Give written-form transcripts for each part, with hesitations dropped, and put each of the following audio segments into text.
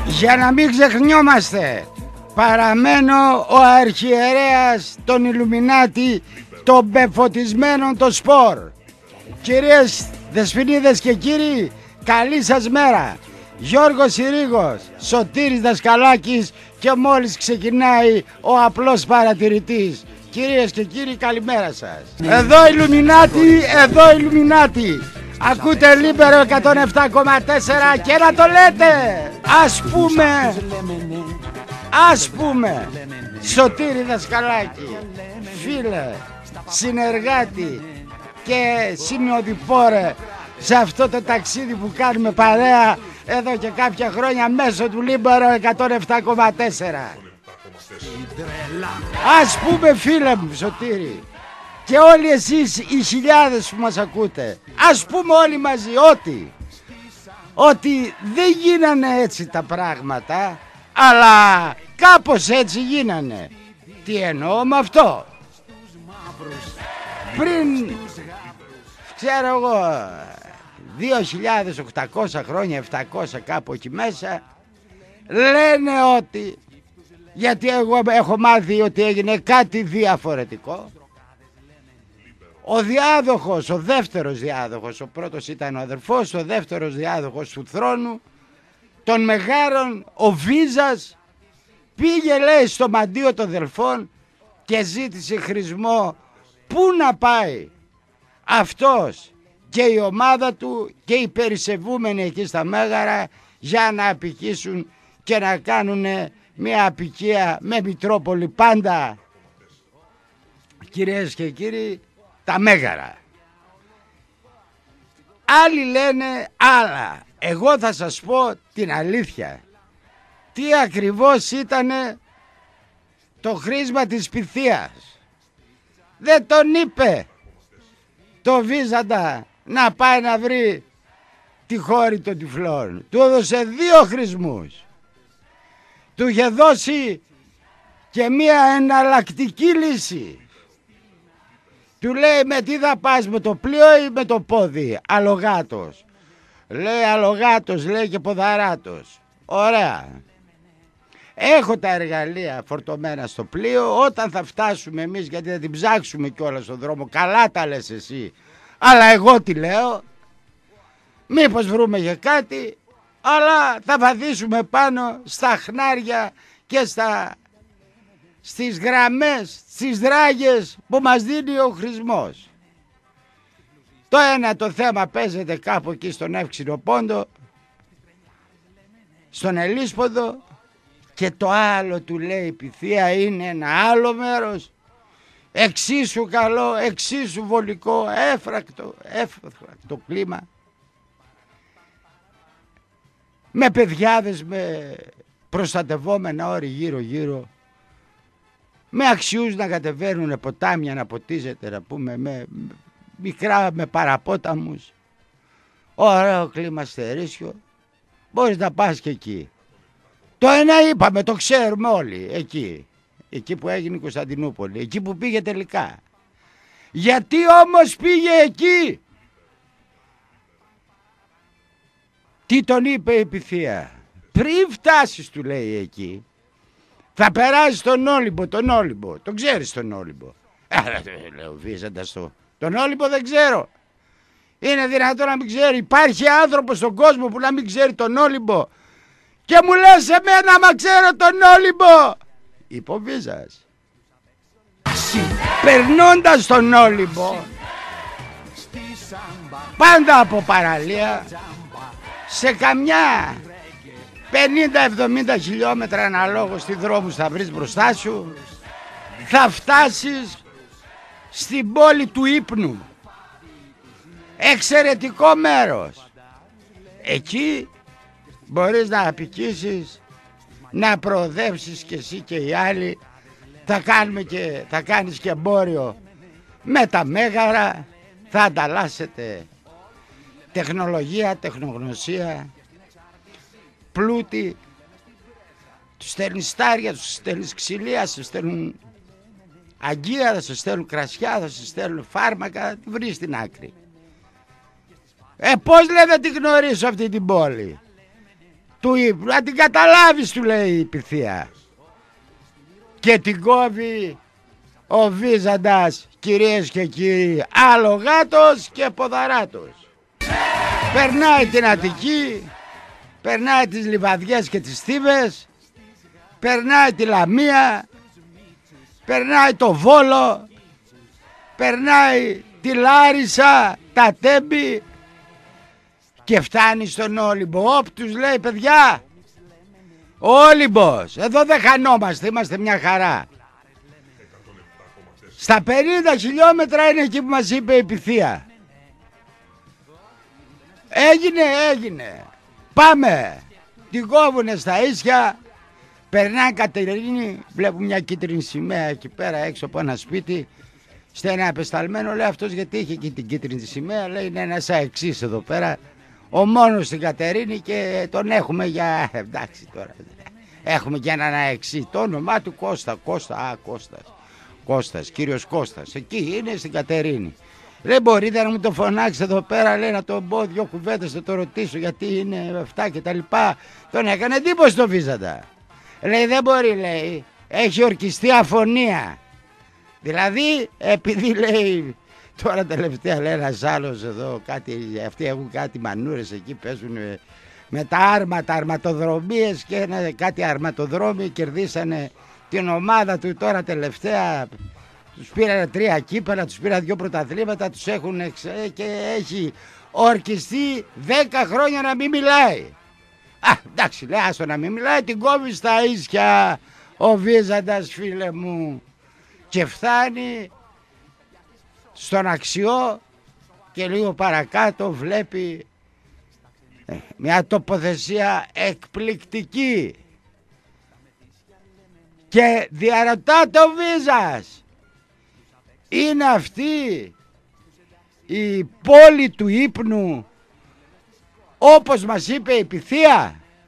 Για να μην ξεχνιόμαστε, παραμένω ο αρχιερέας των Ιλουμινάτι, των πεφωτισμένων των σπορ. Κυρίες, δεσποινίδες και κύριοι, καλή σας μέρα. Γιώργος Συρίγος, Σωτήρης Δασκαλάκης και μόλις ξεκινάει ο απλός παρατηρητής. Κυρίες και κύριοι, καλημέρα σας. Εδώ Ιλουμινάτι, εδώ Ιλουμινάτι. Ακούτε Λίμπερο 107,4 και να το λέτε. Ας πούμε Σωτήρη Δασκαλάκη, φίλε, συνεργάτη και συνοδοιπόρε σε αυτό το ταξίδι που κάνουμε παρέα εδώ και κάποια χρόνια μέσω του Λίμπερο 107,4. Ας πούμε, φίλε μου Σωτήρη, και όλοι εσείς οι χιλιάδες που μας ακούτε, ας πούμε όλοι μαζί ότι δεν γίνανε έτσι τα πράγματα, αλλά κάπως έτσι γίνανε. Τι εννοώ με αυτό? Πριν, ξέρω εγώ, 2.800 χρόνια, 700 κάπου εκεί μέσα, λένε ότι, γιατί εγώ έχω μάθει ότι έγινε κάτι διαφορετικό, ο διάδοχος, ο δεύτερος διάδοχος, ο πρώτος ήταν ο αδερφός, ο δεύτερος διάδοχος του θρόνου των Μεγάρων, ο Βίζας, πήγε, λέει, στο μαντίο των Δελφών και ζήτησε χρησμό πού να πάει αυτός και η ομάδα του και οι περισσευούμενοι εκεί στα Μέγαρα για να απικήσουν και να κάνουν μια απικία με Μητρόπολη πάντα. Κυρίες και κύριοι, τα Μέγαρα. Άλλοι λένε άλλα. Εγώ θα σας πω την αλήθεια. Τι ακριβώς ήτανε το χρήσμα της Πυθίας. Δεν τον είπε το Βίζαντα να πάει να βρει τη χώρη των τυφλών. Του έδωσε 2 χρησμούς. Του είχε δώσει και μία εναλλακτική λύση. Του λέει, με τι θα πας, με το πλοίο ή με το πόδι? Αλογάτος. Λέει αλογάτος, λέει, και ποδαράτος. Ωραία. Έχω τα εργαλεία φορτωμένα στο πλοίο. Όταν θα φτάσουμε εμείς, γιατί θα την ψάξουμε κιόλας στον δρόμο, καλά τα λες εσύ, αλλά εγώ τι λέω, μήπως βρούμε για κάτι, αλλά θα βαδίσουμε πάνω στα χνάρια και στις γραμμές, στις δράγες που μας δίνει ο χρησμός. Το ένα το θέμα παίζεται κάπου εκεί στον Εύξηνο Πόντο, στον Ελίσποδο, και το άλλο, του λέει, η Πυθία είναι ένα άλλο μέρος, εξίσου καλό, εξίσου βολικό, έφρακτο κλίμα, με παιδιάδες, με προστατευόμενα όρη γύρω γύρω, με αξιούς να κατεβαίνουν ποτάμια, να ποτίζεται, να πούμε, με μικρά, με παραπόταμους, ωραίο κλίμα στερήσιο, μπορείς να πας και εκεί. Το ένα είπαμε, το ξέρουμε όλοι, εκεί που έγινε η Κωνσταντινούπολη, εκεί που πήγε τελικά. Γιατί όμως πήγε εκεί? Τι τον είπε η Πυθία? Πριν φτάσεις, του λέει, εκεί, θα περάσεις τον Όλυμπο, τον ξέρεις τον Όλυμπο? Λέω, Βίζαντας, τον Όλυμπο δεν ξέρω. Είναι δυνατόν να μην ξέρει? Υπάρχει άνθρωπος στον κόσμο που να μην ξέρει τον Όλυμπο? Και μου λες εμένα, μα ξέρω τον Όλυμπο? Είπε ο Βίζας. Περνώντας τον Όλυμπο, πάντα από παραλία, σε καμιά 50-70 χιλιόμετρα αναλόγως τι δρόμους θα βρεις μπροστά σου, θα φτάσεις στην πόλη του ύπνου. Εξαιρετικό μέρος. Εκεί μπορείς να απικήσεις, να προοδεύσεις και εσύ και οι άλλοι. Θα κάνεις και εμπόριο με τα Μέγαρα, θα ανταλλάσσετε τεχνολογία, τεχνογνωσία, πλούτη. Τους στέλνεις στάρια, τους στέλνεις ξυλία, τους στέλνουν αγκία, θα σου στέλνουν κρασιά, θα σου στέλνουν φάρμακα, βρεις την άκρη. Πώς λέει δεν τη γνωρίζω αυτή την πόλη? του ύπνου. Να την καταλάβεις, του λέει η Pythia. Και την κόβει ο Βίζαντας, κυρίες και κύριοι, άλλο γάτος και ποδαράτος. Περνάει την Αττική, περνάει τις Λιβαδιές και τις Θήβες, περνάει τη Λαμία, περνάει το Βόλο, περνάει τη Λάρισα, τα Τέμπη και φτάνει στον Όλυμπο. Όπ, τους λέει, παιδιά, Όλυμπος, εδώ δεν χανόμαστε, είμαστε μια χαρά. Στα 50 χιλιόμετρα είναι εκεί που μας είπε η Pythia. Έγινε. Πάμε. Την κόβουνε στα ίσια. Περνάει Κατερίνη. Βλέπουν μια κίτρινη σημαία εκεί πέρα έξω από ένα σπίτι. Στο ένα απεσταλμένο, λέει, αυτός γιατί είχε εκεί την κίτρινη σημαία. Λέει, είναι ένας αεξής εδώ πέρα. Ο μόνος στην Κατερίνη και τον έχουμε για... Εντάξει τώρα. Έχουμε και έναν αεξή. Το όνομά του Κώστας, κύριος Κώστας. Εκεί είναι στην Κατερίνη. Δεν μπορείτε να μου το φωνάξετε εδώ πέρα, λέει, να τον πω δυο κουβέντες, να το ρωτήσω γιατί είναι αυτά και τα λοιπά. Τον έκανε εντύπωση το Βίζαντα. Λέει, δεν μπορεί, λέει, έχει ορκιστεί αφωνία. Δηλαδή, επειδή, λέει, τώρα τελευταία, λέει, ένας άλλος εδώ, αυτοί έχουν κάτι μανούρες εκεί, παίζουν με τα άρματα, αρματοδρομίες και κάτι αρματοδρόμοι κερδίσανε την ομάδα του τώρα τελευταία. Τους πήραν 3 κύπελα, τους πήραν 2 πρωταθλήματα, τους έχουν και έχει ορκιστεί 10 χρόνια να μην μιλάει. Εντάξει, λέει, άστο να μην μιλάει, την κόβει στα ίσια ο Βίζαντας, φίλε μου, και φτάνει στον Αξιό και λίγο παρακάτω βλέπει μια τοποθεσία εκπληκτική και διαρωτάται ο Βίζας, είναι αυτή η πόλη του ύπνου όπως μας είπε η Pythia?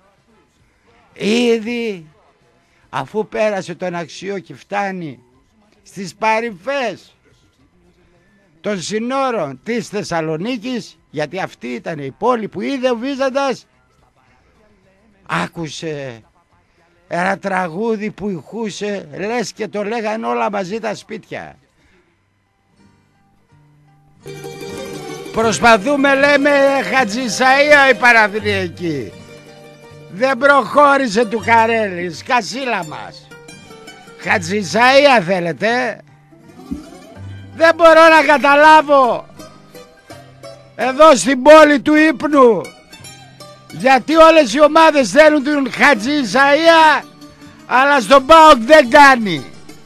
Ήδη αφού πέρασε τον Αξιό και φτάνει στις παρυφές των συνόρων της Θεσσαλονίκης, γιατί αυτή ήταν η πόλη που είδε ο Βίζαντας, άκουσε ένα τραγούδι που ηχούσε, λες και το λέγανε όλα μαζί τα σπίτια. Προσπαθούμε, λέμε, Χατζησαΐα η Παναθηναϊκή. Δεν προχώρησε του Καρέλη, σκασίλα μας. Χατζησαΐα θέλετε? Δεν μπορώ να καταλάβω εδώ στην πόλη του ύπνου γιατί όλες οι ομάδες θέλουν τον Χατζησαΐα αλλά στον ΠΑΟΚ δεν κάνει.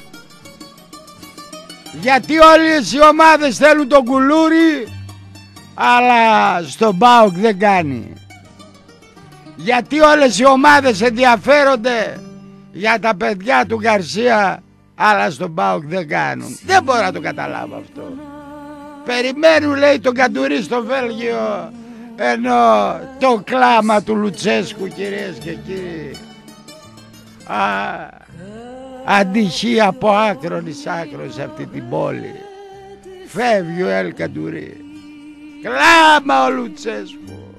Γιατί όλες οι ομάδες θέλουν τον Κουλούρι αλλά στον ΠΑΟΚ δεν κάνει. Γιατί όλες οι ομάδες ενδιαφέρονται για τα παιδιά του Γκαρσία αλλά στον ΠΑΟΚ δεν κάνουν. Δεν μπορώ να το καταλάβω αυτό. Περιμένουν, λέει, τον Καντουρί στο Βέλγιο, ενώ το κλάμα του Λουτσέσκου, κυρίες και κύριοι, αντυχεί από άκρον εις άκρον σε αυτή την πόλη. Φεύγει ο Ελ Καντουρί, κλάμα ο Λουτσέσκου.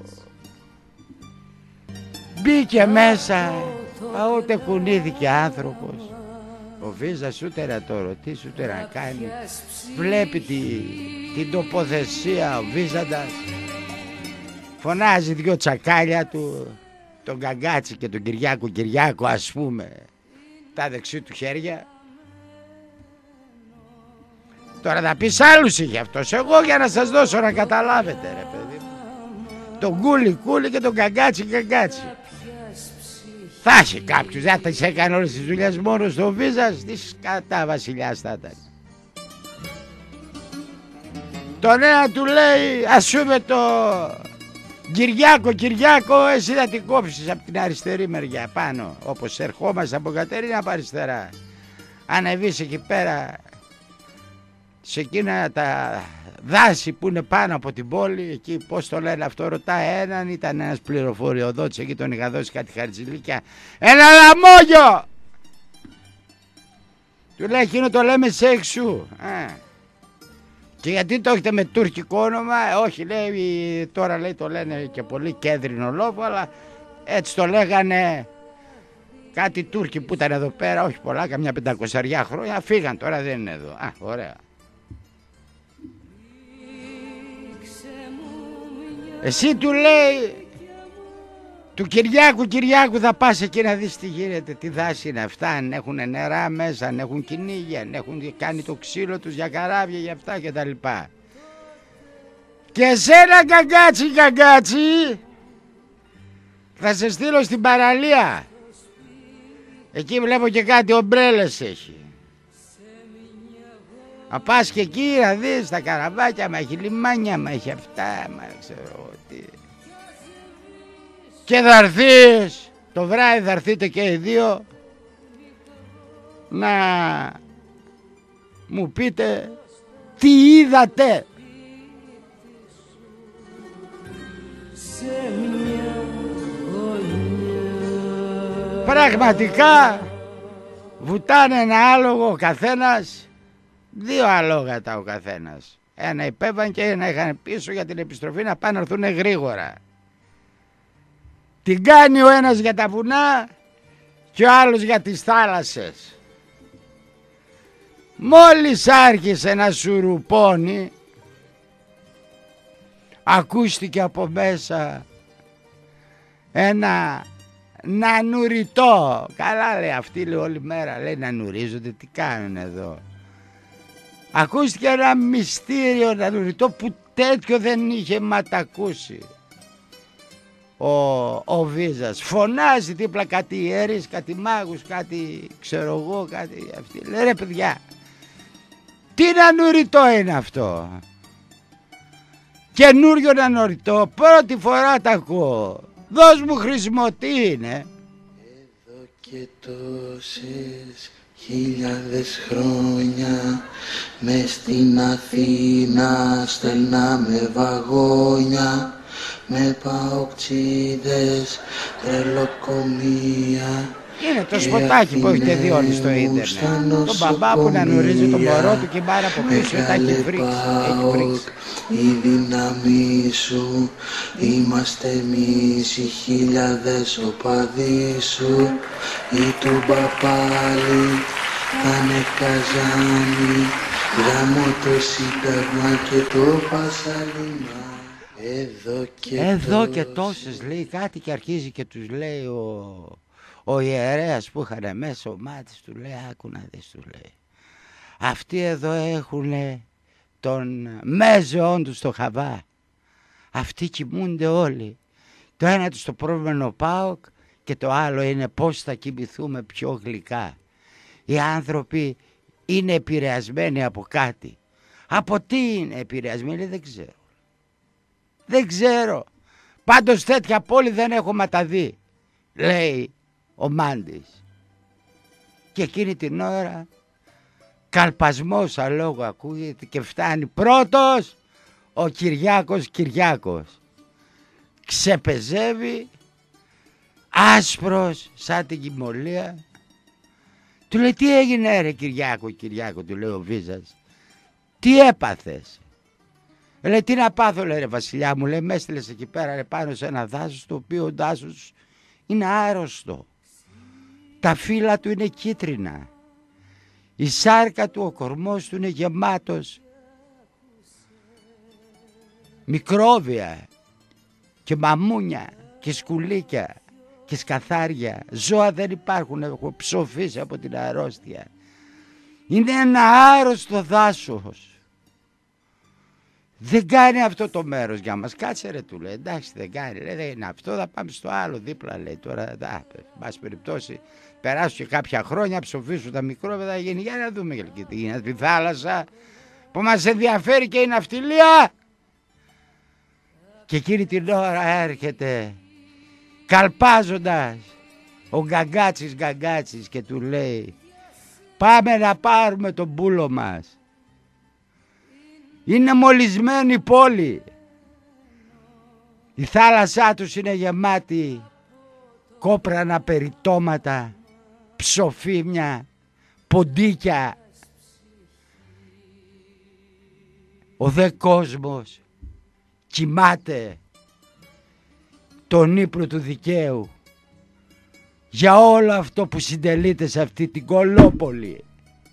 Μπήκε μέσα, ούτε κουνήθηκε άνθρωπος. Ο Βίζας ούτε να το ρωτήσει ούτε να κάνει. Βλέπει την τοποθεσία ο Βίζαντας. Φωνάζει 2 τσακάλια του, τον Καγκάτσι και τον Κυριάκο, ας πούμε, τα δεξί του χέρια. Τώρα θα πεις άλλους είχε αυτός. Εγώ για να σας δώσω να καταλάβετε, ρε παιδί μου. Τον Κούλι και τον Καγκάτσι. Θα έχει κάποιους, δεν τις έκανε όλες τις δουλειές μόνος στο Βίζας, της κατά βασιλιάς θα ήταν. Τον ένα του λέει, ας πούμε, το Κυριάκο, εσύ θα την κόψεις από την αριστερή μεριά πάνω, όπως ερχόμαστε από Κατερίνα από αριστερά. Ανεβείς εκεί πέρα, σε εκείνα τα δάση που είναι πάνω από την πόλη, εκεί πώς το λένε αυτό, ρωτάει έναν, ήταν ένας πληροφοριοδότης, εκεί τον είχα δώσει κάτι χαρτζηλίκια, ένα λαμόγιο! Του λέει, εκείνο το λέμε σεξου. Και γιατί το έχετε με τουρκικό όνομα? Όχι, λέει, τώρα, λέει, το λένε και πολύ κέντρινο λόγο, αλλά Έτσι το λέγανε κάτι Τούρκοι που ήταν εδώ πέρα, όχι πολλά, καμιά 500 χρόνια, φύγαν, τώρα δεν είναι εδώ. Α, ωραία. Εσύ του λέει, του Κυριάκου θα πας εκεί να δεις τι γίνεται, τι δάση είναι αυτά, αν έχουν νερά μέσα, αν έχουν κυνήγια, αν έχουν κάνει το ξύλο τους για καράβια, για αυτά και τα λοιπά. Και εσένα καγκάτσι, θα σε στείλω στην παραλία. Εκεί βλέπω και κάτι ομπρέλες έχει. Να πας και εκεί να δεις τα καραβάκια, μα έχει λιμάνια, μα έχει αυτά, μα ξέρω τι. Και θα έρθεις, το βράδυ θα έρθείτε και οι δύο να μου πείτε τι είδατε. Πραγματικά βουτάνε ένα άλογο ο καθένας, 2 αλόγατα ο καθένας. Ένα υπέβαν και ένα είχαν πίσω για την επιστροφή να πάνε να έρθουν γρήγορα. Την κάνει ο ένας για τα βουνά και ο άλλος για τις θάλασσες. Μόλις άρχισε να σουρουπώνει, ακούστηκε από μέσα ένα νανουριτό. Καλά λέει, αυτοί λέει όλη μέρα λέει νανουρίζονται, τι κάνουν εδώ. Ακούστηκε ένα μυστήριο νανουριτό που τέτοιο δεν είχε ματακούσει. Ο Βίζας φωνάζει δίπλα κάτι ιερείς, κάτι μάγους, κάτι ξέρω εγώ, κάτι αυτοί. Λέει ρε παιδιά, τι νανουριτό είναι αυτό. Καινούριο νανουριτό, πρώτη φορά τα ακούω. Δώσ' μου χρησμό, τι είναι. Εδώ και τόσες χιλιάδες χρόνια μες στην Αθήνα στέλναμε βαγόνια με παοκτσίδες, τρελοκομεία. Είναι το σποτάκι που έχετε δει όλοι στο ίντερνετ. Τον μπαμπά που νανουρίζει το μωρό του και η μάρα από πίσω τα έχει βρίξει. Η δύναμή σου είμαστε εμείς οι χιλιάδες οπαδοί σου. Η του μπαπάλι θα είναι καζάνι, γραμμό το Σύνταγμα και το Πασαλίνα. Εδώ και τόσες λέει κάτι και αρχίζει και τους λέει ο ιερέας που είχαν μέσα, ο Μάτης του λέει, άκου να δεις, του λέει, αυτοί εδώ έχουνε τον μέζεόν τους στο Χαβά, αυτοί κοιμούνται όλοι, το ένα τους το πρόβλημα είναι ο ΠΑΟΚ και το άλλο είναι πώς θα κοιμηθούμε πιο γλυκά. Οι άνθρωποι είναι επηρεασμένοι από κάτι. Από τι είναι επηρεασμένοι, δεν ξέρω. Πάντως τέτοια πόλη δεν έχω ματαδεί, λέει ο Μάντης. Και εκείνη την ώρα καλπασμός αλόγου ακούγεται και φτάνει πρώτος ο Κυριάκος. Ξεπεζεύει, άσπρος σαν την κοιμωλία. Του λέει, τι έγινε ρε Κυριάκο, του λέει ο Βίζας. Τι έπαθες? Λέει, τι να πάθω, λέει ρε βασιλιά μου, λέει, με έστειλες εκεί πέρα ρε, πάνω σε ένα δάσος, το οποίο δάσος είναι άρρωστο. Τα φύλλα του είναι κίτρινα. Η σάρκα του, ο κορμός του είναι γεμάτος μικρόβια και μαμούνια και σκουλίκια και σκαθάρια. Ζώα δεν υπάρχουν, έχω ψοφήσει από την αρρώστια. Είναι ένα άρρωστο δάσος. Δεν κάνει αυτό το μέρος για μας. Κάτσε ρε, του λέει, εντάξει δεν κάνει, λέει, δεν είναι αυτό, θα πάμε στο άλλο δίπλα, λέει. Τώρα, πάση περιπτώσει, περάσουν και κάποια χρόνια, ψοφίσουν τα μικρόβια, θα γίνει, για να δούμε και τι γίνεται στη θάλασσα, που μας ενδιαφέρει και η ναυτιλία. Και εκείνη την ώρα έρχεται καλπάζοντας ο Γκαγκάτσης και του λέει, πάμε να πάρουμε τον πούλο μας. Είναι μολυσμένη πόλη. Η θάλασσά τους είναι γεμάτη κόπρανα περιτώματα, ψοφίμια, ποντίκια. Ο δε κόσμος κοιμάται τον ύπνο του δικαίου για όλο αυτό που συντελείται σε αυτή την κολόπολη.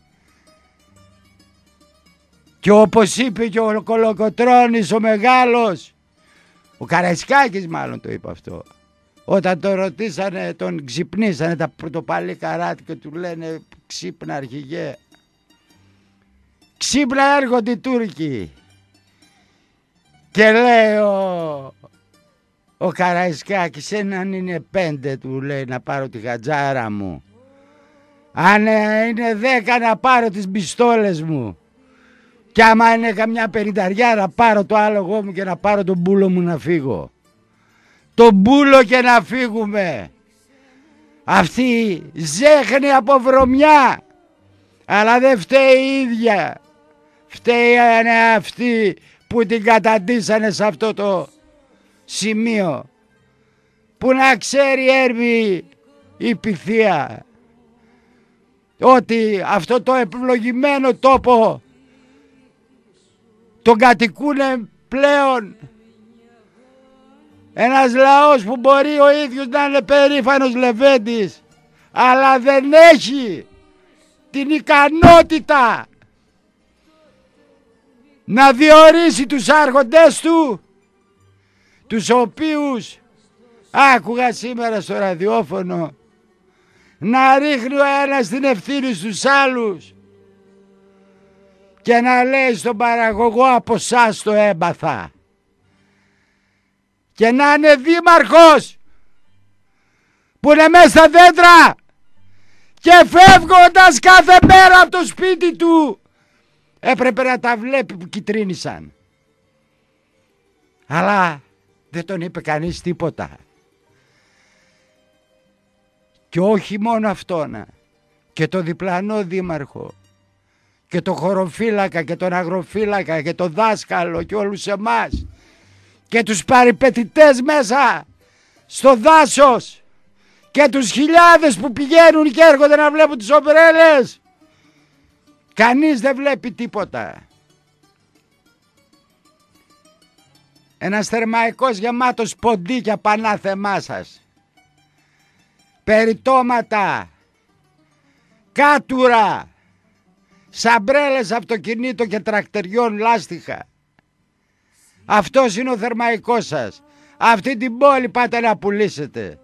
Και όπως είπε και ο Κολοκοτρώνης ο μεγάλος, ο Καραϊσκάκης μάλλον το είπε αυτό, όταν τον ρωτήσανε, τον ξυπνήσανε τα πρωτοπαλή και του λένε ξύπνα αρχηγέ, ξύπνα έρχονται οι Τούρκοι. Και λέει ο Καραϊσκάκης, έναν είναι 5 του λέει να πάρω τη χατζάρα μου, αν είναι 10 να πάρω τις πιστόλες μου, και άμα είναι καμιά 50 να πάρω το άλογο μου και να πάρω τον μπούλο μου να φύγω. Τον μπούλο και να φύγουμε. Αυτή ζέχνει από βρωμιά, αλλά δεν φταίει η ίδια. Φταίει αυτοί που την καταντήσανε σε αυτό το σημείο. Που να ξέρει Έρμη η Πυθία ότι αυτό το ευλογημένο τόπο τον κατοικούνε πλέον ένας λαός που μπορεί ο ίδιος να είναι περήφανος λεβέντης, αλλά δεν έχει την ικανότητα να διορίσει τους άρχοντες του, τους οποίους άκουγα σήμερα στο ραδιόφωνο να ρίχνει ο ένας την ευθύνη στους άλλους και να λέει στον παραγωγό από εσάς το έμπαθα, και να είναι δήμαρχος που είναι μέσα στα δέντρα και φεύγοντας κάθε μέρα από το σπίτι του έπρεπε να τα βλέπει που κυτρίνησαν, αλλά δεν τον είπε κανείς τίποτα. Και όχι μόνο αυτόν, και το διπλανό δήμαρχο και το χωροφύλακα και τον αγροφύλακα και το δάσκαλο και όλους εμάς και τους περιπετητές μέσα στο δάσος και τους χιλιάδες που πηγαίνουν και έρχονται να βλέπουν τις ομπρέλες. Κανείς δεν βλέπει τίποτα. Ένας θερμαϊκός γεμάτος ποντίκια πανάθεμά σας, περιτώματα, κάτουρα, σαμπρέλες αυτοκινήτων και τρακτεριών λάστιχα. Αυτός είναι ο θερμαϊκός σας. Αυτή την πόλη πάτε να πουλήσετε.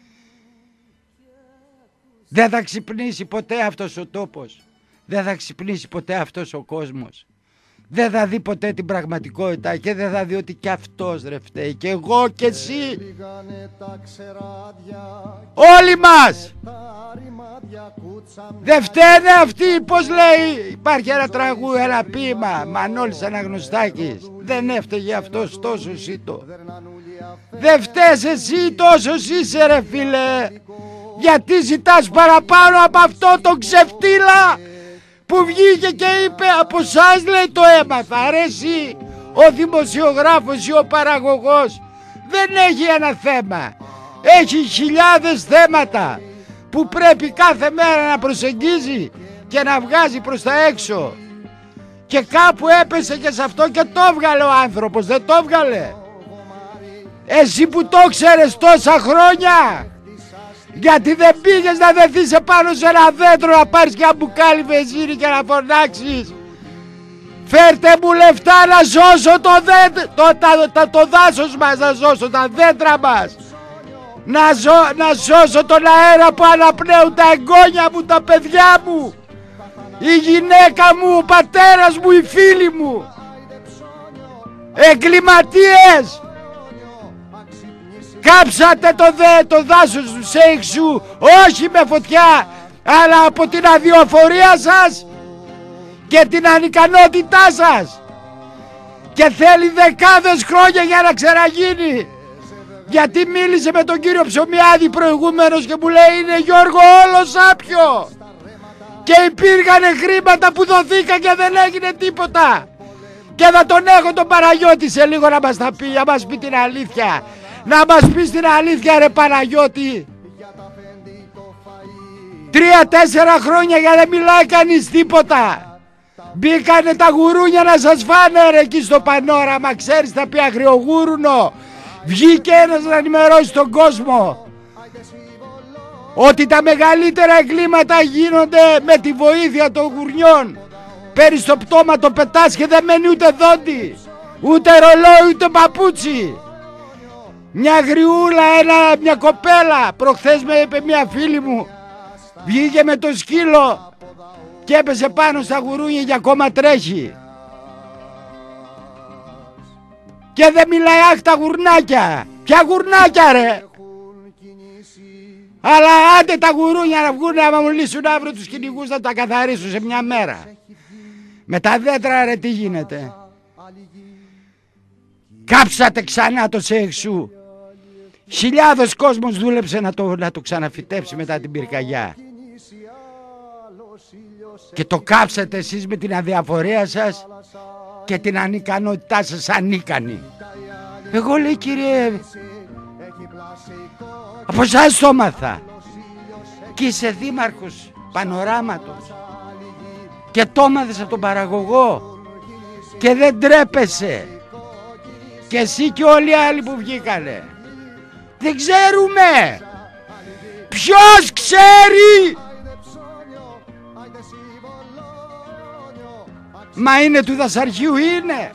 Δεν θα ξυπνήσει ποτέ αυτός ο τόπος. Δεν θα ξυπνήσει ποτέ αυτός ο κόσμος. Δεν θα δει ποτέ την πραγματικότητα και δεν θα δει ότι και αυτός ρε φταίει, και εγώ και εσύ. Όλοι μας. Δεν φταίνε αυτοί, πώς λέει, υπάρχει ένα τραγούδι, ένα ποίημα, Μανώλης Αναγνωστάκης. Δεν έφταιγε αυτός τόσο σύτο. Δεν φταίς εσύ τόσο είσαι ρε φίλε. Γιατί ζητάς παραπάνω από αυτό το ξεφτύλα που βγήκε και είπε από σας λέει το έμαθα. Αρέσει ο δημοσιογράφος ή ο παραγωγός δεν έχει ένα θέμα. Έχει χιλιάδες θέματα που πρέπει κάθε μέρα να προσεγγίζει και να βγάζει προς τα έξω. Και κάπου έπεσε και σε αυτό και το έβγαλε ο άνθρωπος, δεν το έβγαλε. Εσύ που το ξέρεις τόσα χρόνια, γιατί δεν πήγες να δεθείς επάνω σε ένα δέντρο να πάρεις και ένα μπουκάλι βενζίνη και να φωνάξεις φέρτε μου λεφτά να σώσω το δάσος μας, να σώσω τα δέντρα μας, να σώσω τον αέρα που αναπνέουν τα εγγόνια μου, τα παιδιά μου, η γυναίκα μου, ο πατέρας μου, οι φίλοι μου. Εγκληματίες, κάψατε το δάσος του Σέιξου, όχι με φωτιά, αλλά από την αδιοφορία σας και την ανικανότητά σας, και θέλει δεκάδες χρόνια για να ξαναγίνει. Γιατί μίλησε με τον κύριο Ψωμιάδη προηγούμενος και μου λέει είναι Γιώργο όλο σάπιο και υπήρχαν χρήματα που δοθήκαν και δεν έγινε τίποτα. Και θα τον έχω τον Παναγιώτη σε λίγο να μας τα πει, να μας πει την αλήθεια. Να μας πεις την αλήθεια ρε Παναγιώτη. 3-4 χρόνια για δεν μιλάει κανείς τίποτα. Μπήκανε τα γουρούνια να σας φάνε ρε εκεί στο πανόραμα. Ξέρεις θα πει αγριογούρουνο. Βγήκε ένας να ενημερώσει τον κόσμο ότι τα μεγαλύτερα εγκλήματα γίνονται με τη βοήθεια των γουρνιών. Παίρνεις το πτώμα, το πετάς και δεν μένει ούτε δόντι, ούτε ρολόι, ούτε παπούτσι. Μια γριούλα, μια κοπέλα, προχθές με είπε μια φίλη μου, βγήκε με το σκύλο και έπεσε πάνω στα γουρούνια και ακόμα τρέχει. Και δεν μιλάει, αχ τα γουρνάκια. Ποια γουρνάκια ρε? Αλλά άντε τα γουρούνια να βγουν να μου λύσουν αύριο τους κυνηγούς, να τα καθαρίσουν σε μια μέρα. Με τα δέντρα ρε τι γίνεται? Κάψατε ξανά το Σεξού. Χιλιάδες κόσμος δούλεψε να το ξαναφυτέψει μετά την πυρκαγιά. Και το κάψατε εσείς με την αδιαφορία σας και την ανικανότητά σας ανίκανη. Εγώ λέει κύριε, από εσάς το έμαθα. Και είσαι δήμαρχος Πανοράματος και το έμαθες από τον παραγωγό και δεν τρέπεσαι. Και εσύ και όλοι οι άλλοι που βγήκανε. Δεν ξέρουμε. Ποιος ξέρει? Μα είναι του δασαρχείου, είναι.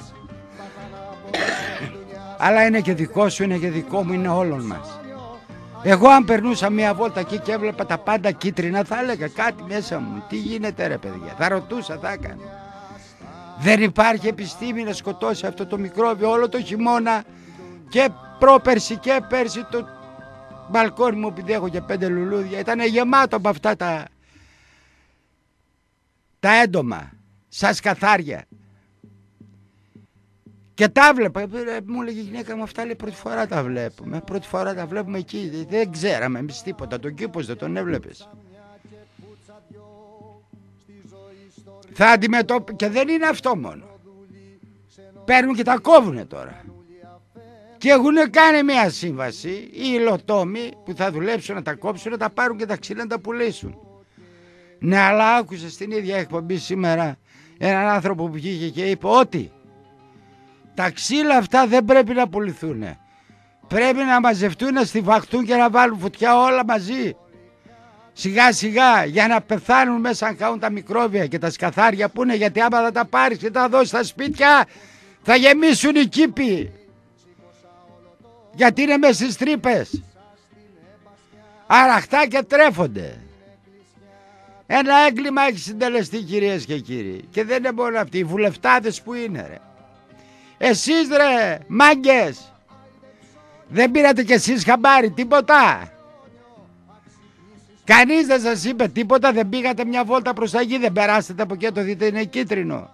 Αλλά είναι και δικό σου, είναι και δικό μου, είναι όλων μας. Εγώ αν περνούσα μια βόλτα εκεί και έβλεπα τα πάντα κίτρινα, θα έλεγα κάτι μέσα μου. Τι γίνεται ρε παιδιά? Θα ρωτούσα, θα έκανα. Δεν υπάρχει επιστήμη να σκοτώσει αυτό το μικρόβιο. Όλο το χειμώνα και πρόπερση και πέρσι το μπαλκόνι μου, επειδή έχω και 5 λουλούδια, ήταν γεμάτο από αυτά τα έντομα, σαν σκαθάρια. Και τα βλέπα, μου έλεγε η γυναίκα μου, αυτά λέει πρώτη φορά τα βλέπουμε. Πρώτη φορά τα βλέπουμε εκεί, δεν ξέραμε εμείς τίποτα, τον κήπος δεν τον έβλεπες. Θα και δεν είναι αυτό μόνο. Παίρνουν και τα κόβουνε τώρα. Και έχουν κάνει μια σύμβαση οι υλοτόμοι που θα δουλέψουν να τα κόψουν, να τα πάρουν και τα ξύλα να τα πουλήσουν. Ναι, αλλά άκουσα στην ίδια εκπομπή σήμερα έναν άνθρωπο που βγήκε και είπε ότι τα ξύλα αυτά δεν πρέπει να πουληθούν. Πρέπει να μαζευτούν, να στιβαχτούν και να βάλουν φωτιά όλα μαζί. Σιγά σιγά για να πεθάνουν μέσα αν καούν τα μικρόβια και τα σκαθάρια που είναι, γιατί άμα θα τα πάρεις και τα δώσεις στα σπίτια θα γεμίσουν οι κήποι. Γιατί είναι μέσα στις τρύπες. Αραχτά και τρέφονται. Ένα έγκλημα έχει συντελεστεί κυρίες και κύριοι. Και δεν είναι μόνο αυτοί, οι βουλευτάδες που είναι ρε. Εσείς ρε μάγκες, δεν πήρατε κι εσείς χαμπάρι τίποτα? Κανείς δεν σας είπε τίποτα? Δεν πήγατε μια βόλτα προς τα γη? Δεν περάσετε από εκεί, το δείτε είναι κίτρινο?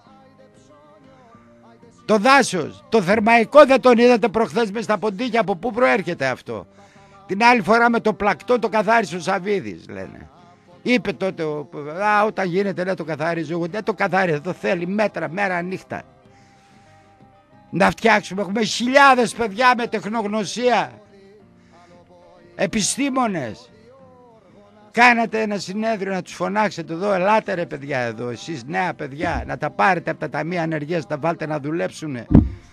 Το δάσος, το θερμαϊκό δεν τον είδατε προχθές μες στα ποντίκια? Από πού προέρχεται αυτό? Την άλλη φορά με το πλακτό το καθάρισε ο Σαββίδης λένε. Είπε τότε όταν γίνεται να το καθαρίζω εγώ. Δεν το καθάριζε, το θέλει μέτρα μέρα νύχτα. Να φτιάξουμε, έχουμε χιλιάδες παιδιά με τεχνογνωσία, επιστήμονες. Κάνατε ένα συνέδριο να τους φωνάξετε εδώ, ελάτε ρε παιδιά εδώ, εσείς νέα παιδιά, να τα πάρετε από τα ταμεία ανεργίας, τα βάλτε να δουλέψουνε.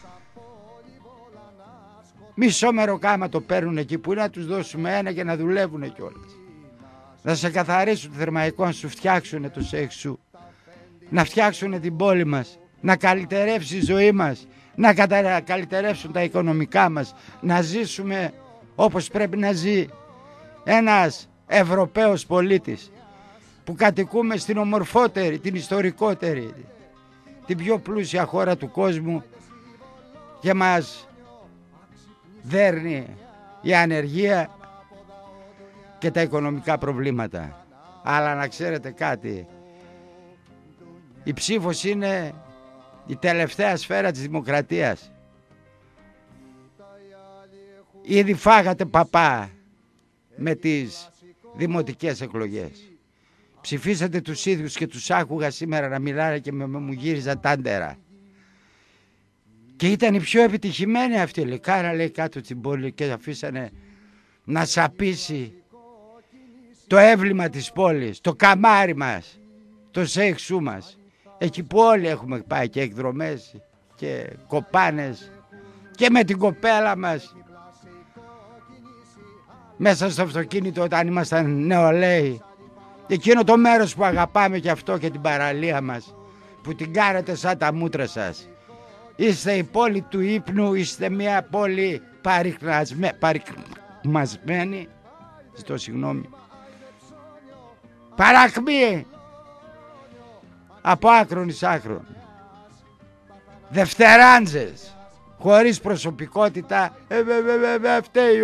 Μισό μεροκάμα το παίρνουν εκεί που είναι, να τους δώσουμε ένα και να δουλεύουνε κιόλας. Να σε καθαρίσουν το θερμαϊκό, να σου φτιάξουνε το Σεξού, να φτιάξουνε την πόλη μας, να καλυτερεύσει η ζωή μας, να καλυτερεύσουν τα οικονομικά μας, να ζήσουμε όπως πρέπει να ζει ένας Ευρωπαίος πολίτης που κατοικούμε στην ομορφότερη, την ιστορικότερη, την πιο πλούσια χώρα του κόσμου και μας δέρνει η ανεργία και τα οικονομικά προβλήματα. Αλλά να ξέρετε κάτι, η ψήφος είναι η τελευταία σφαίρα της δημοκρατίας. Ήδη φάγατε παπά με τις δημοτικές εκλογές. Ψηφίσατε τους ίδιους και τους άκουγα σήμερα να μιλάνε και μου γύριζα τάντερα. Και ήταν οι πιο επιτυχημένοι αυτοί. Λέει, κάρα λέει κάτω την πόλη και αφήσανε να σαπίσει το αίβλημα της πόλης, το καμάρι μας, το Σεξού μας. Εκεί που όλοι έχουμε πάει και εκδρομές και κοπάνες και με την κοπέλα μας μέσα στο αυτοκίνητο όταν ήμασταν νεολαίοι. Εκείνο το μέρος που αγαπάμε και αυτό και την παραλία μας, που την κάνετε σαν τα μούτρα σας. Είστε η πόλη του ύπνου, είστε μια πόλη παρικμασμένη, ζητώ συγγνώμη, παρακμή από άκρον εις άκρον. Δευτεράντζες, χωρίς προσωπικότητα. Φταίει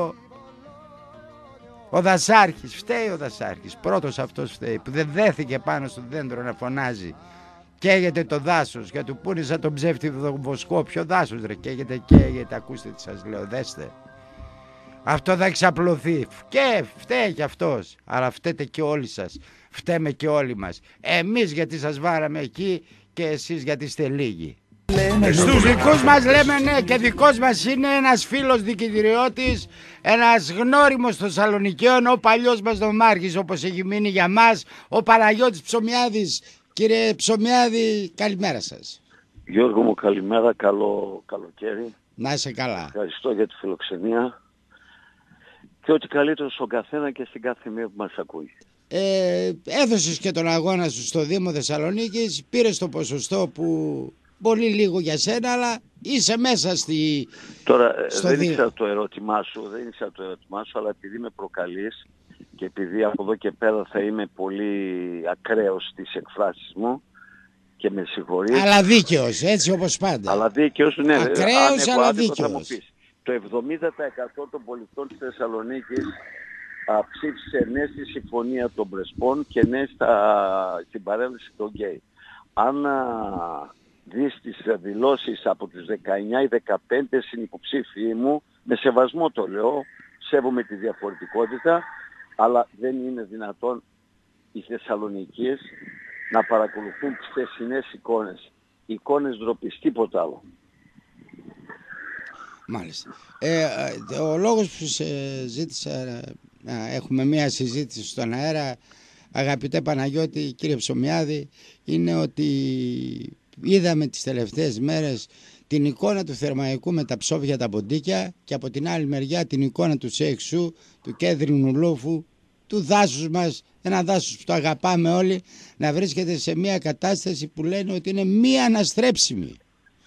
ο Δασάρχης, φταίει ο Δασάρχης, πρώτος αυτός φταίει, που δεν δέθηκε πάνω στο δέντρο να φωνάζει. Καίγεται το δάσος, για του πούνε σαν τον ψεύτη βοσκό. Ποιο δάσος ρε, καίγεται, ακούστε τι σας λέω, δέστε. Αυτό θα εξαπλωθεί και φταίει κι αυτός, αλλά φταίτε και όλοι σας, φταίμε και όλοι μας. Εμείς γιατί σας βάραμε εκεί και εσείς γιατί είστε λίγοι. Στους δικούς μας λέμε ναι, και δικός μας είναι ένας φίλος δικητηριώτης, ένας γνώριμος των Σαλονικαίων, ο παλιός μας νομάρχης όπως έχει μείνει για μας, ο Παναγιώτης Ψωμιάδης. Κύριε Ψωμιάδη, καλημέρα σας. Γιώργο μου, καλημέρα, καλό καλοκαίρι. Να είσαι καλά. Ευχαριστώ για τη φιλοξενία και ό,τι καλύτερο στον καθένα και στην κάθε μία που μας ακούει. Έδωσες και τον αγώνα σου στο Δήμο Θεσσαλονίκης, πήρες το ποσοστό που πολύ λίγο για σένα, αλλά είσαι μέσα Τώρα δεν ήξερα το ερώτημά σου, αλλά επειδή με προκαλείς και επειδή από εδώ και πέρα θα είμαι πολύ ακραίος στις εκφράσεις μου και με συγχωρείς. Αλλά δίκαιος, έτσι όπως πάντα. Αλλά δίκαιος, ναι. Ακραίος, αλλά δίκαιος. Θα μου πεις, το 70% των πολιτών της Θεσσαλονίκης ψήφισε ναι στη συμφωνία των Πρεσπών και ναι στην παρέλαση των γκέι. Αν δεις τις δηλώσεις από τους 19 ή 15 συνυποψήφιοι μου, με σεβασμό το λέω, σέβομαι τη διαφορετικότητα, αλλά δεν είναι δυνατόν οι Θεσσαλονικείς να παρακολουθούν τις χθεσινές εικόνες ντροπής, τίποτα άλλο. Μάλιστα. Ο λόγος που σε ζήτησα να έχουμε μια συζήτηση στον αέρα, αγαπητέ Παναγιώτη, κύριε Ψωμιάδη, είναι ότι είδαμε τις τελευταίες μέρες την εικόνα του Θερμαϊκού με τα ψόφια τα ποντίκια και από την άλλη μεριά την εικόνα του Σέιξου, του κέντρινου λόφου, του δάσους μας, ένα δάσος που το αγαπάμε όλοι, να βρίσκεται σε μια κατάσταση που λένε ότι είναι μη αναστρέψιμη.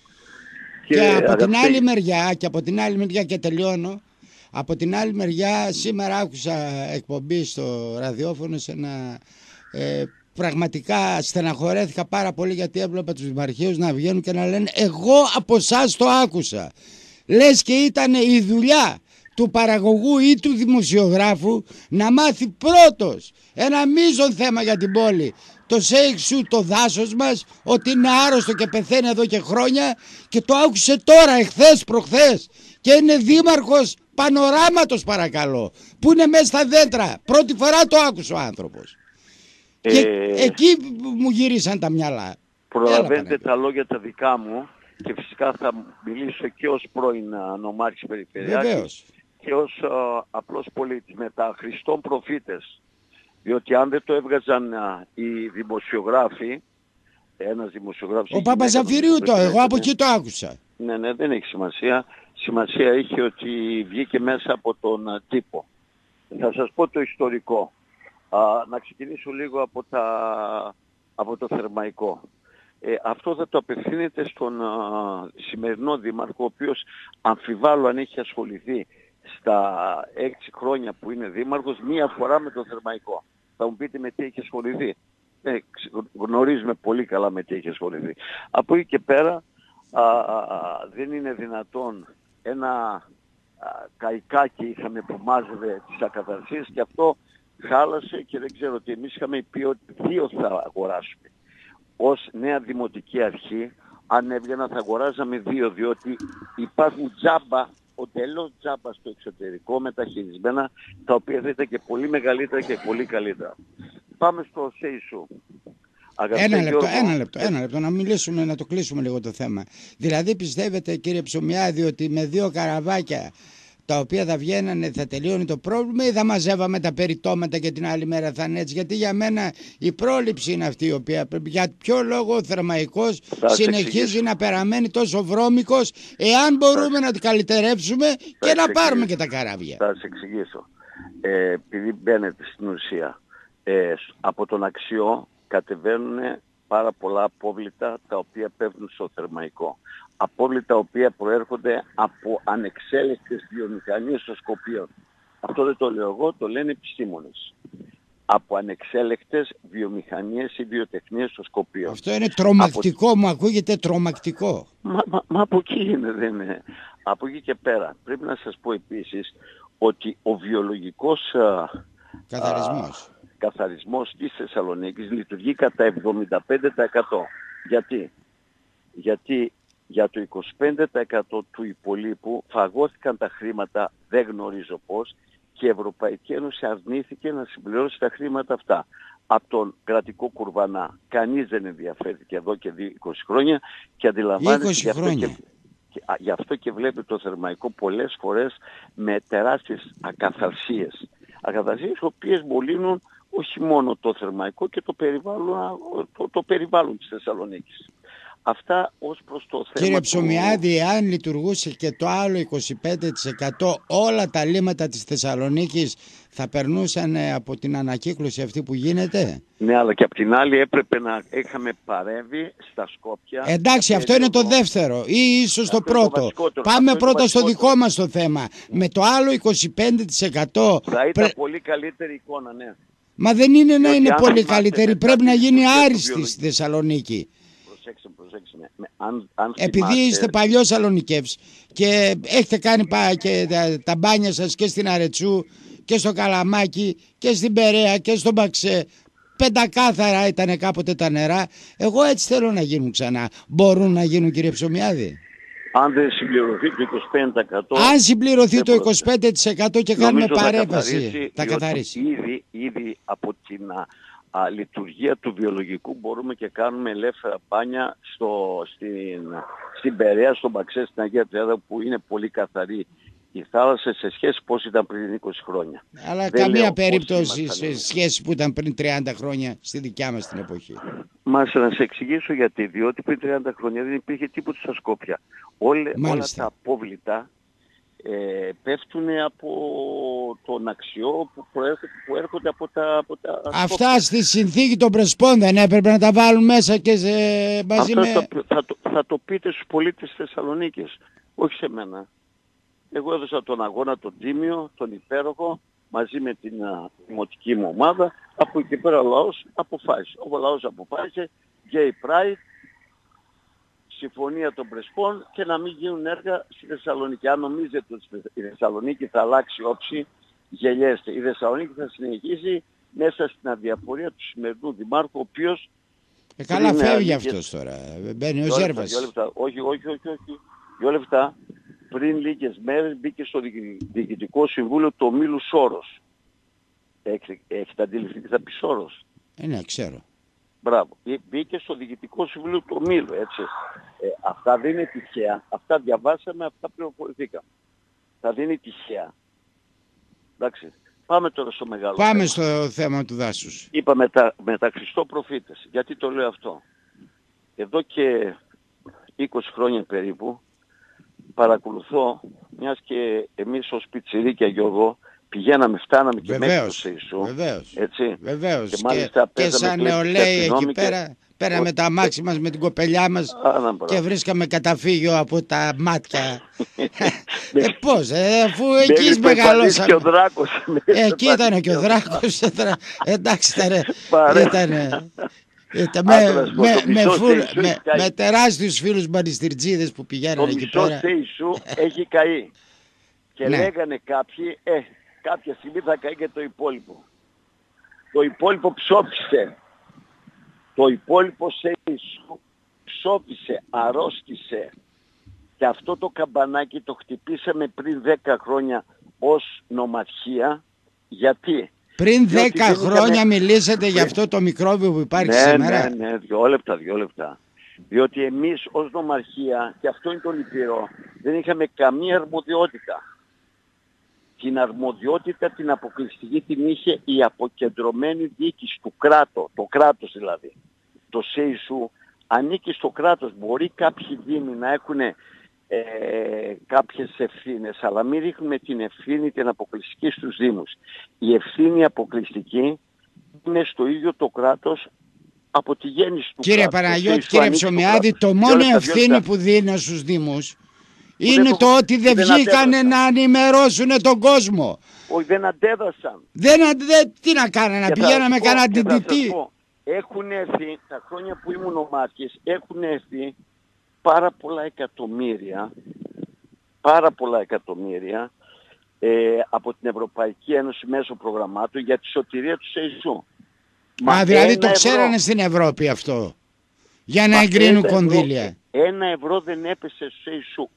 Και από την άλλη μεριά και τελειώνω, από την άλλη μεριά σήμερα άκουσα εκπομπή στο ραδιόφωνο σε ένα... πραγματικά στεναχωρέθηκα πάρα πολύ γιατί έβλεπα τους δημαρχείους να βγαίνουν και να λένε εγώ από εσάς το άκουσα. Λες και ήταν η δουλειά του παραγωγού ή του δημοσιογράφου να μάθει πρώτος ένα μείζον θέμα για την πόλη. Το Σέιξου, το δάσος μας, ότι είναι άρρωστο και πεθαίνει εδώ και χρόνια και το άκουσε τώρα, εχθές, προχθές και είναι δήμαρχος Πανοράματος παρακαλώ, που είναι μέσα στα δέντρα. Πρώτη φορά το άκουσε ο άνθρωπος. Και εκεί μου γύρισαν τα μυαλά. Προλαβαίνετε τα λόγια τα δικά μου και φυσικά θα μιλήσω και ως πρώην νομάρχης περιφερειάρχης και ως απλός πολίτης με τα Χριστών προφήτες. Διότι αν δεν το έβγαζαν οι δημοσιογράφοι, ένας δημοσιογράφος... Ο Παπαζαφυρίου εγώ από εκεί το άκουσα. Ναι, δεν έχει σημασία. Σημασία είχε ότι βγήκε μέσα από τον τύπο. Θα σας πω το ιστορικό. Να ξεκινήσω λίγο από το Θερμαϊκό. Αυτό θα το απευθύνεται στον σημερινό δήμαρχο, ο οποίος αμφιβάλλω αν έχει ασχοληθεί στα 6 χρόνια που είναι δήμαρχος μία φορά με το Θερμαϊκό. Θα μου πείτε με τι έχει ασχοληθεί. Γνωρίζουμε πολύ καλά με τι έχει ασχοληθεί. Από εκεί και πέρα δεν είναι δυνατόν ένα καϊκάκι είχαμε που μάζευε τις ακαταρσίες και αυτό χάλασε και δεν ξέρω ότι εμείς είχαμε πει ότι 2 θα αγοράσουμε. Ως νέα δημοτική αρχή, αν έβγαινα θα αγοράζαμε 2, διότι υπάρχουν τζάμπα, οντελώς τζάμπα στο εξωτερικό μεταχειρισμένα, τα οποία θα ήταν και πολύ μεγαλύτερα και πολύ καλύτερα. Πάμε στο Σέιξου. Ένα λεπτό να μιλήσουμε, να το κλείσουμε λίγο το θέμα. Δηλαδή πιστεύετε κύριε Ψωμιάδη ότι με 2 καραβάκια τα οποία θα βγαίνανε θα τελειώνει το πρόβλημα ή θα μαζεύαμε τα περιτώματα και την άλλη μέρα θα είναι έτσι? Γιατί για μένα η πρόληψη είναι αυτή η οποία πρέπει. Για ποιο λόγο ο Θερμαϊκός συνεχίζει να παραμένει τόσο βρώμικος εάν μπορούμε να το καλυτερεύσουμε και να πάρουμε και τα καράβια? Θα σας εξηγήσω. επειδή μπαίνετε στην ουσία, από τον Αξιό κατεβαίνουν πάρα πολλά απόβλητα τα οποία πέφτουν στο Θερμαϊκό. Απόβλητα τα οποία προέρχονται από ανεξέλεγκτες βιομηχανίες στο Σκοπείο. Αυτό δεν το λέω εγώ, το λένε επιστήμονες. Από ανεξέλεγκτες βιομηχανίες ή βιοτεχνίες στο Σκοπείο. Αυτό είναι τρομακτικό, μου ακούγεται τρομακτικό. Μα από εκεί είναι, δεν είναι. Από εκεί και πέρα. Πρέπει να σας πω επίσης ότι ο βιολογικός καθαρισμός της Θεσσαλονίκης λειτουργεί κατά 75%. Γιατί για το 25% του υπολείπου φαγώθηκαν τα χρήματα, δεν γνωρίζω πώς, και η Ευρωπαϊκή Ένωση αρνήθηκε να συμπληρώσει τα χρήματα αυτά. Από τον κρατικό κουρβανά κανείς δεν ενδιαφέρθηκε εδώ και 20 χρόνια και αντιλαμβάνεται γι' αυτό και βλέπει το Θερμαϊκό πολλές φορές με τεράστιες ακαθαρσίες. Ακαθαρσίες οι οποίες μολύνουν όχι μόνο το Θερμαϊκό και το περιβάλλον της Θεσσαλονίκης. Αυτά ως προς το θέμα. Κύριε Ψωμιάδη, αν λειτουργούσε και το άλλο 25%, όλα τα λίμματα της Θεσσαλονίκης θα περνούσαν από την ανακύκλωση αυτή που γίνεται. Ναι, αλλά και απ' την άλλη έπρεπε να είχαμε παρέμβει στα Σκόπια. Εντάξει, αυτό είναι το δεύτερο ή ίσως το πρώτο. Πάμε πρώτα στο δικό μας το θέμα. Με το άλλο 25% θα ήταν πολύ καλύτερη εικόνα, ναι. Μα δεν είναι να είναι πολύ καλύτερη, πρέπει να γίνει άριστη στη Θεσσαλονίκη. Προσέξτε. Επειδή είστε παλιός Σαλονικεύς και έχετε κάνει και τα μπάνια σας και στην Αρετσού και στο Καλαμάκι και στην Περαία και στον Παξέ, πεντακάθαρα ήταν κάποτε τα νερά. Εγώ έτσι θέλω να γίνουν ξανά. Μπορούν να γίνουν, κύριε Ψωμιάδη? Αν δεν συμπληρωθεί το 25%. Αν συμπληρωθεί το 25% και κάνουμε παρέμβαση, θα καθαρίσει. Ήδη από την λειτουργία του βιολογικού μπορούμε και κάνουμε ελεύθερα μπάνια στην Περαία, στον Παξέ, στην Αγία Τριάδα, που είναι πολύ καθαρή η θάλασσα σε σχέση πώς ήταν πριν 20 χρόνια. Αλλά δεν καμία περίπτωση σε σχέση που ήταν πριν 30 χρόνια στη δικιά μας την εποχή. Μάλιστα, να σε εξηγήσω γιατί. Διότι πριν 30 χρόνια δεν υπήρχε τίποτα στα Σκόπια. Όλα τα απόβλητα πέφτουν από τον Αξιό που έρχονται από τα αυτά στη συνθήκη των Πρεσπών δεν έπρεπε να τα βάλουν μέσα και μαζί με... Θα το πείτε στους πολίτες της Θεσσαλονίκης, όχι σε μένα. Εγώ έδωσα τον αγώνα, τον τίμιο, τον υπέροχο, μαζί με την δημοτική μου ομάδα. Από εκεί πέρα ο λαός αποφάσισε. Ο λαός αποφάσισε Gay Pride, συμφωνία των Πρεσπών και να μην γίνουν έργα στη Θεσσαλονίκη. Αν νομίζετε ότι η Θεσσαλονίκη θα αλλάξει όψη, γελιέστε. Η Θεσσαλονίκη θα συνεχίσει μέσα στην αδιαφορία του σημερινού δημάρχου, ο οποίος... καλά φεύγει αυτός τώρα, μπαίνει ο Ζέρβας. Όχι. 2 λεπτά. Πριν λίγες μέρες μπήκε στο Διοικητικό Συμβούλιο το Μήλου Σόρος. Έχετε αντιληφθεί τι θα πει Σόρος? Ναι, ξέρω. Μπράβο. Μπήκε στο Διοικητικό Συμβούλιο το Μήλου, έτσι. Αυτά δεν είναι τυχαία. Αυτά διαβάσαμε, αυτά πληροφορηθήκαμε. Αυτά δεν είναι τυχαία. Εντάξει. Πάμε τώρα στο μεγάλο θέμα. Στο θέμα του δάσους. Είπα με τα Χριστόπροφήτες. Γιατί το λέω αυτό? Εδώ και 20 χρόνια περίπου παρακολουθώ, μιας και εμείς ως πιτσιρίκια, Γιώργο, φτάναμε και μέχρι το ΣΕΙΣΟΥ. Βεβαίως. Και σαν νεολαίοι εκεί πέρα με τα αμάξι μας, με την κοπελιά μας και βρίσκαμε καταφύγιο από τα μάτια. Πώς, αφού εκεί μεγαλώσαμε. Εκεί ήταν και ο Δράκος. Εντάξει με τεράστιους φίλους μανιστηρτζίδες που πηγαίνανε εκεί πέρα. Το μισό ΣΕΙΣΟΥ έχει καεί. Και λέγανε κάποιοι, κάποια στιγμή θα καεί και το υπόλοιπο. Το υπόλοιπο ψόφισε. Το υπόλοιπο ΣΕΙΣΟΥ ψόφισε, αρρώστησε. Και αυτό το καμπανάκι το χτυπήσαμε πριν 10 χρόνια ως νομαρχία. Γιατί? Πριν 10 χρόνια μιλήσατε για αυτό το μικρόβιο που υπάρχει σήμερα. Ναι, 2 λεπτά. Διότι εμείς ως νομαρχία, και αυτό είναι το λυπηρό, δεν είχαμε καμία αρμοδιότητα. Την αρμοδιότητα την αποκλειστική την είχε η αποκεντρωμένη διοίκηση του κράτους, το κράτος δηλαδή. Το ΣΕΙΣΟΥ ανήκει στο κράτος. Μπορεί κάποιοι δήμοι να έχουν κάποιες ευθύνες, αλλά μην ρίχνουμε την ευθύνη την αποκλειστική στους Δήμους. Η ευθύνη αποκλειστική είναι στο ίδιο το κράτος από τη γέννηση του Κύριε κράτους. Παναγιώτη, κύριε Ψωμιάδη, το μόνο ευθύνη που δίνω στους Δήμους είναι το ότι δεν βγήκανε να ενημερώσουν τον κόσμο. Όχι, δεν αντέδρασαν. Τι να κάνανε, να πηγαίναμε κανένα τιτητή. Έχουν έρθει, τα χρόνια που ήμουν ομάρχης, έχουν έρθει πάρα πολλά εκατομμύρια από την Ευρωπαϊκή Ένωση μέσω προγραμμάτων για τη σωτηρία του ΣΕΙΣΟΥ. Δηλαδή το ξέρανε στην Ευρώπη αυτό, για να εγκρίνουν κονδύλια. 1 ευρώ δεν έπεσε στο ΣΕΙΣΟΥ.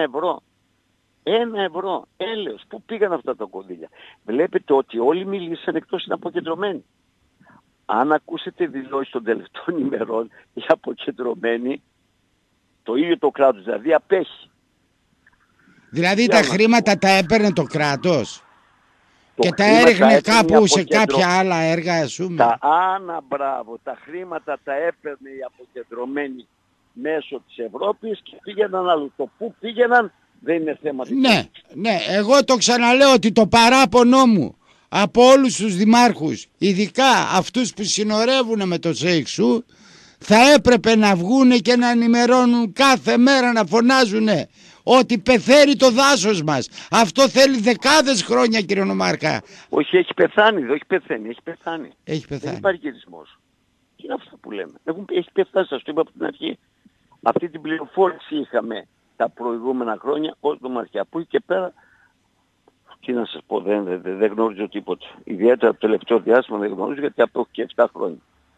1 ευρώ. Έλεος. Πού πήγαν αυτά τα κονδύλια? Βλέπετε ότι όλοι μιλήσαν εκτός είναι αποκεντρωμένοι. Αν ακούσετε δηλώσεις των τελευταίων ημερών, οι αποκεντρωμένοι, το ίδιο το κράτος δηλαδή απέχει. Δηλαδή τα χρήματα τα έπαιρνε το κράτος και τα έριχνε κάπου σε κάποια άλλα έργα, ας πούμε. Μπράβο, τα χρήματα τα έπαιρνε οι αποκεντρωμένοι μέσω της Ευρώπης και πήγαιναν αλλού. Το πού πήγαιναν δεν είναι θέμα. Ναι, εγώ το ξαναλέω ότι το παράπονο μου από όλους τους δημάρχους, ειδικά αυτούς που συνορεύουν με το ΣΕΙΣΟΥ, θα έπρεπε να βγούνε και να ενημερώνουν κάθε μέρα, να φωνάζουνε ότι πεθαίνει το δάσος μας. Αυτό θέλει δεκάδες χρόνια, κύριε Νομάρχα. Όχι, έχει πεθάνει, δεν έχει πεθαίνει, έχει πεθάνει. Δεν υπάρχει γυρισμός. Τι είναι αυτά που λέμε? Έχει πεθάνει, σας το είπα από την αρχή. Αυτή την πληροφόρηση είχαμε τα προηγούμενα χρόνια ως Νομαρχία. Από εκεί και πέρα, τι να σας πω, δεν γνωρίζω τίποτα. Ιδιαίτερα το τελευταίο διάστημα δεν γνωρίζω, γιατί από και 7 χρόνια.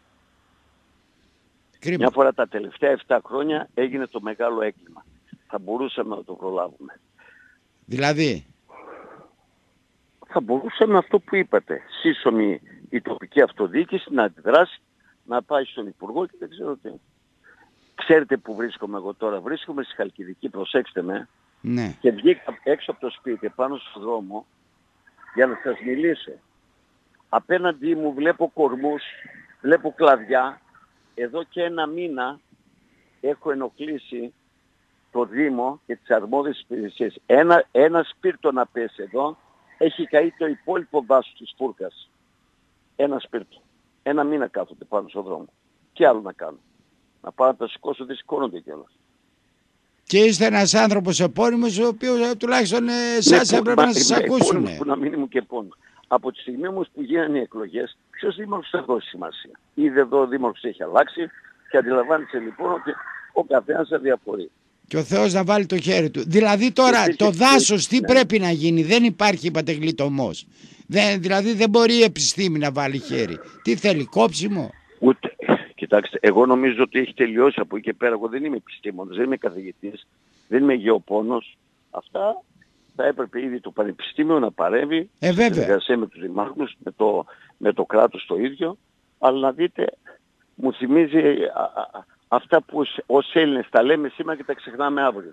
Κρίμα. Μια φορά τα τελευταία 7 χρόνια έγινε το μεγάλο έγκλημα. Θα μπορούσαμε να το προλάβουμε. Δηλαδή? Θα μπορούσαμε αυτό που είπατε. Σύσσωμη η τοπική αυτοδιοίκηση να αντιδράσει, να πάει στον Υπουργό και δεν ξέρω τι. Ξέρετε που βρίσκομαι εγώ τώρα? Βρίσκομαι στη Χαλκιδική, προσέξτε με. Ναι. Και βγήκα έξω από το σπίτι, πάνω στον δρόμο, για να σας μιλήσω. Απέναντί μου βλέπω κορμούς, βλέπω κλαδιά. Εδώ και 1 μήνα έχω ενοχλήσει το Δήμο και τις αρμόδιες υπηρεσίες. Ένα σπίρτο να πέσει εδώ, έχει καεί το υπόλοιπο δάσος της Φούρκας. Ένα σπίρτο. 1 μήνα κάθονται πάνω στον δρόμο. Τι άλλο να κάνω? Να πάω να τα σηκώσω, δεν σηκώνονται κιόλας. Και είστε ένας άνθρωπος επώνυμος, ο οποίος τουλάχιστον εσάς έπρεπε να σας ακούσουν. Που να μην ήμουν και πόνο. Από τη στιγμή όμως που γίνανε οι εκλογές, ποιος δήμαρχος θα δώσει σημασία? Είδε εδώ ο δήμαρχος έχει αλλάξει και αντιλαμβάνεσαι λοιπόν ότι ο καθένας θα διαφορεί. Και ο Θεός να βάλει το χέρι του. Δηλαδή τώρα το δάσος τι πρέπει να γίνει? Δεν υπάρχει, είπατε, γλιτωμός. Δηλαδή δεν μπορεί η επιστήμη να βάλει χέρι. Τι θέλει, κόψιμο? Ούτε. Κοιτάξτε, εγώ νομίζω ότι έχει τελειώσει από εκεί και πέρα. Εγώ δεν είμαι επιστήμονας, δεν είμαι καθηγητής, δεν είμαι γεωπόνος. Αυτά θα έπρεπε ήδη το Πανεπιστήμιο να παρέμβει σε συνεργασία με τους δημάρχους, με το κράτος το ίδιο. Αλλά να δείτε, μου θυμίζει αυτά που ως Έλληνες τα λέμε σήμερα και τα ξεχνάμε αύριο.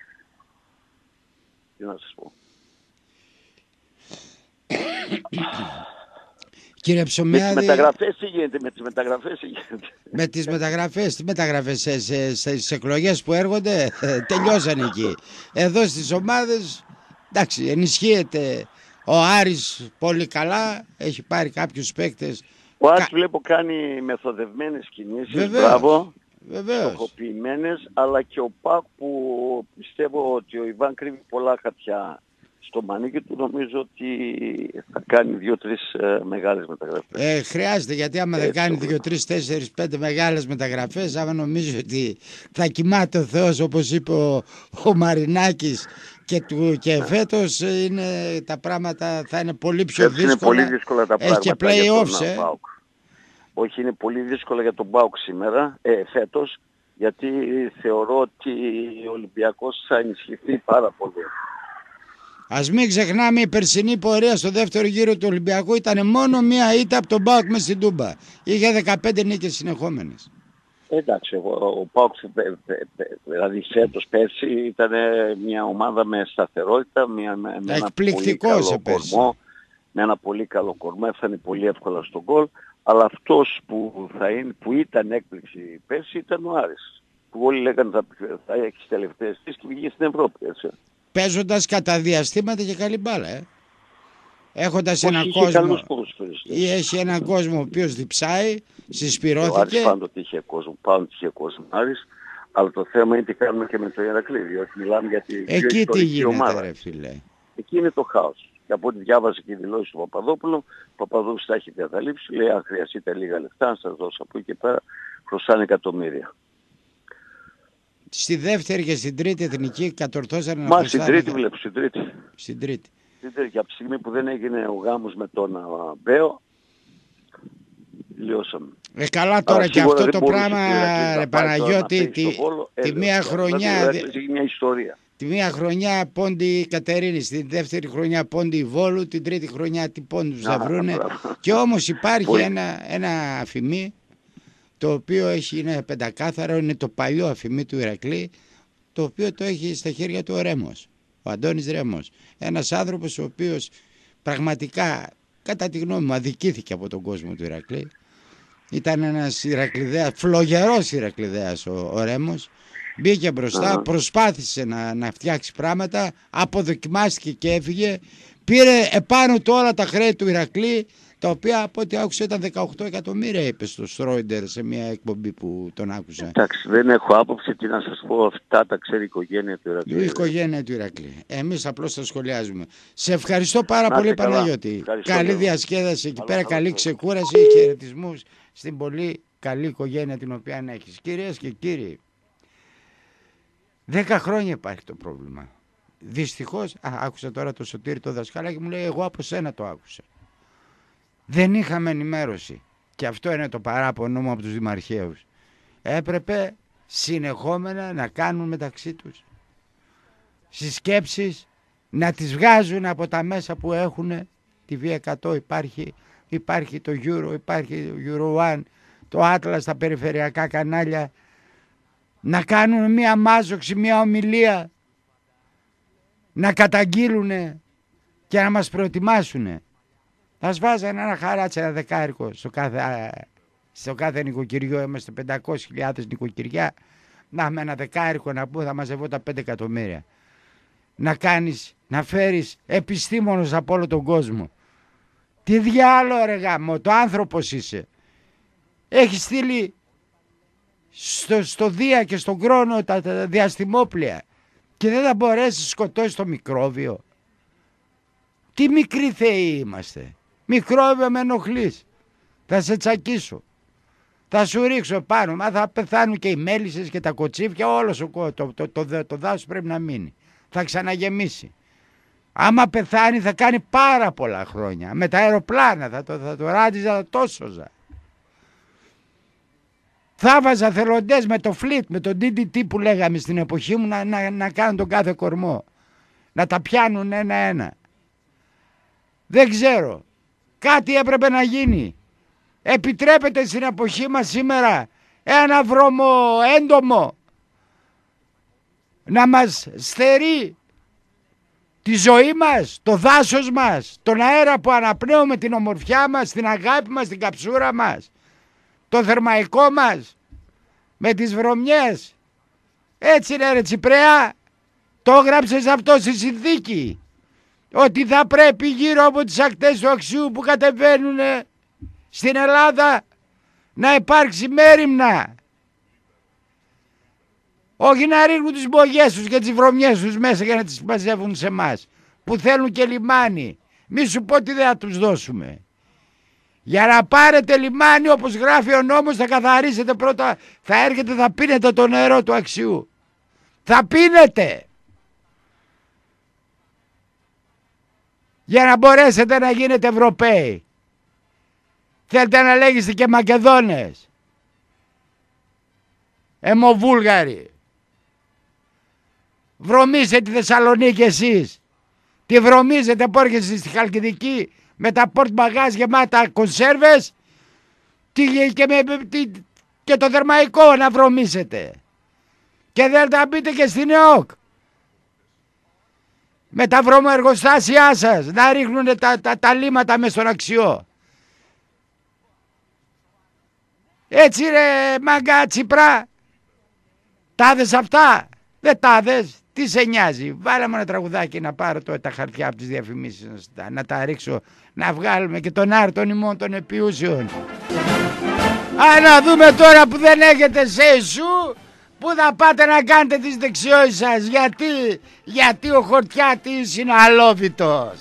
Τι να σας πω. Κύριε Ψωμιάδη, με τις μεταγραφές τι γίνεται? Με τις μεταγραφές, τι μεταγραφές? Στις εκλογές που έρχονται τελειώσαν εκεί. Εδώ στις ομάδες, εντάξει, ενισχύεται ο Άρης πολύ καλά, έχει πάρει κάποιους παίκτες. Ο Άρης βλέπω κάνει μεθοδευμένες κινήσεις, μπράβο, στοχοποιημένες, αλλά και ο ΠΑΟΚ που πιστεύω ότι ο Ιβάν κρύβει πολλά χαρτιά στο μανίκι του, νομίζω ότι θα κάνει 2-3 μεγάλες μεταγραφές. Χρειάζεται, γιατί άμα δεν κάνει 2-3-4-5 μεγάλες μεταγραφές, άμα νομίζει ότι θα κοιμάται ο Θεός, όπως είπε ο Μαρινάκης, και φέτος τα πράγματα θα είναι πολύ πιο δύσκολα. Είναι πολύ δύσκολα τα πράγματα. Έχει και play-offs. Όχι, είναι πολύ δύσκολα για τον ΠΑΟΚ σήμερα, φέτος, γιατί θεωρώ ότι ο Ολυμπιακός θα ενισχυθεί πάρα πολύ. Ας μην ξεχνάμε, η περσινή πορεία στο δεύτερο γύρο του Ολυμπιακού ήταν μόνο μία ήττα από τον ΠΑΟΚ μες στην Τούμπα. Είχε 15 νίκες συνεχόμενες. Εντάξει, ο ΠΑΟΚ δηλαδή φέτος πέρσι ήταν μια ομάδα με σταθερότητα, με ένα πολύ καλό κορμό. Με ένα πολύ καλό κορμό, έφτανε πολύ εύκολα στον γκολ. Αλλά αυτός που ήταν έκπληξη πέρσι ήταν ο Άρης. που όλοι λέγανε θα έχει τελευταίες θέσεις και βγήκε στην Ευρώπη, έτσι. Παίζοντας κατά διαστήματα και καλή μπάλα, Έχοντας Όχι, έναν είχε κόσμο, καλούς ποδοσφαιριστές. έχει έναν κόσμο ο οποίος διψάει, Ο Άρης συσπυρώθηκε. πάντοτε είχε κόσμο, Άρης, αλλά το θέμα είναι τι κάνουμε και με το Ηρακλή, διότι μιλάμε για τη πιο Εκεί τι ιστορική γίνεται, ομάδα. ρε φίλε. Εκεί είναι το χάος. Και από ό,τι διάβασε και οι δηλώσεις του Παπαδόπουλου, ο Παπαδόπουλος τα έχει καταλήψει, λέει αν χρειαστείτε λίγα λεφτά, να σας δώσω από εκεί και πέρα, χρωστάνε εκατομμύρια. Στη δεύτερη και στην τρίτη εθνική κατορθώσανε να Μα στην χρωστάνε. τρίτη βλέπω, στην τρίτη. Στην τρίτη. Και από τη στιγμή που δεν έγινε ο γάμος με τον Μπέο, τελειώσαμε. Καλά τώρα και σίγουρα αυτό δεν το μπορούσε πράγμα, η Ηρακλή να ρε πάει τώρα να Παναγιώτη, παίξει στο Βόλο, τη μία δηλαδή, χρονιά, η Ηρακλής έχει μια ιστορία. τη μία χρονιά πόντι Κατερίνη, στη δεύτερη χρονιά πόντι Βόλου, την τρίτη χρονιά τι πόντους θα βρούνε. Και όμως υπάρχει ένα αφημί, το οποίο είναι πεντακάθαρο, είναι το παλιό αφημί του Ηρακλή, το οποίο το έχει στα χέρια του ο Ρέμος, ο Αντώνης Ρέμος. Ένας άνθρωπος ο οποίος πραγματικά, κατά τη γνώμη μου, αδικήθηκε από τον κόσμο του Ηρακλή. Ήταν ένας Ηρακλιδέας, φλογερός Ηρακλιδέας ο Ρέμος. Μπήκε μπροστά, προσπάθησε να φτιάξει πράγματα, αποδοκιμάστηκε και έφυγε. Πήρε επάνω του όλα τα χρέη του Ηρακλή, τα οποία από ό,τι άκουσα ήταν 18 εκατομμύρια, είπε στο Στρόιντερ σε μια εκπομπή που τον άκουσα. Εντάξει, δεν έχω άποψη, τι να σας πω, αυτά τα ξέρει η οικογένεια του Ηρακλή. Η οικογένεια του Ηρακλή. Εμείς απλώς τα σχολιάζουμε. Σε ευχαριστώ πάρα πολύ, Παναγιώτη. Καλή διασκέδαση εκεί πέρα, καλή ξεκούραση, χαιρετισμούς στην πολύ καλή οικογένεια την οποία έχεις. Κυρίες και κύριοι, 10 χρόνια υπάρχει το πρόβλημα. Δυστυχώς, άκουσα τώρα το Σωτήρη το δασκάλα και μου λέει εγώ από σένα το άκουσα. Δεν είχαμε ενημέρωση. Και αυτό είναι το παράπονο μου από τους δημαρχαίους. Έπρεπε συνεχόμενα να κάνουν μεταξύ τους συσκέψεις, να τις βγάζουν από τα μέσα που έχουν. Τη V100 υπάρχει το Euro, υπάρχει το Euro One, το Atlas στα περιφερειακά κανάλια. Να κάνουν μία μάζοξη, μία ομιλία, να καταγγείλουν και να μας προετοιμάσουν. Θα σβάζανε ένα χαράτσι, ένα δεκάρικο στο κάθε νοικοκυριό. Είμαστε 500.000 νοικοκυριά. Να έχουμε ένα δεκάρικο να πούμε, θα μαζευόταν 5 εκατομμύρια. Να φέρεις επιστήμονες από όλο τον κόσμο. Τι διάλογο ρε γάμο, το άνθρωπος είσαι. Έχει στείλει στο Δία και στον Κρόνο τα διαστημόπλια και δεν θα μπορέσει να σκοτώσει το μικρόβιο. Τι μικροί θεοί είμαστε. Μικρόβιο με ενοχλείς. Θα σε τσακίσω. Θα σου ρίξω πάνω. Μα θα πεθάνουν και οι μέλισσες και τα κοτσίφια. Όλος το δάσος πρέπει να μείνει. Θα ξαναγεμίσει. Άμα πεθάνει θα κάνει πάρα πολλά χρόνια. Με τα αεροπλάνα θα το ράτιζα, θα το σώζα. Θα βάζα θελοντές με το φλιτ, με το DDT που λέγαμε στην εποχή μου να κάνουν τον κάθε κορμό. Να τα πιάνουν ένα-ένα. Δεν ξέρω. Κάτι έπρεπε να γίνει. Επιτρέπεται στην εποχή μας σήμερα ένα βρωμό έντομο να μας στερεί τη ζωή μας, το δάσος μας, τον αέρα που αναπνέουμε, την ομορφιά μας, την αγάπη μας, την καψούρα μας, το θερμαϊκό μας, με τις βρωμιές. Έτσι είναι ρε Τσιπρέα, το έγραψες αυτό στη συνθήκη, ότι θα πρέπει γύρω από τις ακτές του Αξιού που κατεβαίνουν στην Ελλάδα να υπάρξει μέριμνα. Όχι να ρίχνουν τις μπογιές τους και τις βρωμιές τους μέσα για να τις μαζεύουν σε εμάς που θέλουν και λιμάνι. Μη σου πω τι δεν θα τους δώσουμε. Για να πάρετε λιμάνι όπως γράφει ο νόμος θα καθαρίσετε πρώτα, θα έρχεται, θα πίνετε το νερό του Αξιού. Θα πίνετε. Για να μπορέσετε να γίνετε Ευρωπαίοι. Θέλετε να λέγεστε και Μακεδόνες. Αιμοβούλγαροι. Βρωμίζετε τη Θεσσαλονίκη εσείς. Τη βρωμίζετε που έρχεστε στη Χαλκιδική με τα πορτ μπαγάζ γεμάτα κονσέρβες και το θερμαϊκό να βρωμίσετε. Και δεν θα μπείτε και στην ΕΟΚ. Με τα βρωμοεργοστάσια σας να ρίχνουν τα λίματα μες στον Αξιό. Έτσι ρε μάγκα Τσιπρά. Τάδες αυτά, δεν τάδες, τι σε νοιάζει. Βάλε μου ένα τραγουδάκι να πάρω τα χαρτιά από τις διαφημίσεις, να τα ρίξω, να βγάλουμε και τον άρτον ημών των επιούσεων. Να δούμε τώρα που δεν έχετε σέσου, πού θα πάτε να κάνετε τις δεξιώσεις σας. Γιατί ο Χορτιάτης είναι αλόβητος.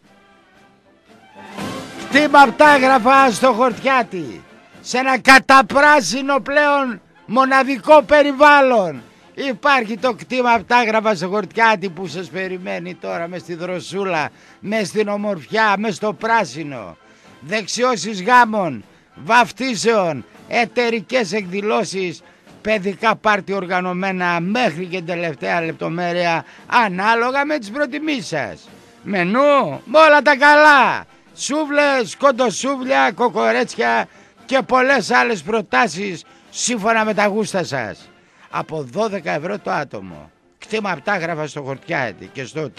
Κτήμα πτάγραφα στο Χορτιάτη, σε ένα καταπράσινο πλέον μοναδικό περιβάλλον. Υπάρχει το κτήμα πτάγραφα στο Χορτιάτη που σας περιμένει τώρα μες στη δροσούλα, μες στην ομορφιά, μες στο πράσινο. Δεξιώσεις γάμων, βαφτίσεων, εταιρικές εκδηλώσεις, παιδικά πάρτι οργανωμένα μέχρι και τελευταία λεπτομέρεια, ανάλογα με τις προτιμήσεις σας. Μενού με όλα τα καλά, σούβλες, κοντοσούβλια, κοκορέτσια και πολλές άλλες προτάσεις σύμφωνα με τα γούστα σας. Από 12 ευρώ το άτομο. Κτήμα πτάγραφα στο Χορτιάτη και στο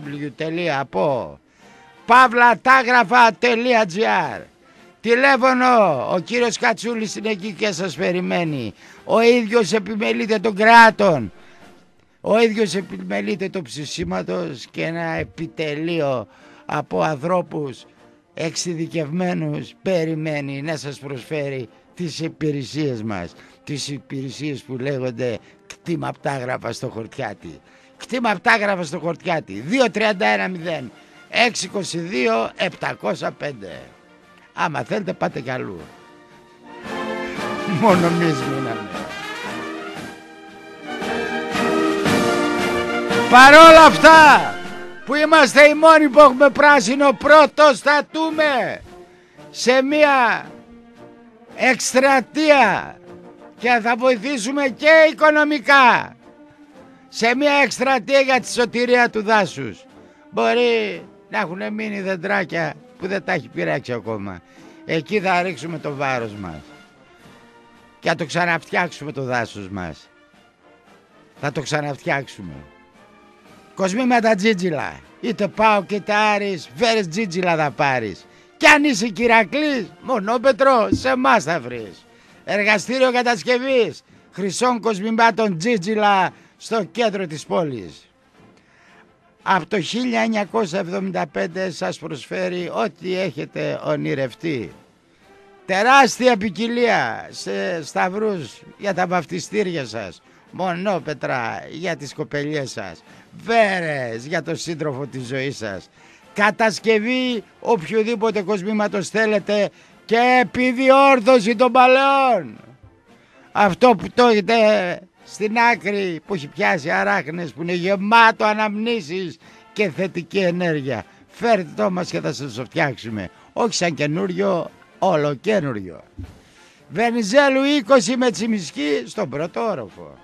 www.pavlatagрафα.gr. Τηλέφωνο, ο κύριος Κατσούλης είναι εκεί και σας περιμένει. Ο ίδιος επιμελείται των κρεάτων, ο ίδιος επιμελείται των ψησίματος και ένα επιτελείο από ανθρώπους εξειδικευμένους περιμένει να σας προσφέρει τις υπηρεσίες μας. Τις υπηρεσίες που λέγονται κτήμα πτάγραφα στο Χορτιάτη. Κτήμα πτάγραφα στο Χορτιάτη 2310 622 705. Άμα θέλετε πάτε κι αλλού. Μόνο εμείς μείναμε. Παρόλα αυτά που είμαστε οι μόνοι που έχουμε πράσινο, πρωτοστατούμε σε μια εκστρατεία και θα βοηθήσουμε και οικονομικά σε μια εκστρατεία για τη σωτηρία του δάσους. Μπορεί να έχουν μείνει δεντράκια που δεν τα έχει πειράξει ακόμα. Εκεί θα ρίξουμε το βάρος μας και θα το ξαναφτιάξουμε το δάσος μας. Θα το ξαναφτιάξουμε. Κοσμί με τα τζίτζιλα. Είτε πάω και τα Άρης, φέρες τζίτζιλα θα πάρεις. Κι αν είσαι Κυρακλής, μονόπετρο, σε εμάς θα βρεις. Εργαστήριο κατασκευής χρυσών κοσμημάτων τζίτζιλα στο κέντρο της πόλης. Από το 1975 σας προσφέρει ό,τι έχετε ονειρευτεί. Τεράστια ποικιλία σε σταυρούς για τα βαφτιστήρια σας, μονόπετρα για τις κοπελιές σας, βέρες για τον σύντροφο της ζωής σας, κατασκευή οποιοδήποτε κοσμήματος θέλετε και επιδιόρθωση των παλαιών. Αυτό που το έχετε στην άκρη που έχει πιάσει αράχνες, που είναι γεμάτο αναμνήσεις και θετική ενέργεια, φέρτε το μας και θα σας το φτιάξουμε. Όχι σαν καινούριο, όλο καινούριο. Βενιζέλου 20 με Τσιμισκή στον πρώτο όροφο.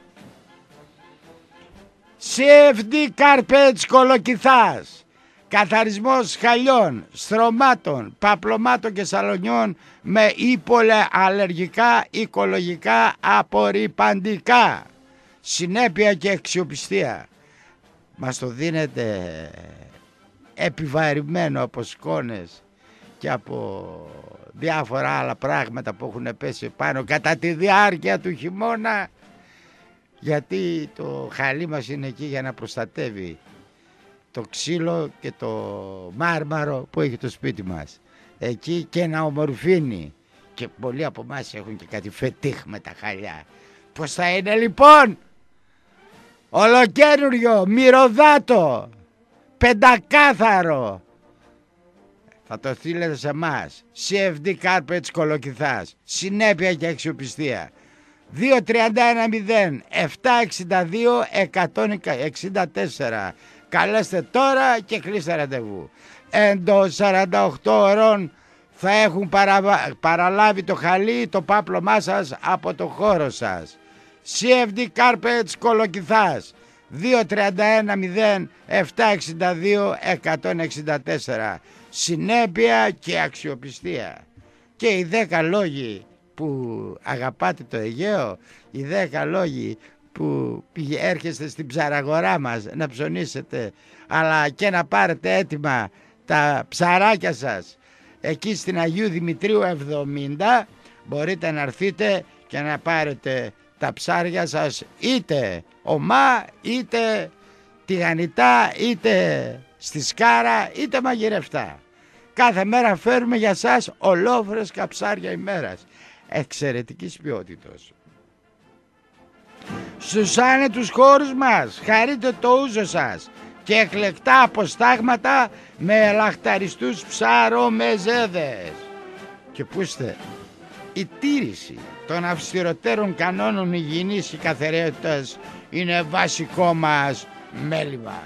CFD Carpets Κολοκυθάς. Καθαρισμός χαλιών, στρωμάτων, παπλωμάτων και σαλονιών με υπολεαλλεργικά, οικολογικά, απορρυπαντικά. Συνέπεια και αξιοπιστία. Μας το δίνετε επιβαρημένο από σκόνες και από διάφορα άλλα πράγματα που έχουν πέσει πάνω κατά τη διάρκεια του χειμώνα, γιατί το χαλί μας είναι εκεί για να προστατεύει το ξύλο και το μάρμαρο που έχει το σπίτι μας. Εκεί και να ομορφύνει. Και πολλοί από εμάς έχουν και κάτι φετίχ με τα χαλιά. Πώς θα είναι λοιπόν? Ολοκένουριο, μυρωδάτο, πεντακάθαρο. Θα το στείλετε σε εμάς. CFD Carpets Κολοκυθάς. Συνέπεια και αξιοπιστία. 2310 762 164. Καλέστε τώρα και κλείστε ραντεβού. Εντός 48 ώρων θα έχουν παραλάβει το χαλί, το πάπλωμά σας από το χώρο σας. CFD Carpets Κολοκυθάς 2310 762 164. Συνέπεια και αξιοπιστία. Και οι 10 λόγοι που αγαπάτε το Αιγαίο, οι 10 λόγοι που έρχεστε στην ψαραγορά μας να ψωνίσετε, αλλά και να πάρετε έτοιμα τα ψαράκια σας εκεί στην Αγίου Δημητρίου 70, μπορείτε να έρθετε και να πάρετε τα ψάρια σας είτε ομά, είτε τηγανιτά, είτε στη σκάρα, είτε μαγειρευτά. Κάθε μέρα φέρουμε για σας ολόφρεσκα ψάρια ημέρας, εξαιρετικής ποιότητας. Στους άνετους χώρους μας χαρείτε το ούζο σας και εκλεκτά αποστάγματα με ελαχταριστούς ψαρομεζέδες. Και πούστε, η τήρηση των αυστηροτέρων κανόνων υγιεινής και καθαριότητας είναι βασικό μας μέλημα.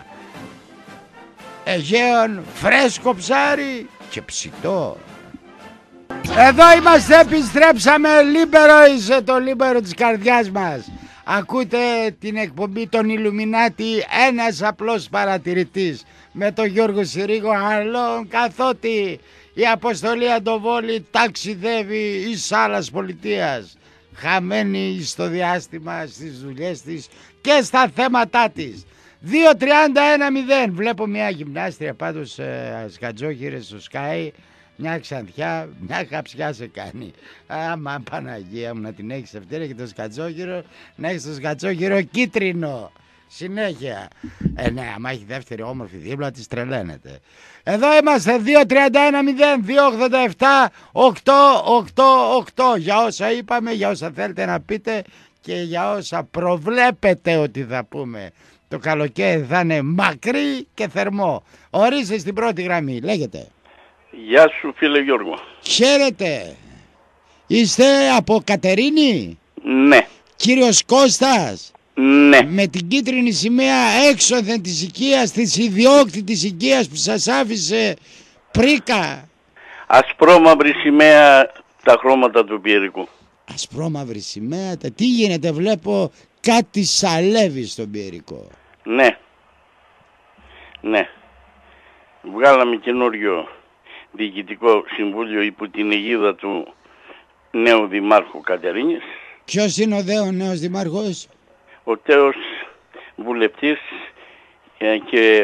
Αιγαίων φρέσκο ψάρι και ψητό. Εδώ είμαστε, επιστρέψαμε. Λίμπερο είσαι το λίμπερο της καρδιάς μας. Ακούτε την εκπομπή των Ιλουμινάτη, ένας απλός παρατηρητής, με τον Γιώργο Συρίγο, άλλον καθότι η αποστολή Αντοβόλη ταξιδεύει εις άλλας πολιτείας, χαμένη στο διάστημα, στις δουλειές της και στα θέματά της. 2-31-0. Βλέπω μια γυμνάστρια πάντως σκατζόχυρες στο Sky. Μια ξανθιά, μια καψιά σε κάνει. Άμα Παναγία μου να την έχεις αυτή και το σκατζόχυρο, να έχεις το σκατζόχυρο κίτρινο. Συνέχεια. Ναι, άμα έχει δεύτερη όμορφη δίπλα της τρελαίνεται. Εδώ είμαστε 2-31-0-2-87-8-8-8. Για όσα είπαμε, για όσα θέλετε να πείτε και για όσα προβλέπετε ότι θα πούμε. Το καλοκαίρι θα είναι μακρύ και θερμό. Ορίστε στην πρώτη γραμμή, λέγεται. Γεια σου φίλε Γιώργο. Χαίρετε. Είστε από Κατερίνη? Ναι. Κύριος Κώστας? Ναι. Με την κίτρινη σημαία έξωθεν της οικίας, της ιδιόκτητης οικίας που σας άφησε πρίκα. Ασπρόμαυρη σημαία τα χρώματα του Πιερικού. Ασπρόμαυρη σημαία, τι γίνεται, βλέπω κάτι σαλεύει στον Πιερικό. Ναι. Ναι. Βγάλαμε καινούριο διοικητικό συμβούλιο υπό την αιγίδα του νέου δημάρχου Κατερίνης. Ποιος είναι ο νέος δημάρχος? Ο τέος βουλευτής και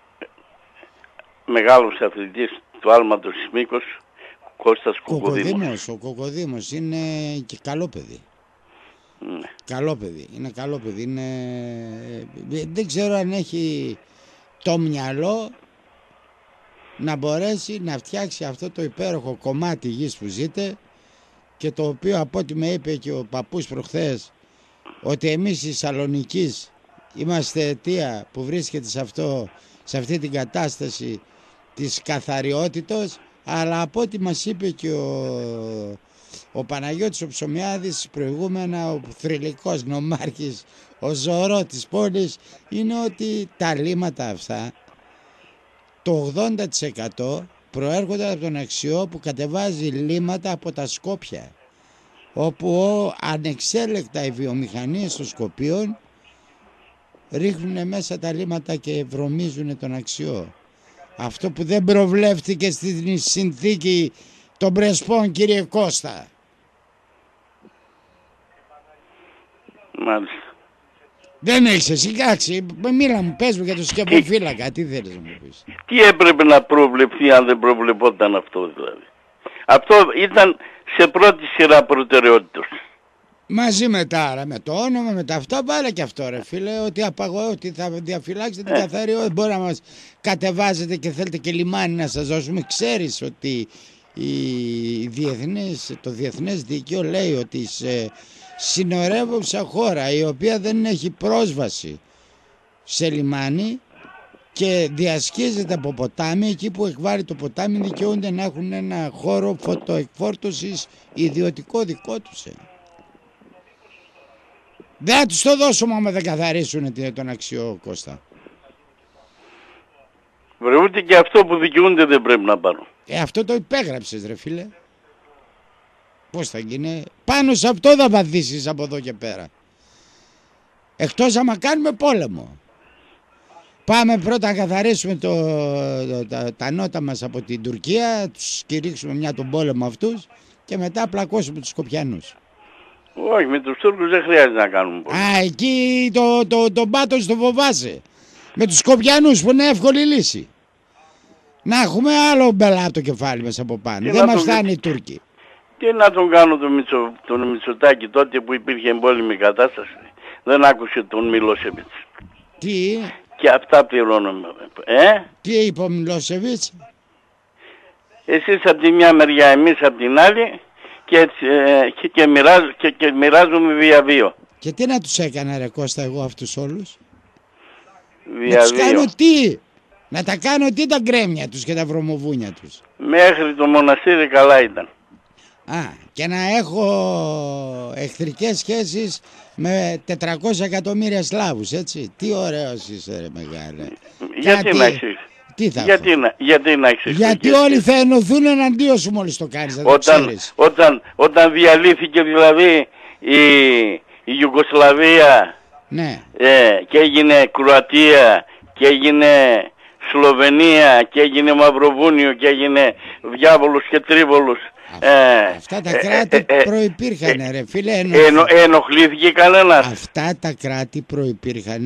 μεγάλος αθλητής του άλματος Μήκος, Κώστας Κοκοδήμος. Ο Κοκοδήμος είναι και καλό παιδί. Ναι. Καλό παιδί, είναι καλό παιδί. Δεν ξέρω αν έχει το μυαλό να μπορέσει να φτιάξει αυτό το υπέροχο κομμάτι γης που ζείτε και το οποίο, από ό,τι με είπε και ο παππούς προχθές, ότι εμείς οι Σαλονικείς είμαστε αιτία που βρίσκεται σε αυτή την κατάσταση της καθαριότητος, αλλά από ό,τι μας είπε και ο Παναγιώτης ο Ψωμιάδης προηγούμενα, ο θρυλικός νομάρχης, ο Ζωρό της πόλης, είναι ότι τα λίμματα αυτά, το 80% προέρχονται από τον Αξιό που κατεβάζει λίμματα από τα Σκόπια, όπου ανεξέλεκτα οι βιομηχανίες των Σκοπίων ρίχνουν μέσα τα λίμματα και βρωμίζουν τον Αξιό. Αυτό που δεν προβλέφθηκε στη συνθήκη των Πρεσπών, κύριε Κώστα. Μάλιστα. Δεν έχεις εσύ, κάτσε, μίλα μου, πες μου για το σκεποφύλακα, τι θέλεις να μου πεις. Τι έπρεπε να προβλεφθεί αν δεν προβλεπόταν αυτό δηλαδή? Αυτό ήταν σε πρώτη σειρά προτεραιότητας. Μαζί με τα άρα, με το όνομα, με τα αυτά, βάλε και αυτό ρε φίλε, ότι θα διαφυλάξετε την καθαριότητα. Μπορεί να μας κατεβάζετε και θέλετε και λιμάνι να σας δώσουμε. Ξέρεις ότι το διεθνές δίκαιο λέει ότι σε συνορεύουσα χώρα η οποία δεν έχει πρόσβαση σε λιμάνι και διασχίζεται από ποτάμι, εκεί που εκβάρει το ποτάμι δικαιούνται να έχουν ένα χώρο φωτοεκφόρτωσης ιδιωτικό δικό τους. Δεν θα τους το δώσουμε άμα δεν καθαρίσουν τον Αξιό, Κώστα. Βρε, ούτε και αυτό που δικαιούνται δεν πρέπει να πάρουν. Αυτό το υπέγραψες ρε φίλε. Πώς θα γίνει? Πάνω σε αυτό θα βαδίσεις από εδώ και πέρα. Εκτός άμα κάνουμε πόλεμο. Πάμε πρώτα να καθαρίσουμε τα νότα μας από την Τουρκία, τους κηρύξουμε μια τον πόλεμο αυτούς και μετά πλακώσουμε τους Σκοπιανούς. Όχι, με τους Τούρκους δεν χρειάζεται να κάνουμε πόλεμο. Εκεί τον πάτος το φοβάσαι. Με τους Σκοπιανούς που είναι εύκολη λύση. Να έχουμε άλλο μπελά το κεφάλι μας από πάνω. Δεν μας φτάνει οι Τούρκοι. Τι να τον κάνω τον Μητσοτάκη τότε που υπήρχε εμπόλεμη κατάσταση. Δεν άκουσε τον Μιλόσεβιτς. Τι? Και αυτά πληρώνουμε. Τι είπε ο Μιλόσεβιτς? Εσείς από τη μια μεριά, εμείς από την άλλη και μοιράζουμε βία-βίο. Και τι να τους έκανα ρε Κώστα εγώ αυτούς όλους? Βία-βίο. Να τους κάνω τι? Να τα κάνω τι τα γκρέμια τους και τα βρωμοβούνια τους? Μέχρι το μοναστήρι καλά ήταν. Και να έχω εχθρικές σχέσεις με 400 εκατομμύρια Σλάβους, έτσι. Τι ωραίος είσαι ρε μεγάλε. Γιατί να έχεις? Τι θα γιατί να έχεις? Γιατί όλοι θα ενωθούν εναντίον σου μόλις το κάνεις, να το ξέρεις. Όταν διαλύθηκε δηλαδή η Ιουγκοσλαβία, ναι. Και έγινε Κροατία και έγινε Σλοβενία και έγινε Μαυροβούνιο και έγινε Διάβολος και Τρίβολος. Αυτά τα κράτη προϋπήρχαν ρε φίλε. Ενοχλήθηκε κανένας? Αυτά τα κράτη προϋπήρχαν,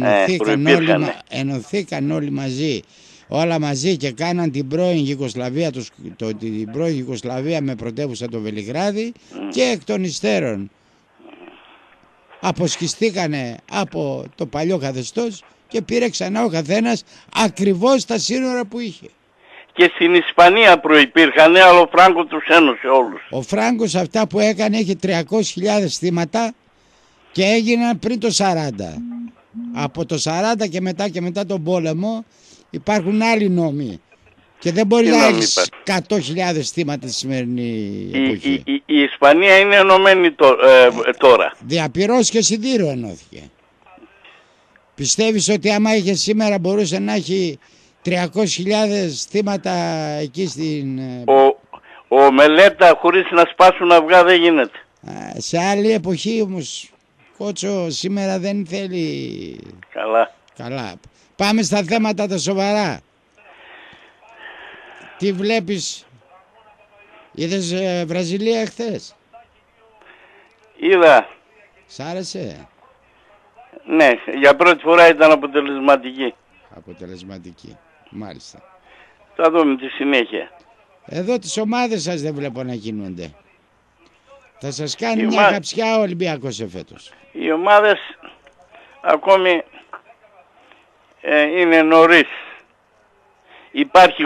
ενωθήκαν όλοι μαζί. Όλα μαζί και κάναν την πρώην Ιουγκοσλαβία με πρωτεύουσα το Βελιγράδι και εκ των υστέρων αποσχιστήκανε από το παλιό καθεστώς και πήρε ξανά ο καθένας ακριβώς τα σύνορα που είχε. Και στην Ισπανία προϋπήρχαν, αλλά ο Φράγκο τους ένωσε όλους. Ο Φράγκος αυτά που έκανε έχει 300.000 θύματα και έγιναν πριν το 40. Από το 40 και μετά τον πόλεμο υπάρχουν άλλοι νόμοι. Και δεν μπορεί να έχει 100.000 θύματα τη σημερινή εποχή. Η Ισπανία είναι ενωμένη τώρα. Διαπυρός και Σιδήρο ενώθηκε. Πιστεύεις ότι άμα είχε σήμερα μπορούσε να έχει 300.000 θύματα εκεί στην... Ο Μελέτα χωρίς να σπάσουν αυγά δεν γίνεται. Σε άλλη εποχή όμως, Κότσο, σήμερα δεν θέλει... Καλά. Πάμε στα θέματα τα σοβαρά. Τι βλέπεις? Είδες Βραζιλία χθες? Είδα. Σ' άρεσε? Ναι, για πρώτη φορά ήταν αποτελεσματική. Μάλιστα. Θα δούμε τη συνέχεια. Εδώ τις ομάδες σας δεν βλέπω να κινούνται. Θα σας κάνει μια χαψιά ο Ολυμπιακός εφέτος. Οι ομάδες ακόμη είναι νωρίς. Υπάρχει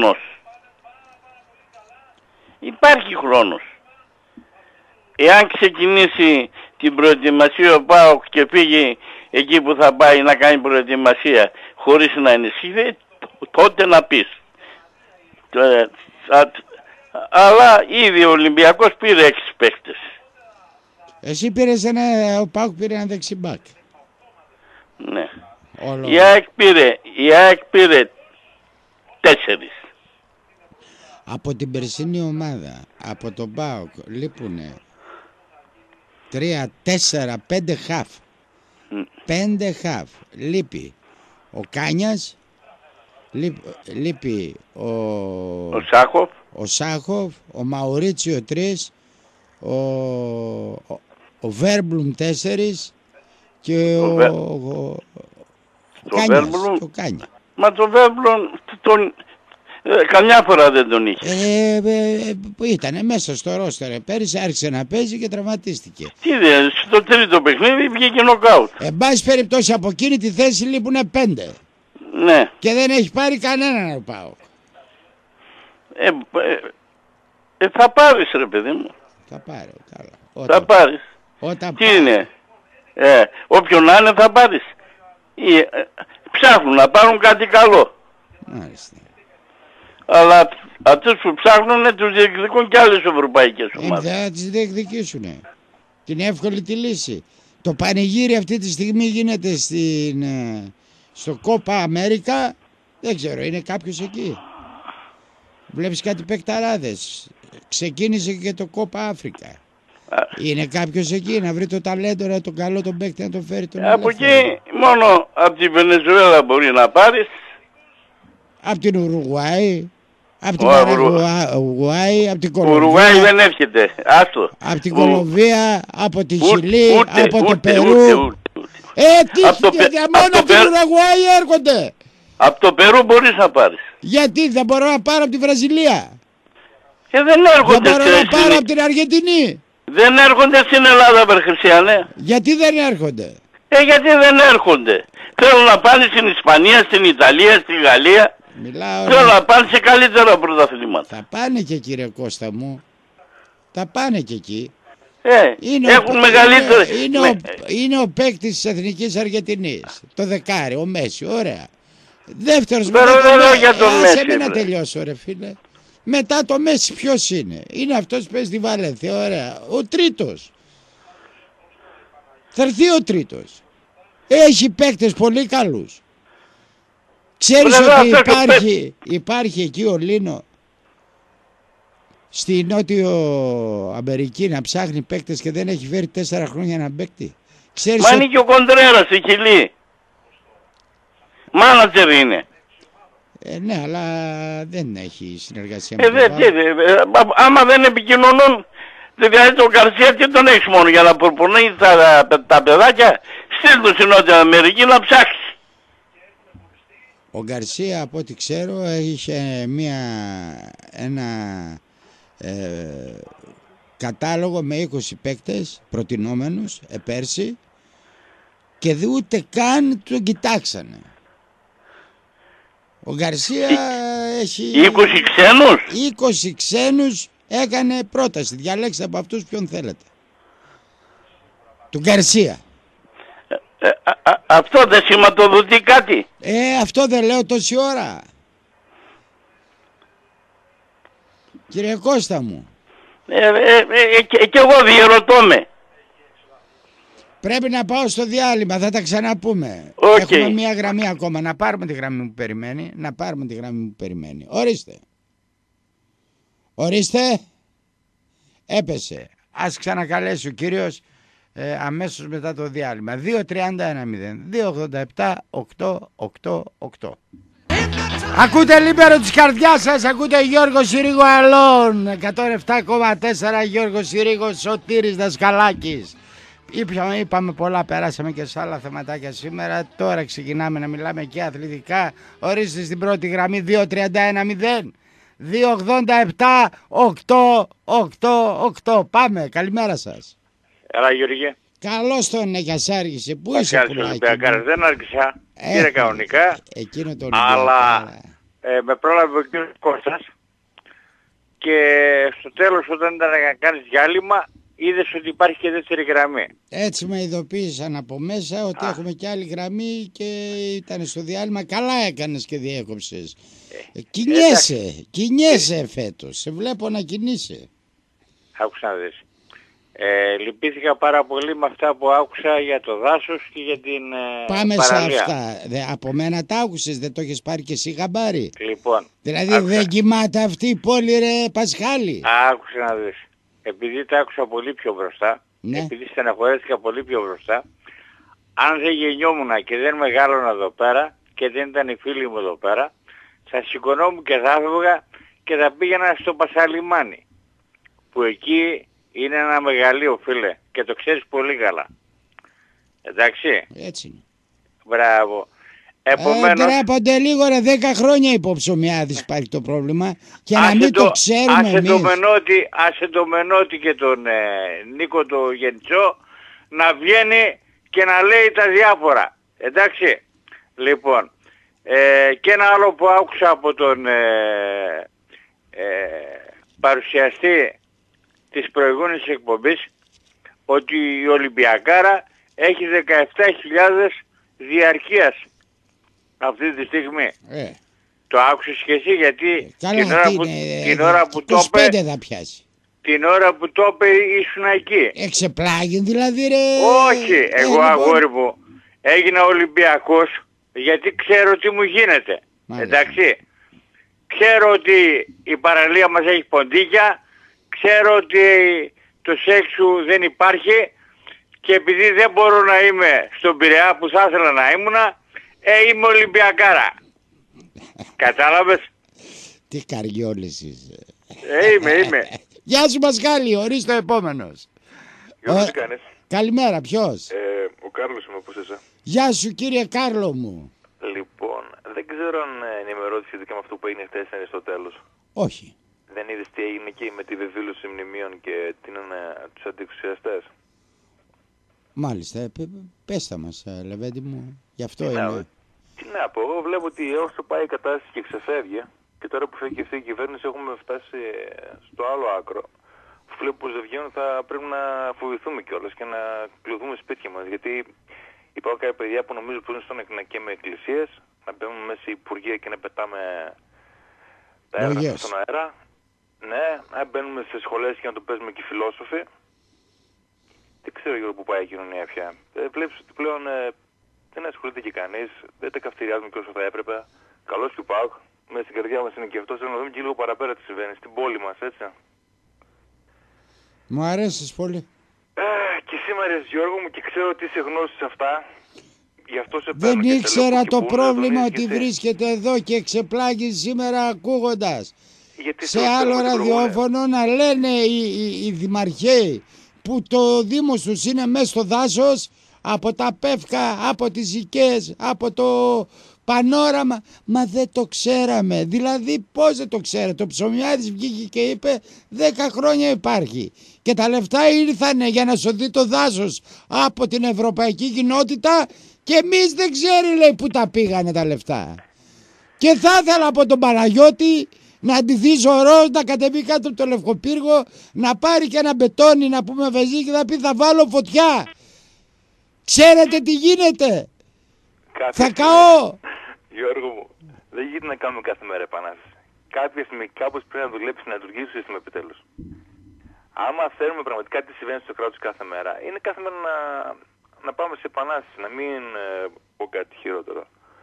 χρόνος. Εάν ξεκινήσει την προετοιμασία ο ΠΑΟΚ και φύγει εκεί που θα πάει να κάνει προετοιμασία χωρίς να ενισχύει, τότε να πεις. Αλλά ήδη ο Ολυμπιακός πήρε 6 παίκτες. Εσύ πήρες ο ΠΑΟΚ πήρε ένα δεξιμπάκ. Ναι. Η ΑΕΚ πήρε 4. Από την περσινή ομάδα, από τον ΠΑΟΚ λείπουνε 3, 4, 5 χαφ. 5 χαφ. Λείπει ο Κάνιας, λείπει ο Σάχοφ, ο Μαουρίτσιο 3, ο Βέρμπλουμ 4 και ο Κάνια. Μα το Βέρμπλουμ καμιά φορά δεν τον είχε. Ήτανε μέσα στο ρόστερ. Πέρυσι άρχισε να παίζει και τραυματίστηκε. Τι δεν, στο τρίτο παιχνίδι βγήκε νοκάουτ. Εν πάση περιπτώσει από εκείνη τη θέση λείπουνε 5. Ναι. Και δεν έχει πάρει κανέναν ο ΠΑΟΚ. Θα πάρεις ρε παιδί μου. Θα πάρει. Θα πάρεις. Τι είναι. Όποιον να είναι θα πάρεις. Ψάχνουν να πάρουν κάτι καλό. Μάλιστα. Αλλά αυτούς που ψάχνουν τους διεκδικούν και άλλες ευρωπαϊκές ομάδες. Θα τις διεκδικήσουνε. Την εύκολη τη λύση. Το πανηγύρι αυτή τη στιγμή γίνεται στο Κόπα Αμέρικα. Δεν ξέρω, είναι κάποιος εκεί? Βλέπεις κάτι παικταράδες. Ξεκίνησε και το Κόπα Αφρικα. Είναι κάποιος εκεί να βρει το ταλέντο, να τον καλό τον παίκτη να τον φέρει τον από εκεί μόνο από τη Βενεζουέλα μπορεί να πάρεις. Από την Ουρουγουάη, από την Παραγουάη, από την Κολομβία. Ουρουγουάη δεν έρχεται, άστο. Από την Κολομβία, από τη Χιλή, από το Περού. Μόνο από την Ουρουγουάη έρχονται. Από το Περού μπορείς να πάρεις. Γιατί δεν μπορώ να πάρω από τη Βραζιλία? Δεν έρχονται. Δεν μπορώ να πάρω από την Αργεντινή. Δεν έρχονται στην Ελλάδα, βρε Χριστιανέ. Γιατί δεν έρχονται? Γιατί δεν έρχονται. Θέλουν να πάνε στην Ισπανία, στην Ιταλία, στη Γαλλία. Θέλουν να πάνε σε καλύτερα πρωταθλήματα. Θα πάνε και εκεί, ρε Κώστα μου. Θα πάνε και εκεί. Έχουν μεγαλύτερο. Είναι ο παίκτης της Εθνικής Αργεντινής. Το δεκάρι, ο Μέση, ωραία. Δεύτερος για τον Μέση. Άσε με να τελειώσω, ρε φίλε. Μετά το Μέση ποιος είναι? Είναι αυτός που παίζει στη Βαλένθια, ωραία. Ο τρίτος. Θα έρθει ο τρίτος. Έχει παίκτες πολύ καλούς. Ξέρεις ότι υπάρχει εκεί ο Λίνο στη Νότιο Αμερική να ψάχνει παίκτες και δεν έχει φέρει 4 χρόνια να παίκτη. Μα είναι και ο Κοντρέρας στη Χιλή. Μάνατζερ είναι. Ναι, αλλά δεν έχει συνεργασία με τον άμα δεν επικοινωνούν, δηλαδή τον Γκαρσία τι τον έχεις μόνο για να προπονεί τα παιδάκια, στείλ του στην Νότια Αμερική να ψάξει. Ο Γκαρσία, από ό,τι ξέρω, είχε ένα κατάλογο με 20 παίκτες προτινόμενους πέρσι και ούτε καν τον κοιτάξανε. Ο Γκαρσία έχει 20 ξένους. 20 ξένους έκανε πρόταση. Διαλέξτε από αυτούς ποιον θέλετε. Του Γκαρσία. Αυτό δεν σηματοδοτεί κάτι? Αυτό δεν λέω τόση ώρα. Κύριε Κώστα μου. Και εγώ διερωτώ με. Πρέπει να πάω στο διάλειμμα, θα τα ξαναπούμε. Έχουμε μια γραμμή ακόμα. Να πάρουμε τη γραμμή που περιμένει. Ορίστε. Έπεσε. Ας ξανακαλέσει ο κύριος αμέσως μετά το διάλειμμα. 2-31-0-2-87-8-8-8. Ακούτε Λίμπερο της καρδιάς σας, ακούτε Γιώργο Συρίγο Αλών 107,4 Γιώργο Συρίγο, Σωτήρης Δασκαλάκης. Είπαμε πολλά, περάσαμε και σε άλλα θεματάκια σήμερα. Τώρα ξεκινάμε να μιλάμε και αθλητικά. Ορίστε στην πρώτη γραμμή 2-31-0-2-87-8-8-8. Πάμε, καλημέρα σας. Έλα Γιώργη. Καλώς τον Νέκιας άργησε. Πού είσαι πουλάκι? Δεν άργησα. Κύριε κανονικά. Εκείνο τον αλλά με πρόλαβε ο κύριος Κώστας και στο τέλος όταν ήταν να κάνεις διάλειμμα είδες ότι υπάρχει και δεύτερη γραμμή. Έτσι με ειδοποίησαν από μέσα ότι έχουμε και άλλη γραμμή και ήταν στο διάλειμμα. Καλά έκανες και διέκοψες. Κινιέσαι φέτος. Σε βλέπω να κινείσαι. Άκουσα να δεις. Λυπήθηκα πάρα πολύ με αυτά που άκουσα για το δάσος και για την Πάμε παραλία. σε αυτά. Από μένα τα άκουσες, δεν το έχεις πάρει και εσύ χαμπάρι? Λοιπόν. Δηλαδή δεν κοιμάται αυτή η πόλη, ρε Πασχάλη? Άκουσα να δεις. Επειδή τα άκουσα πολύ πιο μπροστά, επειδή στεναχωρέθηκα πολύ πιο μπροστά, αν δεν γεννιόμουν και δεν μεγάλωνα εδώ πέρα και δεν ήταν οι φίλοι μου εδώ πέρα, θα σηκωνόμουν και θα έφευγα και θα πήγαινα στο Πασαλιμάνι, που εκεί είναι ένα μεγαλείο, φίλε, και το ξέρεις πολύ καλά. Εντάξει. Έτσι είναι. Μπράβο. Επομένως... Τρέπονται λίγο, ρε, 10 χρόνια υποψωμιάδης υπάρχει το πρόβλημα και να μην το ξέρουμε εμείς. Άσε το Μενώτη και τον Νίκο το Γεντσό να βγαίνει και να λέει τα διάφορα. Εντάξει. Λοιπόν, και ένα άλλο που άκουσα από τον παρουσιαστή της προηγούμενης εκπομπής, ότι η Ολυμπιακάρα έχει 17.000 διαρκείας αυτή τη στιγμή. Το άκουσες και εσύ, γιατί την ώρα που το είπε, θα πιάσει. Την ώρα που το είπε ήσουν εκεί. Εξεπλάγει δηλαδή, ρε? Όχι, εγώ αγόρι μου έγινα Ολυμπιακός γιατί ξέρω τι μου γίνεται. Μάλιστα. Εντάξει. Ξέρω ότι η παραλία μας έχει ποντίκια, ξέρω ότι το σεξ σου δεν υπάρχει και επειδή δεν μπορώ να είμαι στον Πειραιά που θα ήθελα να ήμουνα, είμαι Ολυμπιακάρα. Κατάλαβες? Τι καριόλης είσαι. Είμαι. Γεια σου Πασχάλη, ορίστε ο επόμενος. Γιώργο, τι κάνεις? Καλημέρα, ποιος? Ο Κάρλος είμαι, πώς είσαι? Γεια σου κύριε Κάρλο μου. Λοιπόν, δεν ξέρω αν ενημερώθη σχετικά με αυτό που έγινε χθες στο τέλος. Όχι. Δεν είδες τι έγινε εκεί με τη βεβήλωση μνημείων και τους αντιεξουσιαστές? Μάλιστα, πες τα μας, Λεβέντη μου, γι' αυτό είναι. Τι να πω, εγώ βλέπω ότι όσο πάει η κατάσταση και ξεφεύγει, και τώρα που φεύγει αυτή η κυβέρνηση έχουμε φτάσει στο άλλο άκρο. Βλέπω πως δεν βγαίνουν, θα πρέπει να φοβηθούμε κιόλας και να κλωθούμε σπίτια μας. Γιατί υπάρχουν κάποια παιδιά που νομίζω πως είναι στον και με εκκλησίες, να μπαίνουν μέσα σε υπουργεία και να πετάμε τα έργα στον αέρα. Ναι, να μπαίνουμε σε σχολές και να το παίζουμε και οι φιλόσοφοι. Δεν ξέρω Γιώργο που πάει η κοινωνία πια. Βλέπεις ότι πλέον δεν ασχολείται και κανείς, δεν τα καυτηριάζουμε και όσο θα έπρεπε. Καλώς και ο ΠΑΟΚ, μέσα στην καρδιά μας είναι και αυτός, θέλω να δούμε και λίγο παραπέρα τι συμβαίνει, στην πόλη μας, έτσι. Μου αρέσεις πολύ. Και σήμερα Γιώργο μου και ξέρω ότι είσαι γνώση σε αυτά. Γι' αυτό σε δεν ήξερα το πρόβλημα ότι βρίσκεται εδώ και ξεπλάγει σήμερα ακούγοντας σε άλλο ραδιόφωνο να λένε οι δημαρχαίοι που το δήμος τους είναι μέσα στο δάσος, από τα Πεύκα, από τις Ζικές, από το Πανόραμα. Μα δεν το ξέραμε. Δηλαδή πώς δεν το ξέρετε? Το Ψωμιάδης βγήκε και είπε 10 χρόνια υπάρχει και τα λεφτά ήρθανε για να σωθεί το δάσος από την Ευρωπαϊκή Κοινότητα και εμείς δεν ξέρει, λέει, που τα πήγανε τα λεφτά. Και θα ήθελα από τον Παναγιώτη να ντυθεί ζωρός, να κατεβεί κάτω από το Λευκοπύργο, να πάρει και ένα μπετόνι, να πούμε βεζί και να πει θα βάλω φωτιά. Ξέρετε τι γίνεται? Θα καώ. Γιώργο μου, δεν γίνεται να κάνουμε κάθε μέρα επανάσταση. Κάποια στιγμή κάπως πρέπει να δουλέψει, να λειτουργήσει το σύστημα επιτέλους. Άμα θέλουμε πραγματικά τι συμβαίνει στο κράτος κάθε μέρα, είναι κάθε μέρα να πάμε σε επανάσταση, να μην πω κάτι χειρότερο.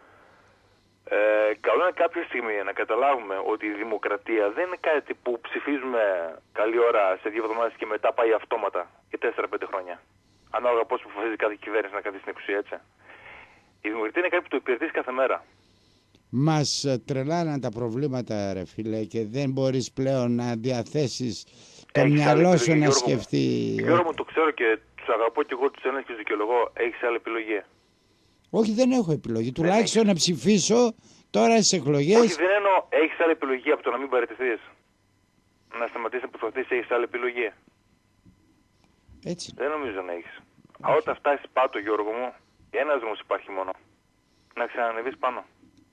Καλό είναι κάποια στιγμή να καταλάβουμε ότι η δημοκρατία δεν είναι κάτι που ψηφίζουμε καλή ώρα σε 2 εβδομάδες και μετά πάει αυτόματα για 4-5 χρόνια. Ανάλογα πώς αποφασίζει κάθε κυβέρνηση να καθίσει στην εξουσία, έτσι. Η δημοκρατία είναι κάτι που το υπηρετείς κάθε μέρα. Μας τρελάναν τα προβλήματα, ρε φίλε, και δεν μπορείς πλέον να διαθέσεις το μυαλό σου να σκεφτεί. Γιώργο μου, το ξέρω και τους αγαπώ και εγώ τους Έλληνες και τους δικαιολογώ. Έχεις άλλη επιλογή? Όχι, δεν έχω επιλογή. Τουλάχιστον να ψηφίσω τώρα στις εκλογές. Όχι, δεν εννοώ. Έχεις άλλη επιλογή από το να μην παραιτηθείς? Να σταματήσεις να προσπαθείς, έχεις άλλη επιλογή? Έτσι. Δεν νομίζω να έχεις. Όταν φτάσεις πάτο, Γιώργο μου, ένας δρόμος υπάρχει μόνο. Να ξανανεβείς πάνω.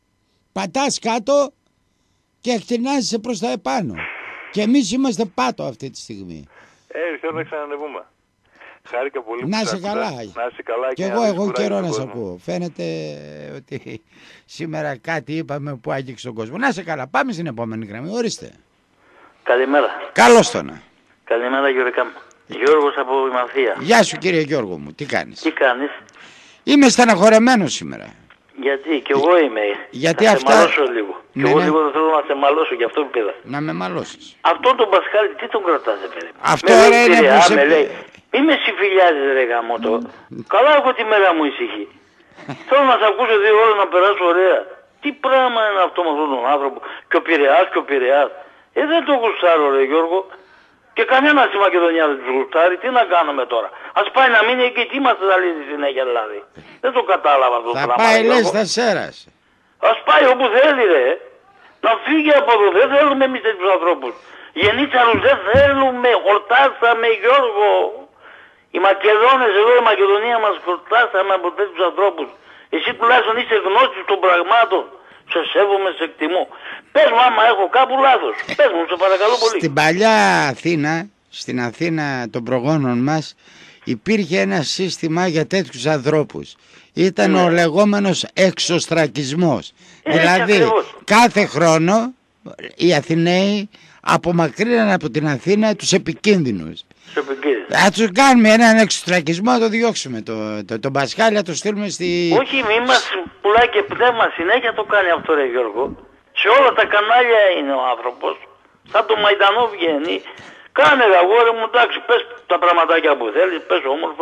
Πατάς κάτω και εκτινάζεσαι προς τα επάνω. Και εμείς είμαστε πάτο αυτή τη στιγμή. Θέλω να ξανανεβούμε. Χάρηκα πολύ. Να είσαι καλά. Να είσαι καλά. Και εγώ καιρό να σε ακούω. Φαίνεται ότι σήμερα κάτι είπαμε που άγγιξε τον κόσμο. Να είσαι καλά. Πάμε στην επόμενη γραμμή. Ορίστε. Καλημέρα. Καλώς το. Καλημέρα Γιώργο μου. Γιώργος από η Μανθία. Γεια σου κύριε Γιώργο μου. Τι κάνεις? Τι κάνεις? Είμαι στεναχωρεμένος σήμερα. Γιατί? Κι εγώ είμαι. Γιατί να αυτά... σε μαλώσω λίγο. Ναι, κι εγώ ναι. λίγο δεν θέλω να σε μαλώσω, γι' αυτό πήρα. Να με μαλώσεις. Αυτόν τον Πασχάλη τι τον κρατάς, παιδί? Αυτό ρε είναι που σε... με λέει. Μη με συμφιλιάζεις ρε γαμώτο. Καλά έχω τη μέρα μου ησυχή. Θέλω να σε ακούσω 2 ώρες να περάσω ωραία. Τι πράγμα είναι αυτό με αυτόν τον άνθρωπο? Και ο Πειραιάς και ο Πειραιάς. Δεν το γουστάρω ρε Γιώργο. Και κανένα στη Μακεδονία δεν τους γουστάρει. Τι να κάνουμε τώρα? Ας πάει να μείνει εκεί. Τι είμαστε θα λύσει συνέχεια δηλαδή? Δεν το κατάλαβα αυτό το πράγμα. Θα πάει λες θα σέρας. Ας πάει όπου θέλει ρε. Να φύγει από εδώ. Δεν θέλουμε εμείς τέτοιους ανθρώπους. Γεννήτσαρους δεν θέλουμε. Χορτάσαμε Γιώργο. Οι Μακεδόνες εδώ, η Μακεδονία μας χορτάσαμε από τέτοιους ανθρώπους. Εσύ τουλάχιστον είσαι γνώστης των πραγμάτων. Σε σέβομαι, σε εκτιμώ. Πες μου άμα έχω κάπου λάθος. Πες μου, σε παρακαλώ πολύ. Στην παλιά Αθήνα, στην Αθήνα των προγόνων μας, υπήρχε ένα σύστημα για τέτοιους ανθρώπους. Ήταν ο λεγόμενος εξωστρακισμός. Δηλαδή κάθε χρόνο οι Αθηναίοι απομακρύναν από την Αθήνα τους επικίνδυνους. Θα τους κάνουμε έναν εξωστρακισμό, να το διώξουμε τον Πασχάλη, να το στείλουμε στη... Όχι, μη μας πουλάει και πνεύμα, συνέχεια το κάνει αυτό ρε Γιώργο. Σε όλα τα κανάλια είναι ο άνθρωπος. Σαν το Μαϊντανό βγαίνει. Κάνε ρε αγόρι μου, εντάξει, πες τα πραγματάκια που θέλεις, πες όμορφα.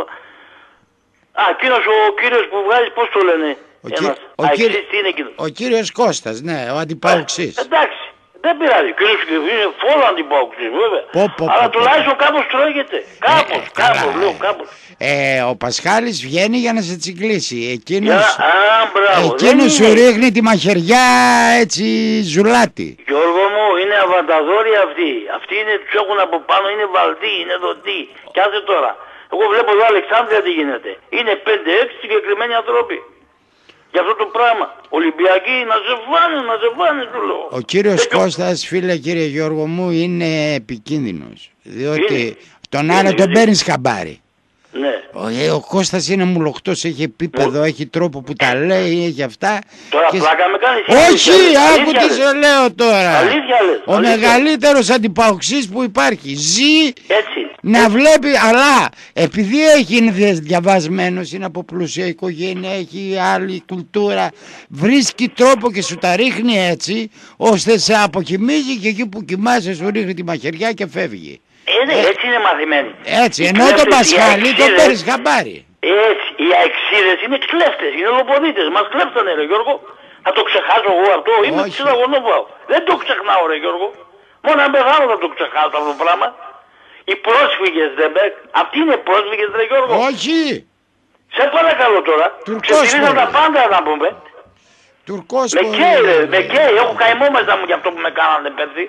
Εκείνος ο κύριος που βγάζει, πώς το λένε? Ο κύριος Κώστας, ναι, ο αντιπαοξής. Εντάξει, Δεν πειράζει. Είναι φόλο αντιπόκρισης βέβαια. Αλλά τουλάχιστον κάπως τρώγεται. Κάπως, λέω κάπως. Ο Πασχάλης βγαίνει για να σε τσιγκλίσει. Μπράβο. Εκείνος σου ρίχνει τη μαχαιριά έτσι ζουλάτη. Γιώργο μου, είναι αβανταδόροι αυτοί. Αυτοί είναι, τους έχουν από πάνω, είναι βαλτοί, είναι δοτοί. Κι άσε τώρα. Εγώ βλέπω εδώ Αλεξάνδρεια τι γίνεται. Είναι 5-6 συγκεκριμένοι άνθρωποι. Για αυτό το πράγμα. Ολυμπιακοί να σε φάνε του λέω. Ο κύριος Κώστας, φίλε κύριε Γιώργο μου, είναι επικίνδυνος. Διότι τον άλλο τον παίρνεις χαμπάρι. Ναι. Ο Κώστας είναι μουλοχτός, έχει επίπεδο, έχει τρόπο που τα λέει, έχει αυτά. Τώρα πλάκα με κάνεις. Όχι, άκου τι σε λέω τώρα. Αλήθεια λες. Ο μεγαλύτερος αντιπαοξής που υπάρχει ζει έτσι. Να βλέπει, αλλά επειδή είναι διαβασμένος, είναι από πλούσια οικογένεια, έχει άλλη κουλτούρα, βρίσκει τρόπο και σου τα ρίχνει έτσι, ώστε σε αποκοιμίζει και εκεί που κοιμάσαι σου ρίχνει τη μαχαιριά και φεύγει. Ναι, έτσι είναι μαθημένοι. Έτσι, ενώ τον Πασχάλη τον παίρνεις χαμπάρι. Έτσι, οι αεξίδες είναι κλέφτες, είναι λοποδίτες, μας κλέφτανε ρε Γιώργο. Θα το ξεχάσω εγώ αυτό, είμαι ψηλαγωνό πάω. Δεν το ξεχνάω ρε Γιώργο. Μόνο αν πεθάνω θα το ξεχάσω αυτό το πράγμα. Οι πρόσφυγες Δεμπέκ, αυτοί είναι πρόσφυγες ρε Γιώργο. Όχι. Σε παρακαλώ τώρα. Ξεφτυλίσαν τα πάντα να πούμε. Τουρκός με καίει, έχω καημό μέσα μου για αυτό που με κάνανε παιδί.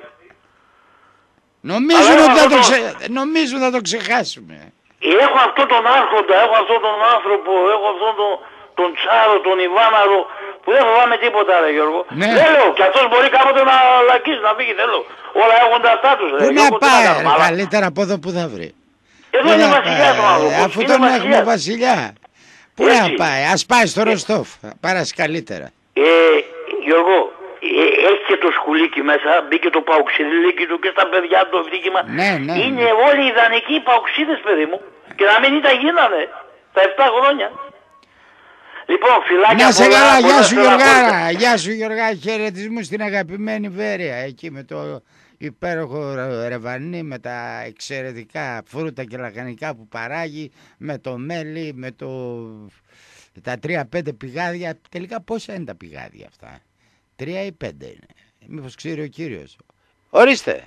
Νομίζουν θα το ξεχάσουμε. Έχω αυτόν τον άρχοντα, έχω αυτόν τον άνθρωπο, έχω αυτόν τον Τσάρο, τον Ιβάναρο, που δεν φοβάμαι τίποτα ρε Γιώργο. Ναι. Δεν λέω, και αυτός μπορεί κάποτε να λακίσει, να φύγει, θέλω. Όλα έχουν τα στάτους ρε. Πού να πάει, καλύτερα από εδώ που θα βρει. Εδώ είναι βασιλιάς ο άνθρωπος. Αφού τον έχουμε βασιλιά. Πού να πάει, ας πάει στο Ροστόφ, πάρας καλύτερα. Γιώργο, έχει και το σκουλίκι μέσα, μπήκε το παουξιδιλίκι του και στα παιδιά του το ευτύχημα. Ναι. Είναι όλοι ιδανικοί παουξίδες παιδί μου. Και να μην τα γίνανε τα 7 χρόνια. Λοιπόν, φυλάκια. Να σε καλά, γεια σου Γιωργάρα. Γεια σου Γιωργά, χαιρετισμού στην αγαπημένη Βέρεια. Εκεί με το υπέροχο ρεβανί, με τα εξαιρετικά φρούτα και λαχανικά που παράγει, με το μέλι, με τα 3-5 πηγάδια. Τελικά πόσα είναι τα πηγάδια αυτά? 3 ή 5 είναι? Μήπως ξέρει ο κύριος? Ορίστε.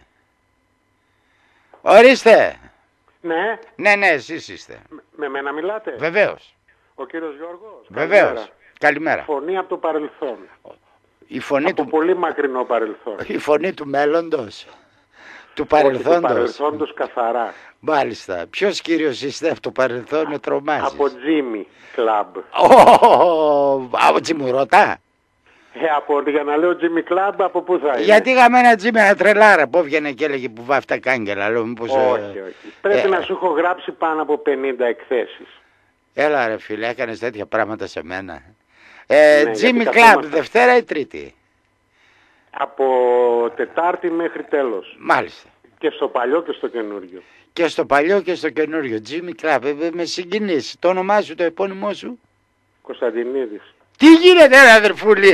Ναι, εσείς είστε. Με μένα μιλάτε? Βεβαίως. Ο κύριος Γιώργος? Βεβαίως. Καλημέρα. Φωνή από το παρελθόν. Η φωνή από πολύ μακρινό παρελθόν. Η φωνή του μέλλοντος. Του παρελθόντος. Του παρελθόντος καθαρά. Μάλιστα. Ποιος κύριος είστε από το παρελθόν, με τρομάζεις? Από Jimmy Club. Από Τζιμουρώτα. Για να λέω Jimmy Club, από πού θα είναι? Γιατί είχαμε ένα Jimmy, ένα τρελάρα που έβγαινε και έλεγε που βάφει τα κάγκελα. Λέω, μήπως, όχι. Πρέπει να σου έχω γράψει πάνω από 50 εκθέσεις. Έλα ρε φίλε, έκανες τέτοια πράγματα σε μένα. Jimmy Club, Δευτέρα ή Τρίτη? Από Τετάρτη μέχρι τέλος. Μάλιστα. Και στο παλιό και στο καινούριο. Και στο παλιό και στο καινούριο. Jimmy Club, με συγκινείς. Το όνομά σου, το επώνυμό σου? Κωνσταντινίδης. Τι γίνεται ρε αδερφούλη?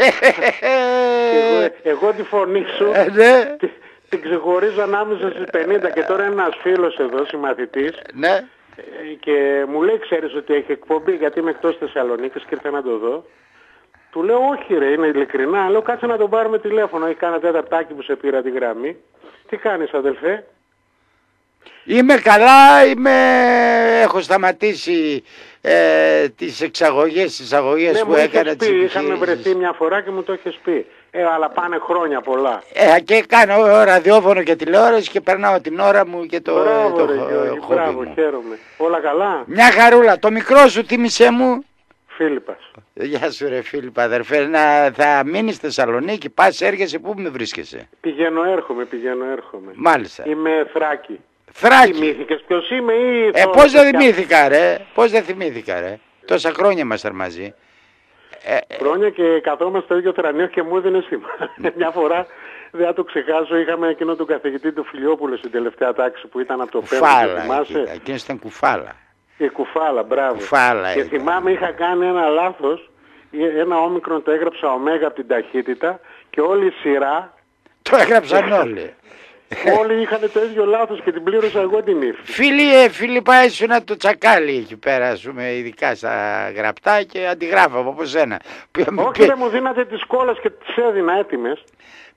Εγώ τη φωνή σου την ξεχωρίζω ανάμεσα στις 50 και τώρα ένας φίλος εδώ, συμμαθητής, ναι. Και μου λέει, ξέρεις ότι έχει εκπομπή, γιατί είμαι εκτός Θεσσαλονίκης και ήρθα να το δω. Του λέω όχι ρε, είναι ειλικρινά. Λέω κάτσε να τον πάρουμε τηλέφωνο, έχει κάνει τέταρτάκι που σε πήρα τη γραμμή. Τι κάνεις αδελφέ? Είμαι καλά, έχω σταματήσει τις εξαγωγές ναι, που έκανα. Ναι, είχαμε βρεθεί μια φορά και μου το έχεις πει. Αλλά πάνε χρόνια πολλά. Και κάνω ραδιόφωνο και τηλεόραση και περνάω την ώρα μου και το μπράβο, χαίρομαι. Όλα καλά? Μια χαρούλα. Το μικρό σου θύμισέ μου. Φίλιππας. Γεια σου ρε Φίλιππα αδερφέ. Θα μείνεις στη Θεσσαλονίκη, πας έργεσαι, πού με βρίσκεσαι? Πηγαίνω έρχομαι. Μάλιστα. Είμαι Θράκη. Θυμήθηκες ποιος είμαι ή... Πώς δεν θυμήθηκα ρε. Τόσα χρόνια ήμασταν μαζί. Χρόνια και καθόμαστε στο ίδιο τρανίο και μου έδινε σήμα. Μια φορά δεν θα το ξεχάσω, είχαμε εκείνο τον καθηγητή του Φιλιόπουλο στην τελευταία τάξη που ήταν από το πέμπτο. Κουφάλα, εκείνος ήταν κουφάλα. Η κουφάλα, μπράβο. Κουφάλα, και θυμάμαι είχα κάνει ένα λάθος, ένα όμικρον το έγραψα ωμέγα από την ταχύτητα και όλη η σειρά... Το έγραψαν όλοι. Όλοι είχαν το ίδιο λάθος και την πλήρωσα εγώ την ύφη. Φίλιππα, ήσουν το τσακάλι εκεί πέρα, ειδικά στα γραπτά και αντιγράφαμε όπως ένα. Όχι, δεν μου δίνατε τις κόλλες και τις έδινα έτοιμες.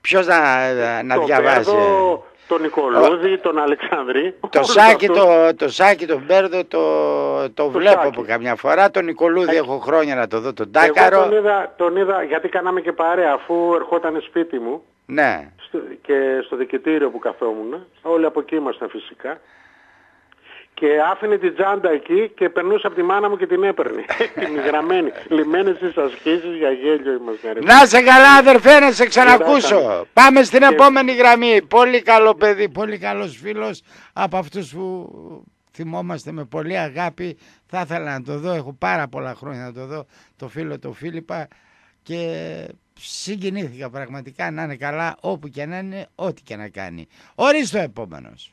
Ποιος να διαβάζει. Μπέρδο, τον Νικολούδη, τον Αλεξανδρή. Το Σάκη, τον Μπέρδο το βλέπω Σάκη. από καμιά φορά. Τον Νικολούδη έχω χρόνια να το δω, τον Τάκαρο. Εγώ τον είδα γιατί κάναμε και παρέα αφού ερχόταν σπίτι μου. Ναι. Και στο δικητήριο που καθόμουν. Όλοι από εκεί ήμασταν φυσικά. Και άφηνε την τσάντα εκεί και περνούσε από τη μάνα μου και την έπαιρνε. Την γραμμένη. Λυμμένες στις ασκήσεις, για γέλιο είμαστε. Να σε καλά αδερφέ, να σε ξανακούσω. Πάμε στην επόμενη γραμμή. Πολύ καλό παιδί, πολύ καλός φίλος, από αυτούς που θυμόμαστε με πολύ αγάπη. Θα ήθελα να το δω, έχω πάρα πολλά χρόνια να το δω, το φίλο το Φίλιππα, και συγκινήθηκα πραγματικά. Να είναι καλά όπου και να είναι, ό,τι και να κάνει. Ορίστε ο επόμενος.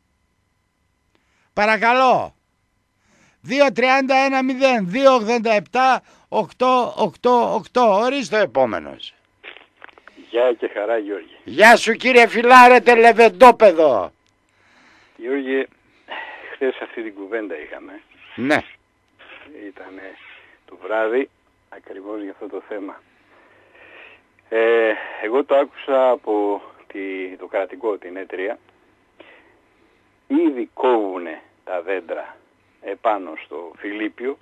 Παρακαλώ. 2-31-0-2-87-8-8-8. Ορίστε ο επόμενος. Γεια και χαρά, Γιώργη. Γεια σου κύριε Φιλάρετε Λεβεντόπεδο. Γιώργη, χθες αυτή την κουβέντα είχαμε. Ναι. Ήταν το βράδυ ακριβώς για αυτό το θέμα. Εγώ το άκουσα από το κρατικό, την ΕΤΡΙΑ. Ήδη κόβουνε τα δέντρα επάνω στο Φιλίππιο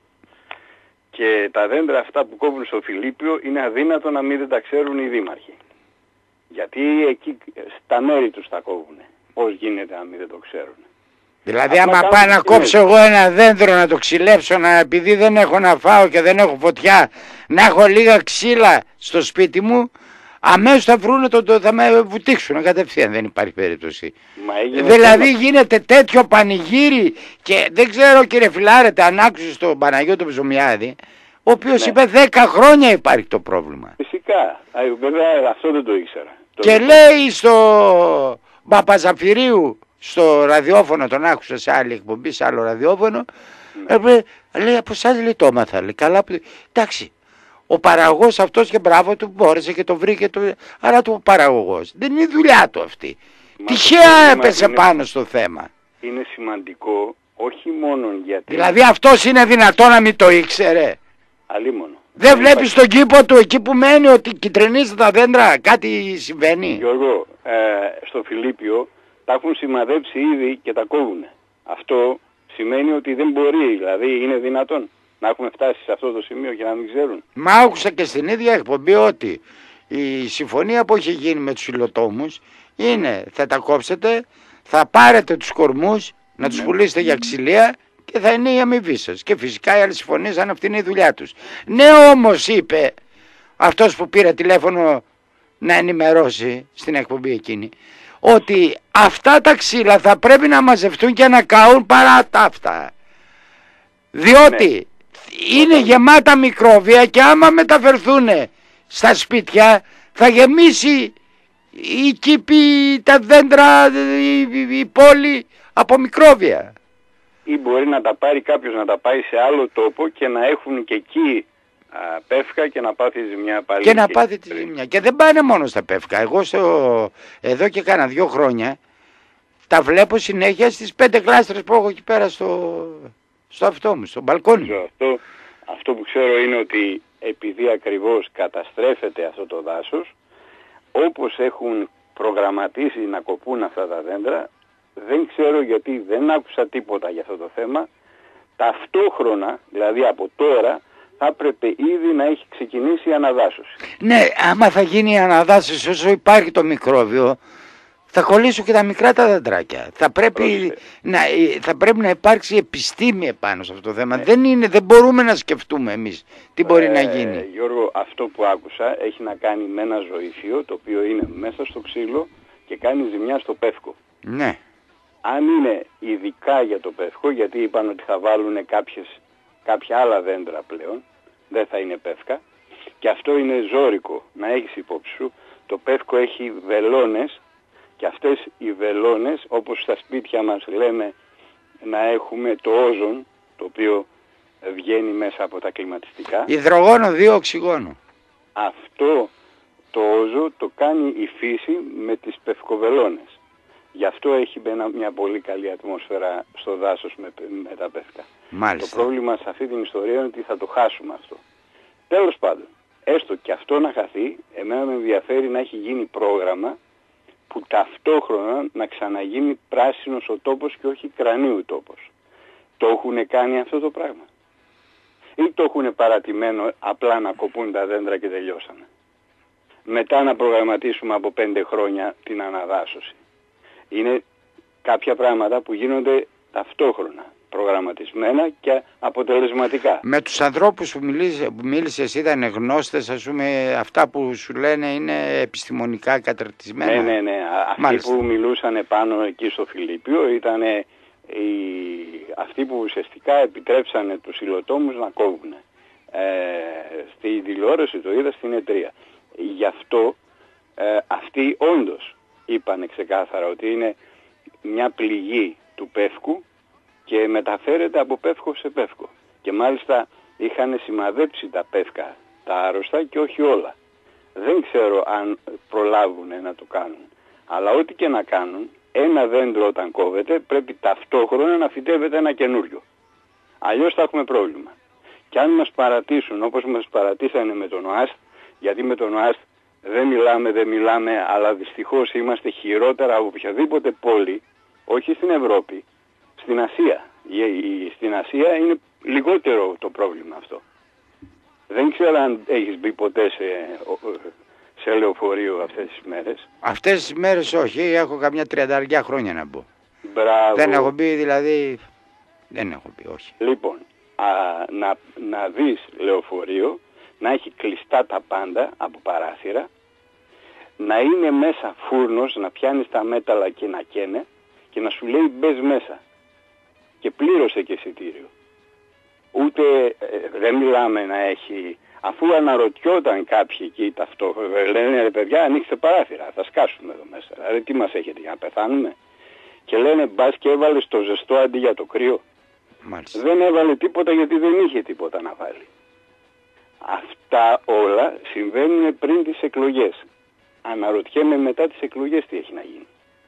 και τα δέντρα αυτά που κόβουν στο Φιλίππιο είναι αδύνατο να μην δεν τα ξέρουν οι δήμαρχοι. Γιατί εκεί στα μέρη τους τα κόβουνε. Πώς γίνεται να μην δεν το ξέρουν. Δηλαδή άμα πάω να κόψω εγώ ένα δέντρο να το ξυλέψω, επειδή δεν έχω να φάω και δεν έχω φωτιά, να έχω λίγα ξύλα στο σπίτι μου, αμέσως θα βρούνε θα με βουτήξουν κατευθείαν, δεν υπάρχει περίπτωση. Δηλαδή γίνεται τέτοιο πανηγύρι και δεν ξέρω κύριε Φιλάρετε αν άκουσες τον Παναγιώτο Ψωμιάδη, ο οποίος είπε 10 χρόνια υπάρχει το πρόβλημα. Φυσικά, βέβαια αυτό δεν το ήξερα. Και λέει στο Παπαζαφυρίου, στο ραδιόφωνο, τον άκουσα σε άλλη εκπομπή, σε άλλο ραδιόφωνο, λέει από εσάς λέει το έμαθα, λέει καλά, εντάξει. Ο παραγωγός αυτός και μπράβο του μπόρεσε και το βρήκε, άρα του παραγωγός. Δεν είναι η δουλειά του αυτή. Τυχαία έπεσε πάνω στο θέμα. Είναι σημαντικό, όχι μόνο γιατί... Δηλαδή αυτός είναι δυνατό να μην το ήξερε. Αλίμονο. Δεν βλέπεις στον κήπο του εκεί που μένει ότι κυτρινίζουν τα δέντρα, κάτι συμβαίνει. Γιώργο, στο Φιλίππιο τα έχουν σημαδέψει ήδη και τα κόβουνε. Αυτό σημαίνει ότι δεν μπορεί, δηλαδή είναι δυνατόν να έχουμε φτάσει σε αυτό το σημείο και να μην ξέρουν. Μα άκουσα και στην ίδια εκπομπή ότι η συμφωνία που έχει γίνει με τους υλοτόμους είναι θα τα κόψετε, θα πάρετε τους κορμούς, να τους πουλήσετε για ξυλία και θα είναι η αμοιβή σας. Και φυσικά οι άλλοι συμφωνήσαν, αυτή είναι η δουλειά τους. Ναι όμως είπε αυτός που πήρε τηλέφωνο να ενημερώσει στην εκπομπή εκείνη, ότι αυτά τα ξύλα θα πρέπει να μαζευτούν και να καούν παρά τα αυτά. Διότι είναι γεμάτα μικρόβια και άμα μεταφερθούν στα σπίτια θα γεμίσει η κήπη, τα δέντρα, η πόλη από μικρόβια. Ή μπορεί να τα πάρει κάποιος να τα πάει σε άλλο τόπο και να έχουν και εκεί πεύκα και να πάθει ζημιά πάλι. Και να πάθει τη ζημιά. Και δεν πάνε μόνο στα πεύκα. Εγώ εδώ και κάνα 2 χρόνια τα βλέπω συνέχεια στις 5 γλάστρες που έχω εκεί πέρα στο αυτό μου, στο μπαλκόνι. Αυτό που ξέρω είναι ότι επειδή ακριβώς καταστρέφεται αυτό το δάσος, όπως έχουν προγραμματίσει να κοπούν αυτά τα δέντρα, δεν ξέρω γιατί δεν άκουσα τίποτα για αυτό το θέμα. Ταυτόχρονα, δηλαδή από τώρα, θα έπρεπε ήδη να έχει ξεκινήσει η αναδάσωση. Ναι, άμα θα γίνει η αναδάσωση όσο υπάρχει το μικρόβιο, θα κολλήσουν και τα μικρά τα δεντράκια. Θα πρέπει να υπάρξει επιστήμη επάνω σε αυτό το θέμα. Δεν μπορούμε να σκεφτούμε εμείς τι μπορεί να γίνει. Γιώργο, αυτό που άκουσα έχει να κάνει με ένα ζωήφιο το οποίο είναι μέσα στο ξύλο και κάνει ζημιά στο πεύκο. Ναι. Αν είναι ειδικά για το πεύκο, γιατί είπαν ότι θα βάλουν κάποια άλλα δέντρα πλέον, δεν θα είναι πεύκα, και αυτό είναι ζώρικο να έχεις υπόψη σου. Το πεύκο έχει βελόνες και αυτές οι βελόνες, όπως στα σπίτια μας λέμε να έχουμε το όζον, το οποίο βγαίνει μέσα από τα κλιματιστικά. Υδρογόνο 2 οξυγόνο. Αυτό το όζο το κάνει η φύση με τις πευκοβελόνες. Γι' αυτό έχει μια πολύ καλή ατμόσφαιρα στο δάσος με τα πεύκα. Μάλιστα. Το πρόβλημα σε αυτή την ιστορία είναι ότι θα το χάσουμε αυτό. Τέλος πάντων, έστω και αυτό να χαθεί, εμένα με ενδιαφέρει να έχει γίνει πρόγραμμα που ταυτόχρονα να ξαναγίνει πράσινος ο τόπος και όχι κρανίου τόπος. Το έχουν κάνει αυτό το πράγμα? Ή το έχουν παρατημένο απλά να κοπούν τα δέντρα και τελειώσανε? Μετά να προγραμματίσουμε από 5 χρόνια την αναδάσωση. Είναι κάποια πράγματα που γίνονται ταυτόχρονα, προγραμματισμένα και αποτελεσματικά. Με τους ανθρώπους που μίλησες ήταν γνώστες, ας πούμε, αυτά που σου λένε είναι επιστημονικά καταρτισμένα? Ναι. Αυτοί που μιλούσαν πάνω εκεί στο Φιλίππιο ήταν αυτοί που ουσιαστικά επιτρέψανε τους υλοτόμους να κόβουν. Στη τηλεόραση το είδα στην εταιρεία. Γι' αυτό αυτοί όντως είπανε ξεκάθαρα ότι είναι μια πληγή του πεύκου και μεταφέρεται από πεύκο σε πεύκο. Και μάλιστα είχαν σημαδέψει τα πεύκα, τα άρρωστα και όχι όλα. Δεν ξέρω αν προλάβουν να το κάνουν. Αλλά ό,τι και να κάνουν, ένα δέντρο όταν κόβεται πρέπει ταυτόχρονα να φυτεύεται ένα καινούριο. Αλλιώς θα έχουμε πρόβλημα. Και αν μας παρατήσουν όπως μας παρατήσανε με τον ΟΑΣΤ, γιατί με τον ΟΑΣΤ δεν μιλάμε, αλλά δυστυχώς είμαστε χειρότερα από οποιαδήποτε πόλη, όχι στην Ευρώπη, στην Ασία. Στην Ασία είναι λιγότερο το πρόβλημα αυτό. Δεν ξέρω αν έχεις μπει ποτέ σε λεωφορείο αυτές τις μέρες. Αυτές τις μέρες όχι, έχω καμιά 30 χρόνια να μπω. Μπράβο. Δεν έχω μπει δηλαδή, δεν έχω μπει, όχι. Λοιπόν, να δεις λεωφορείο, να έχει κλειστά τα πάντα από παράθυρα, να είναι μέσα φούρνος, να πιάνεις τα μέταλλα και να καίνε και να σου λέει μπες μέσα. Και πλήρωσε και εισιτήριο. Ούτε δεν μιλάμε να έχει, αφού αναρωτιόταν κάποιοι εκεί ταυτόχρονα, λένε ρε παιδιά ανοίξτε παράθυρα, θα σκάσουμε εδώ μέσα. Δηλαδή τι μας έχετε για να πεθάνουμε? Και λένε μπας και έβαλες το ζεστό αντί για το κρύο. Μάλιστα. Δεν έβαλε τίποτα γιατί δεν είχε τίποτα να βάλει. Αυτά όλα συμβαίνουν πριν τις εκλογές. Αναρωτιέμαι μετά τις εκλογές τι έχει να γίνει.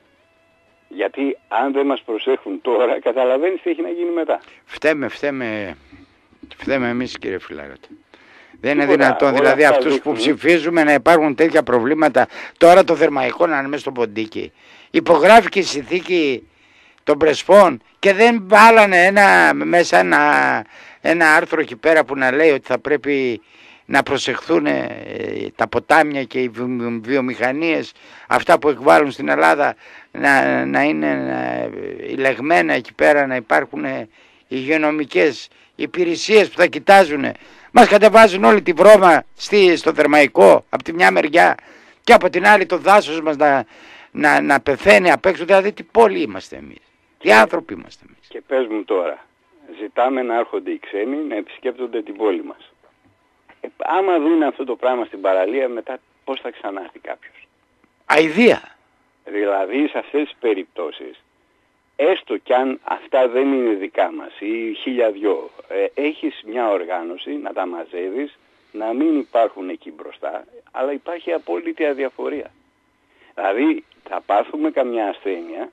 Γιατί αν δεν μας προσέχουν τώρα, καταλαβαίνεις τι έχει να γίνει μετά. Φταίμε εμείς κύριε Φιλάρωτα. Δεν είναι δυνατόν δηλαδή αυτούς που ψηφίζουμε να υπάρχουν τέτοια προβλήματα. Τώρα το Θερμαϊκό να είναι μέσα στο ποντίκι. Υπογράφηκε η συνθήκη των Πρεσπών και δεν βάλανε μέσα ένα άρθρο εκεί πέρα που να λέει ότι θα πρέπει να προσεχθούν τα ποτάμια και οι βιομηχανίες, αυτά που εκβάλλουν στην Ελλάδα, να είναι ηλεγμένα εκεί πέρα, να υπάρχουν υγειονομικές υπηρεσίες που θα κοιτάζουν. Μας κατεβάζουν όλη τη βρώμα στο Θερμαϊκό από τη μια μεριά και από την άλλη το δάσος μας να πεθαίνει απ' έξω. Δηλαδή τι πόλη είμαστε εμείς, τι άνθρωποι είμαστε εμείς. Και πες μου τώρα, ζητάμε να έρχονται οι ξένοι να επισκέπτονται την πόλη μας. Άμα δουν αυτό το πράγμα στην παραλία, μετά πώς θα ξανάρθει κάποιος? Αηδία. Δηλαδή σε αυτές τις περιπτώσεις, έστω κι αν αυτά δεν είναι δικά μας ή 1002, έχεις μια οργάνωση να τα μαζεύεις, να μην υπάρχουν εκεί μπροστά, αλλά υπάρχει απόλυτη αδιαφορία. Δηλαδή θα πάθουμε καμιά ασθένεια,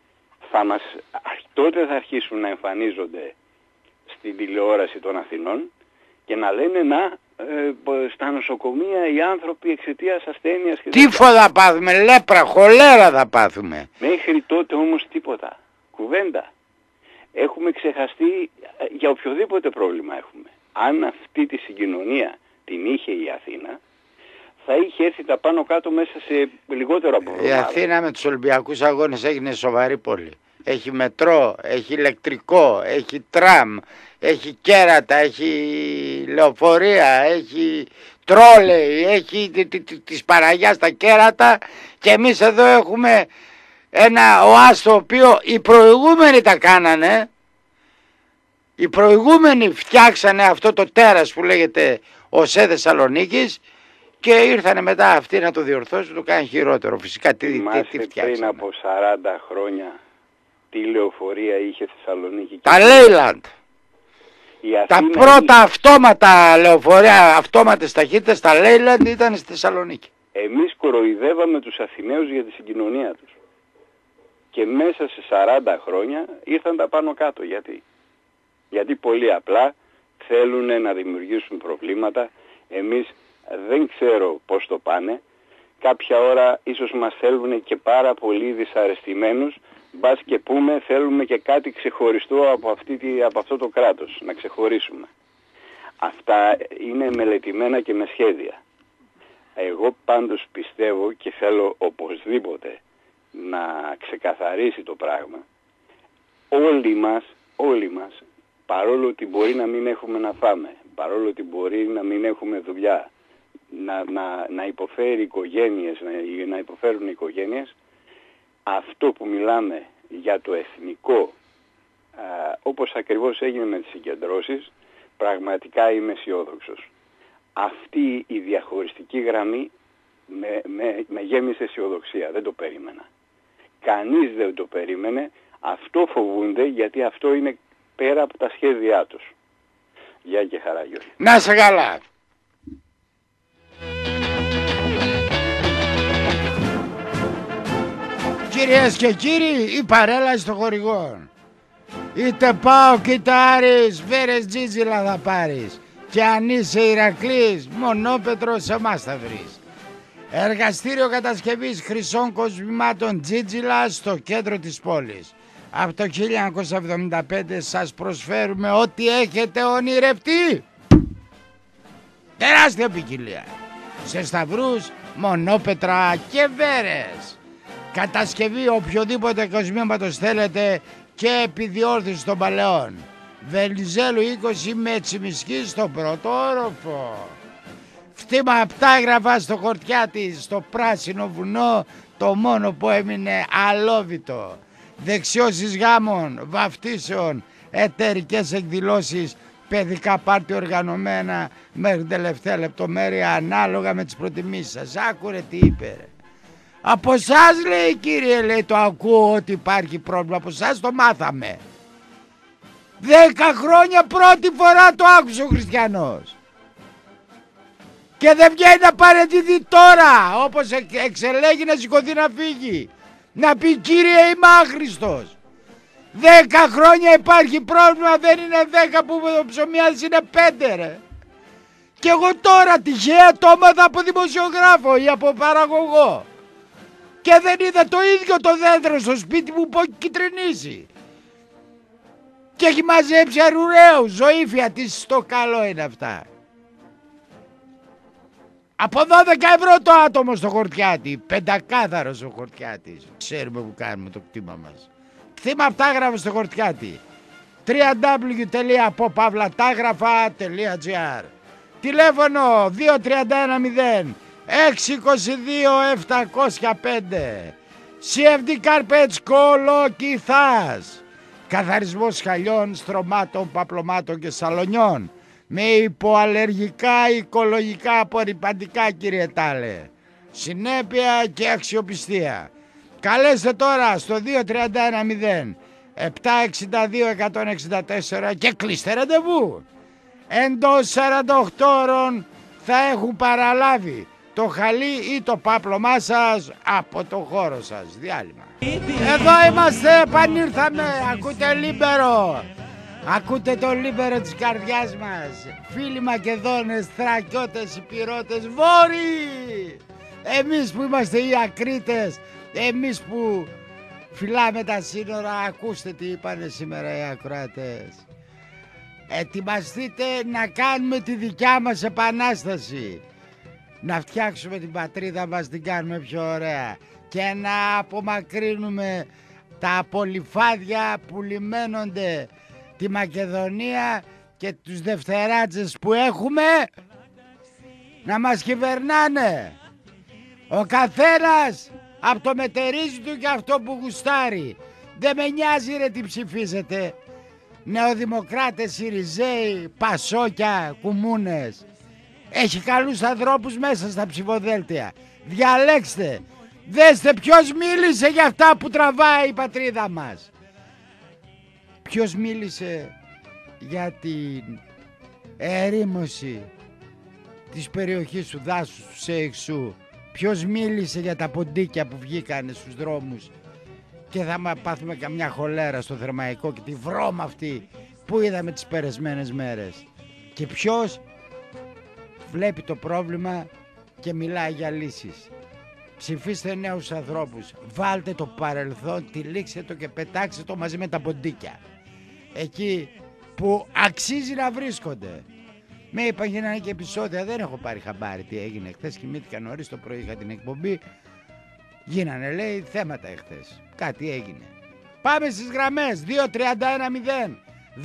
τότε θα αρχίσουν να εμφανίζονται στην τηλεόραση των Αθηνών και να λένε στα νοσοκομεία οι άνθρωποι εξαιτίας ασθένειας και τύφο θα πάθουμε, λέπρα, χολέρα θα πάθουμε. Μέχρι τότε όμως τίποτα, κουβέντα. Έχουμε ξεχαστεί για οποιοδήποτε πρόβλημα έχουμε. Αν αυτή τη συγκοινωνία την είχε η Αθήνα, θα είχε έρθει τα πάνω κάτω μέσα σε λιγότερο από εβδομάδα. Η Αθήνα με τους Ολυμπιακούς Αγώνες έγινε σοβαρή πόλη. Έχει μετρό, έχει ηλεκτρικό, έχει τραμ, έχει κέρατα, έχει λεωφορεία, έχει τρόλεϊ, έχει της Παραγιάς τα κέρατα και εμείς εδώ έχουμε ένα ΟΑΣ το οποίο οι προηγούμενοι τα κάνανε, οι προηγούμενοι φτιάξανε αυτό το τέρας που λέγεται ΟΣΕ Θεσσαλονίκης και ήρθανε μετά αυτοί να το διορθώσουν, το κάνουν χειρότερο. Φυσικά τι φτιάξανε. Πριν από 40 χρόνια τι λεωφορεία είχε Θεσσαλονίκη? Τα Leyland. Τα πρώτα αυτόματα λεωφορεία, αυτόματες ταχύτητες, τα Leyland ήταν στη Θεσσαλονίκη. Εμείς κοροϊδεύαμε τους Αθηναίους για τη συγκοινωνία τους. Και μέσα σε 40 χρόνια ήρθαν τα πάνω κάτω. Γιατί πολύ απλά θέλουν να δημιουργήσουν προβλήματα. Εμείς Δεν ξέρω πώς το πάνε. Κάποια ώρα ίσως μας θέλουν και πάρα πολύ δυσαρεστημένους. Μπας και πούμε θέλουμε και κάτι ξεχωριστό από αυτό το κράτος. Να ξεχωρίσουμε. Αυτά είναι μελετημένα και με σχέδια. Εγώ πάντως πιστεύω και θέλω οπωσδήποτε να ξεκαθαρίσει το πράγμα. Όλοι μας, παρόλο ότι μπορεί να μην έχουμε να φάμε, παρόλο ότι μπορεί να μην έχουμε δουλειά, να υποφέρει οικογένειες, να υποφέρουν οι οικογένειες, αυτό που μιλάμε για το εθνικό, όπως ακριβώς έγινε με τις συγκεντρώσεις, πραγματικά είμαι αισιόδοξος. Αυτή η διαχωριστική γραμμή με γέμισε αισιοδοξία, δεν το περίμενα. Κανείς δεν το περίμενε, αυτό φοβούνται γιατί αυτό είναι πέρα από τα σχέδιά τους. Γεια και χαρά, Γιώργη. Να σε καλά. Κυρίες και κύριοι, η παρέλαση των χορηγών. Είτε πάω και είτε Άρης, Βέρες Τζίτζιλα θα πάρεις. Και αν είσαι Ηρακλής, Μονόπετρο σε εμάς θα βρεις. Εργαστήριο κατασκευής χρυσών κοσμημάτων Τζίτζιλα στο κέντρο της πόλης. Από το 1975 σας προσφέρουμε ό,τι έχετε ονειρευτεί. Τεράστια ποικιλία. Σε σταυρούς, μονόπετρα και βέρες. Κατασκευή οποιοδήποτε κοσμήματος θέλετε και επιδιόρθωση των παλαιών. Βελιζέλου 20 με Τσιμισκή στο πρώτο όροφο. Φτύμα απτάγραφα στο Χορτιάτι, στο πράσινο βουνό, το μόνο που έμεινε αλόβητο. Δεξιώσεις γάμων, βαφτίσεων, εταιρικές εκδηλώσεις, παιδικά πάρτι οργανωμένα μέχρι την τελευταία λεπτομέρεια ανάλογα με τις προτιμήσεις σας. Άκουρε τι είπε. Από εσάς λέει κύριε, λέει, το ακούω ότι υπάρχει πρόβλημα, από εσάς το μάθαμε. 10 χρόνια πρώτη φορά το άκουσε ο χριστιανός. Και δεν βγαίνει να παραιτηθεί τώρα, όπως εξελέγει να σηκωθεί να φύγει. Να πει κύριε είμαι άχρηστος. 10 χρόνια υπάρχει πρόβλημα, δεν είναι 10 που ψωμιάζεις, είναι 5 ρε. Και εγώ τώρα τυχαία το έμαθα από δημοσιογράφο ή από παραγωγό. Και δεν είδα το ίδιο το δέντρο στο σπίτι μου που έχει κυτρινήσει. Και έχει μαζέψει αρουραίους, ζωήφια, τι στο καλό είναι αυτά. Από 12 ευρώ το άτομο στο Χορτιάτι, πεντακάθαρος ο Χορτιάτης. Ξέρουμε που κάνουμε το κτήμα μας. Κτήμα απτάγραφα στο Χορτιάτι. www.popavlatagрафα.gr. Τηλέφωνο 2310 622 705. CFD Carpets Κολοκυθάς. Καθαρισμός χαλιών, στρωμάτων, παπλωμάτων και σαλονιών. Με υποαλλεργικά, οικολογικά απορρυπαντικά κύριε Τάλε. Συνέπεια και αξιοπιστία. Καλέστε τώρα στο 2310 762 164 και κλείστε ραντεβού. Εντός 48 ώρων θα έχουν παραλάβει το χαλί ή το πάπλωμά σας από το χώρο σας. Διάλειμμα. Εδώ είμαστε, επανήλθαμε. Ακούτε Λίμπερο. Ακούτε το Λίμπερο της καρδιάς μας. Φίλοι Μακεδόνες, Θρακιώτες, Υπηρώτες, Βόρειοι. Εμείς που είμαστε οι Ακρίτες, εμείς που φυλάμε τα σύνορα. Ακούστε τι είπανε σήμερα οι ακροατές. Ετοιμαστείτε να κάνουμε τη δικιά μας επανάσταση. Να φτιάξουμε την πατρίδα μας, την κάνουμε πιο ωραία. Και να απομακρύνουμε τα απολυφάδια που λιμένονται τη Μακεδονία και τους δευτεράτσες που έχουμε να μας κυβερνάνε. Ο καθένας από το μετερίζει του και αυτό που γουστάρει. Δεν με νοιάζει ρε τι ψηφίζετε. Νεοδημοκράτες, Συριζέοι, Πασόκια, Κουμούνες. Έχει καλούς ανθρώπους μέσα στα ψηφοδέλτια. Διαλέξτε. Δέστε ποιος μίλησε για αυτά που τραβάει η πατρίδα μας. Ποιος μίλησε για την ερήμωση της περιοχής του δάσους του Σέιξου. Ποιος μίλησε για τα ποντίκια που βγήκανε στους δρόμους και θα πάθουμε καμιά χολέρα στο Θερμαϊκό και τη βρώμα αυτή που είδαμε τις περασμένες μέρες. Και ποιος? βλέπει το πρόβλημα και μιλάει για λύσεις. Ψηφίστε νέους ανθρώπους, βάλτε το παρελθόν, τυλίξτε το και πετάξτε το μαζί με τα ποντίκια. Εκεί που αξίζει να βρίσκονται. Με είπαν γίνανε και επεισόδια, δεν έχω πάρει χαμπάρι τι έγινε. Χθες κοιμήθηκα νωρίς το πρωί, είχα την εκπομπή. Γίνανε λέει θέματα εχθές. Κάτι έγινε. Πάμε στις γραμμές. 2-31-0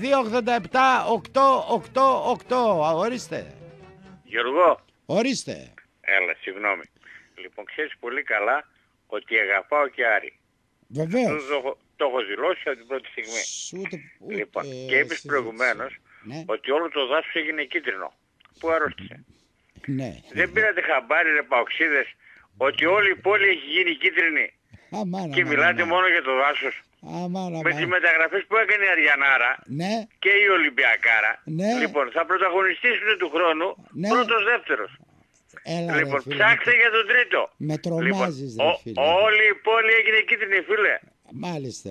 2-87-8-8-8. Ορίστε. Γιώργο. Ορίστε. Έλα, συγγνώμη. Λοιπόν, ξέρεις πολύ καλά ότι αγαπάω και Άρη. Βεβαίως. Το έχω δηλώσει από την πρώτη στιγμή. Λοιπόν, και είπες προηγουμένως ότι όλο το δάσος έγινε κίτρινο. Πού αρρώστησε. Ναι. Δεν πήρατε χαμπάρι ρε παοξίδες ότι όλη η πόλη έχει γίνει κίτρινη και μιλάτε μόνο για το δάσος. Με τις μεταγραφές που έκανε η Αριανάρα και η Ολυμπιακάρα, λοιπόν, θα πρωταγωνιστήσουν του χρόνου πρώτος δεύτερος. Λοιπόν, ψάξτε για τον τρίτο. Με τρομάζεις ρε φίλε. Όλη η πόλη έγινε κίτρινη φίλε. Μάλιστα.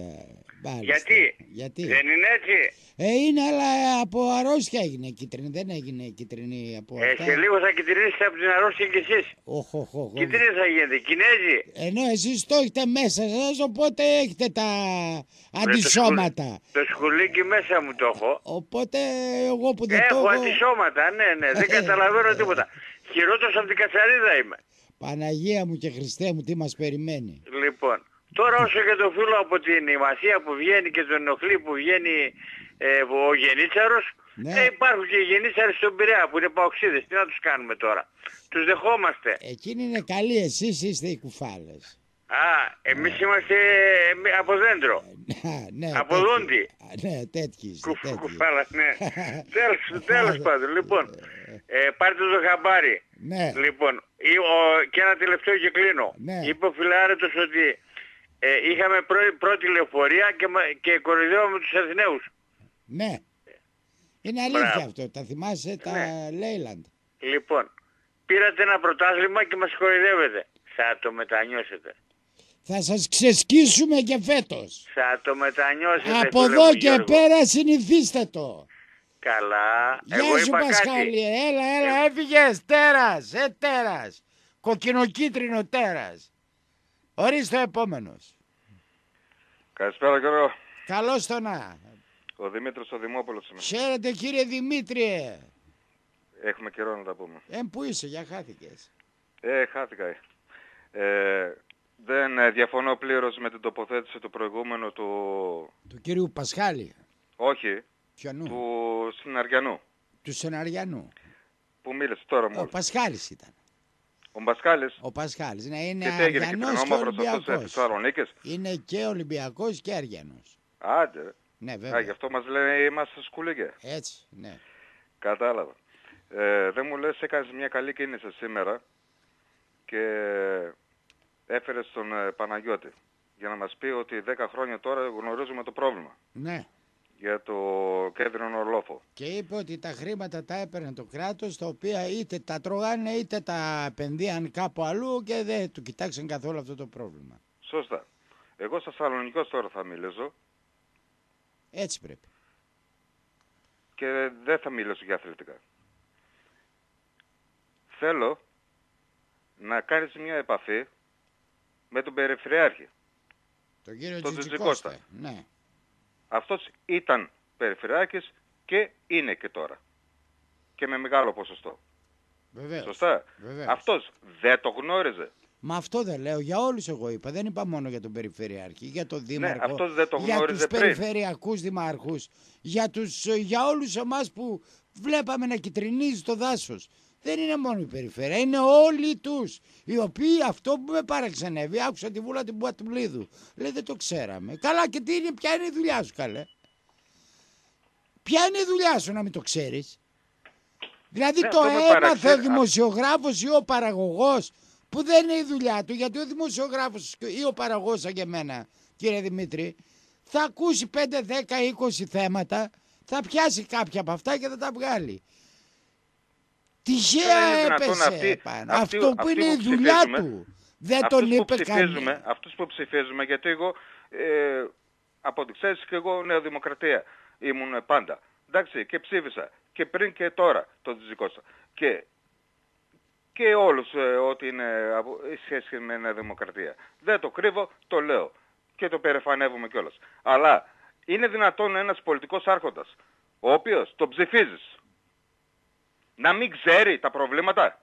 Γιατί? Δεν είναι έτσι. Είναι, αλλά από αρρώστια έγινε κίτρινη. Δεν έγινε κίτρινη από αυτά. Σε λίγο θα κυτρινίσετε από την αρρώστια κι εσείς. Κίτρινη θα γίνετε. Κινέζοι. Ναι, εσείς το έχετε μέσα σας, οπότε έχετε τα αντισώματα. Το σκουλίκι μέσα μου το έχω. Οπότε εγώ που δεν το έχω... Έχω αντισώματα, ναι. Δεν καταλαβαίνω τίποτα. Χειρότερος από την κατσαρίδα είμαι. Παναγία μου και Χριστέ μου, τι μας περιμένει. Λοιπόν, τώρα όσο για το φίλο από την Ημασία που βγαίνει και τον ενοχλεί που βγαίνει ο Γενίτσαρος, υπάρχουν και οι Γενίτσαροι στον Πειραιά που είναι παοξίδες. Τι να τους κάνουμε τώρα. Τους δεχόμαστε. Εκείνοι είναι καλοί, εσείς είστε οι κουφάλες. Εμείς είμαστε από δέντρο. Ναι, από δόντι. Ναι, τέτοιοι. Κουφάλα, ναι. Τέλος πάντων, λοιπόν, πάρτε το χαμπάρι. Ναι. Λοιπόν, και ένα τελευταίο και κλείνω. Είπε ο Φιλάρετος ότι είχαμε πρώτη λεωφορεία και κοροϊδεύαμε τους Αθηναίους. Ναι. Είναι αλήθεια αυτό. Τα θυμάσαι τα Λέιλαντ. Λοιπόν, πήρατε ένα πρωτάθλημα και μας κοροϊδεύετε. Θα το μετανιώσετε. Θα σας ξεσκίσουμε και φέτος. Θα το μετανιώσετε. Από εδώ και πέρα συνηθίστε το. Καλά. Γεια σου Πασχάλη. Έλα, έφυγες. Τέρας. Τέρας. Κοκκινοκίτρινο τέρας. Ορίστε ο επόμενος. Καλησπέρα Γιώργο. Καλώς το να. Ο Δημήτρης ο Δημόπουλος είμαι. Χαίρετε κύριε Δημήτριε. Έχουμε καιρό να τα πούμε. Πού είσαι, για χάθηκες. Χάθηκα. Δεν διαφωνώ πλήρως με την τοποθέτηση του προηγούμενου του κύριου Πασχάλη. Όχι. Ποιονού? Του Συναριανού. Του Συναριανού. Που μίλησε τώρα μόλις. Ο Πασχάλης ήταν. Ο Πασχάλης. Ναι, είναι και τι έγινε, Αριανός και Ολυμπιακός. Θεσσαλονίκης. Είναι και Ολυμπιακός και Αριανός. Άντε. Ναι, βέβαια. Γι' αυτό μας λέει είμαστε σκουλίκια. Έτσι, ναι. Κατάλαβα. Δεν μου λες, έκανες μια καλή κίνηση σήμερα και έφερες τον Παναγιώτη για να μας πει ότι 10 χρόνια τώρα γνωρίζουμε το πρόβλημα. Ναι. Για το κέντρινο ορλόφο. Και είπε ότι τα χρήματα τα έπαιρνε το κράτος, τα οποία είτε τα τρώγανε είτε τα επενδύαν κάπου αλλού και δεν του κοιτάξαν καθόλου αυτό το πρόβλημα. Σωστά. Εγώ στα Θεσσαλονικός τώρα θα μιλήσω. Έτσι πρέπει. Και δεν θα μιλήσω για αθλητικά. Θέλω να κάνεις μια επαφή με τον Περιφερειάρχη. Τον κύριο Τζιτζικώστα. Ναι. Αυτός ήταν Περιφερειάρχης και είναι και τώρα. Και με μεγάλο ποσοστό. Βεβαίως. Σωστά. Βεβαίως. Αυτός δεν το γνώριζε. Μα αυτό δεν λέω. Για όλους εγώ είπα. Δεν είπα μόνο για τον Περιφερειάρχη. Για τον Δήμαρχο. Ναι, αυτός δεν το γνώριζε για τους πριν. περιφερειακούς δημάρχους. Για όλους εμάς που βλέπαμε να κυτρινίζει το δάσος. Δεν είναι μόνο η περιφέρεια, είναι όλοι τους. Οι οποίοι αυτό που με παραξενεύει, άκουσα τη Βούλα την Πατουλίδου. Λέει δεν το ξέραμε. Καλά, και ποια είναι η δουλειά σου, καλέ. Ποια είναι η δουλειά σου να μην το ξέρεις. Δηλαδή το έμαθε ο δημοσιογράφος ή ο παραγωγός, που δεν είναι η δουλειά του, γιατί ο δημοσιογράφος ή ο παραγωγός σαν και εμένα, κύριε Δημήτρη, θα ακούσει 5, 10, 20 θέματα, θα πιάσει κάποια από αυτά και θα τα βγάλει. Τυχαία έπεσε αυτό που είναι η δουλειά του. Δεν τον είπε κανείς. Αυτούς που ψηφίζουμε, γιατί εγώ από ό,τι ξέρεις και εγώ Νέα Δημοκρατία ήμουν πάντα. Εντάξει, και ψήφισα και πριν και τώρα τον Τζιτζικώστα. Και και όλους ό,τι είναι σχέση με Νέα Δημοκρατία. Δεν το κρύβω, το λέω και το περηφανεύομαι κιόλας. Αλλά είναι δυνατόν ένας πολιτικός άρχοντας, ο οποίος τον ψηφίζεις, να μην ξέρει τα προβλήματα?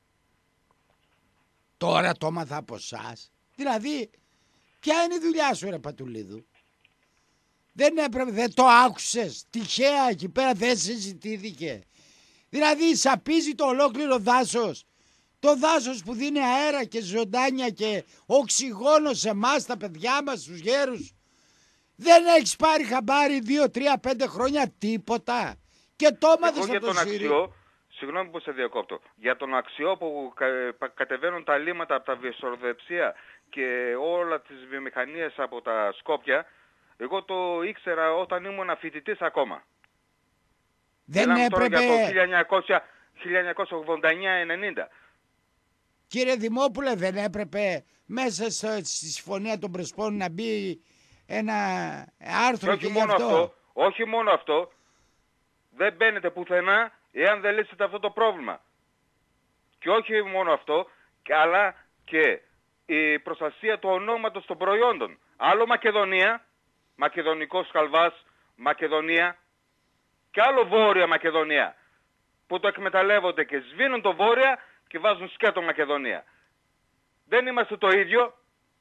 Τώρα το έμαθα από εσάς. Δηλαδή, ποια είναι η δουλειά σου, ρε Πατουλίδου? Δεν έπρεπε, δεν το άκουσες? Τυχαία εκεί πέρα δεν συζητήθηκε? Δηλαδή σαπίζει το ολόκληρο δάσος. Το δάσος που δίνει αέρα και ζωντάνια και οξυγόνο σε εμάς, τα παιδιά μας, τους γέρους. Δεν έχεις πάρει χαμπάρι 2, 3, 5 χρόνια τίποτα? Και το έμαθες από το Σύριο. Συγγνώμη που σε διακόπτω. Για τον Αξιό που κατεβαίνουν τα λίμματα από τα Βυσσορδεψία και όλα τις βιομηχανίες από τα Σκόπια, εγώ το ήξερα όταν ήμουν φοιτητής ακόμα. Δεν έπρεπε... Τώρα για το 1989-90. Κύριε Δημόπουλε, δεν έπρεπε μέσα στη Συμφωνία των Πρεσπών να μπει ένα άρθρο και μόνο αυτό? Όχι μόνο αυτό. Δεν μπαίνετε πουθενά εάν δεν λύσετε αυτό το πρόβλημα. Και όχι μόνο αυτό, αλλά και η προστασία του ονόματος των προϊόντων. Άλλο Μακεδονία, Μακεδονικός Χαλβάς, Μακεδονία, και άλλο Βόρεια Μακεδονία, που το εκμεταλλεύονται και σβήνουν το Βόρεια και βάζουν σκέτο Μακεδονία. Δεν είμαστε το ίδιο?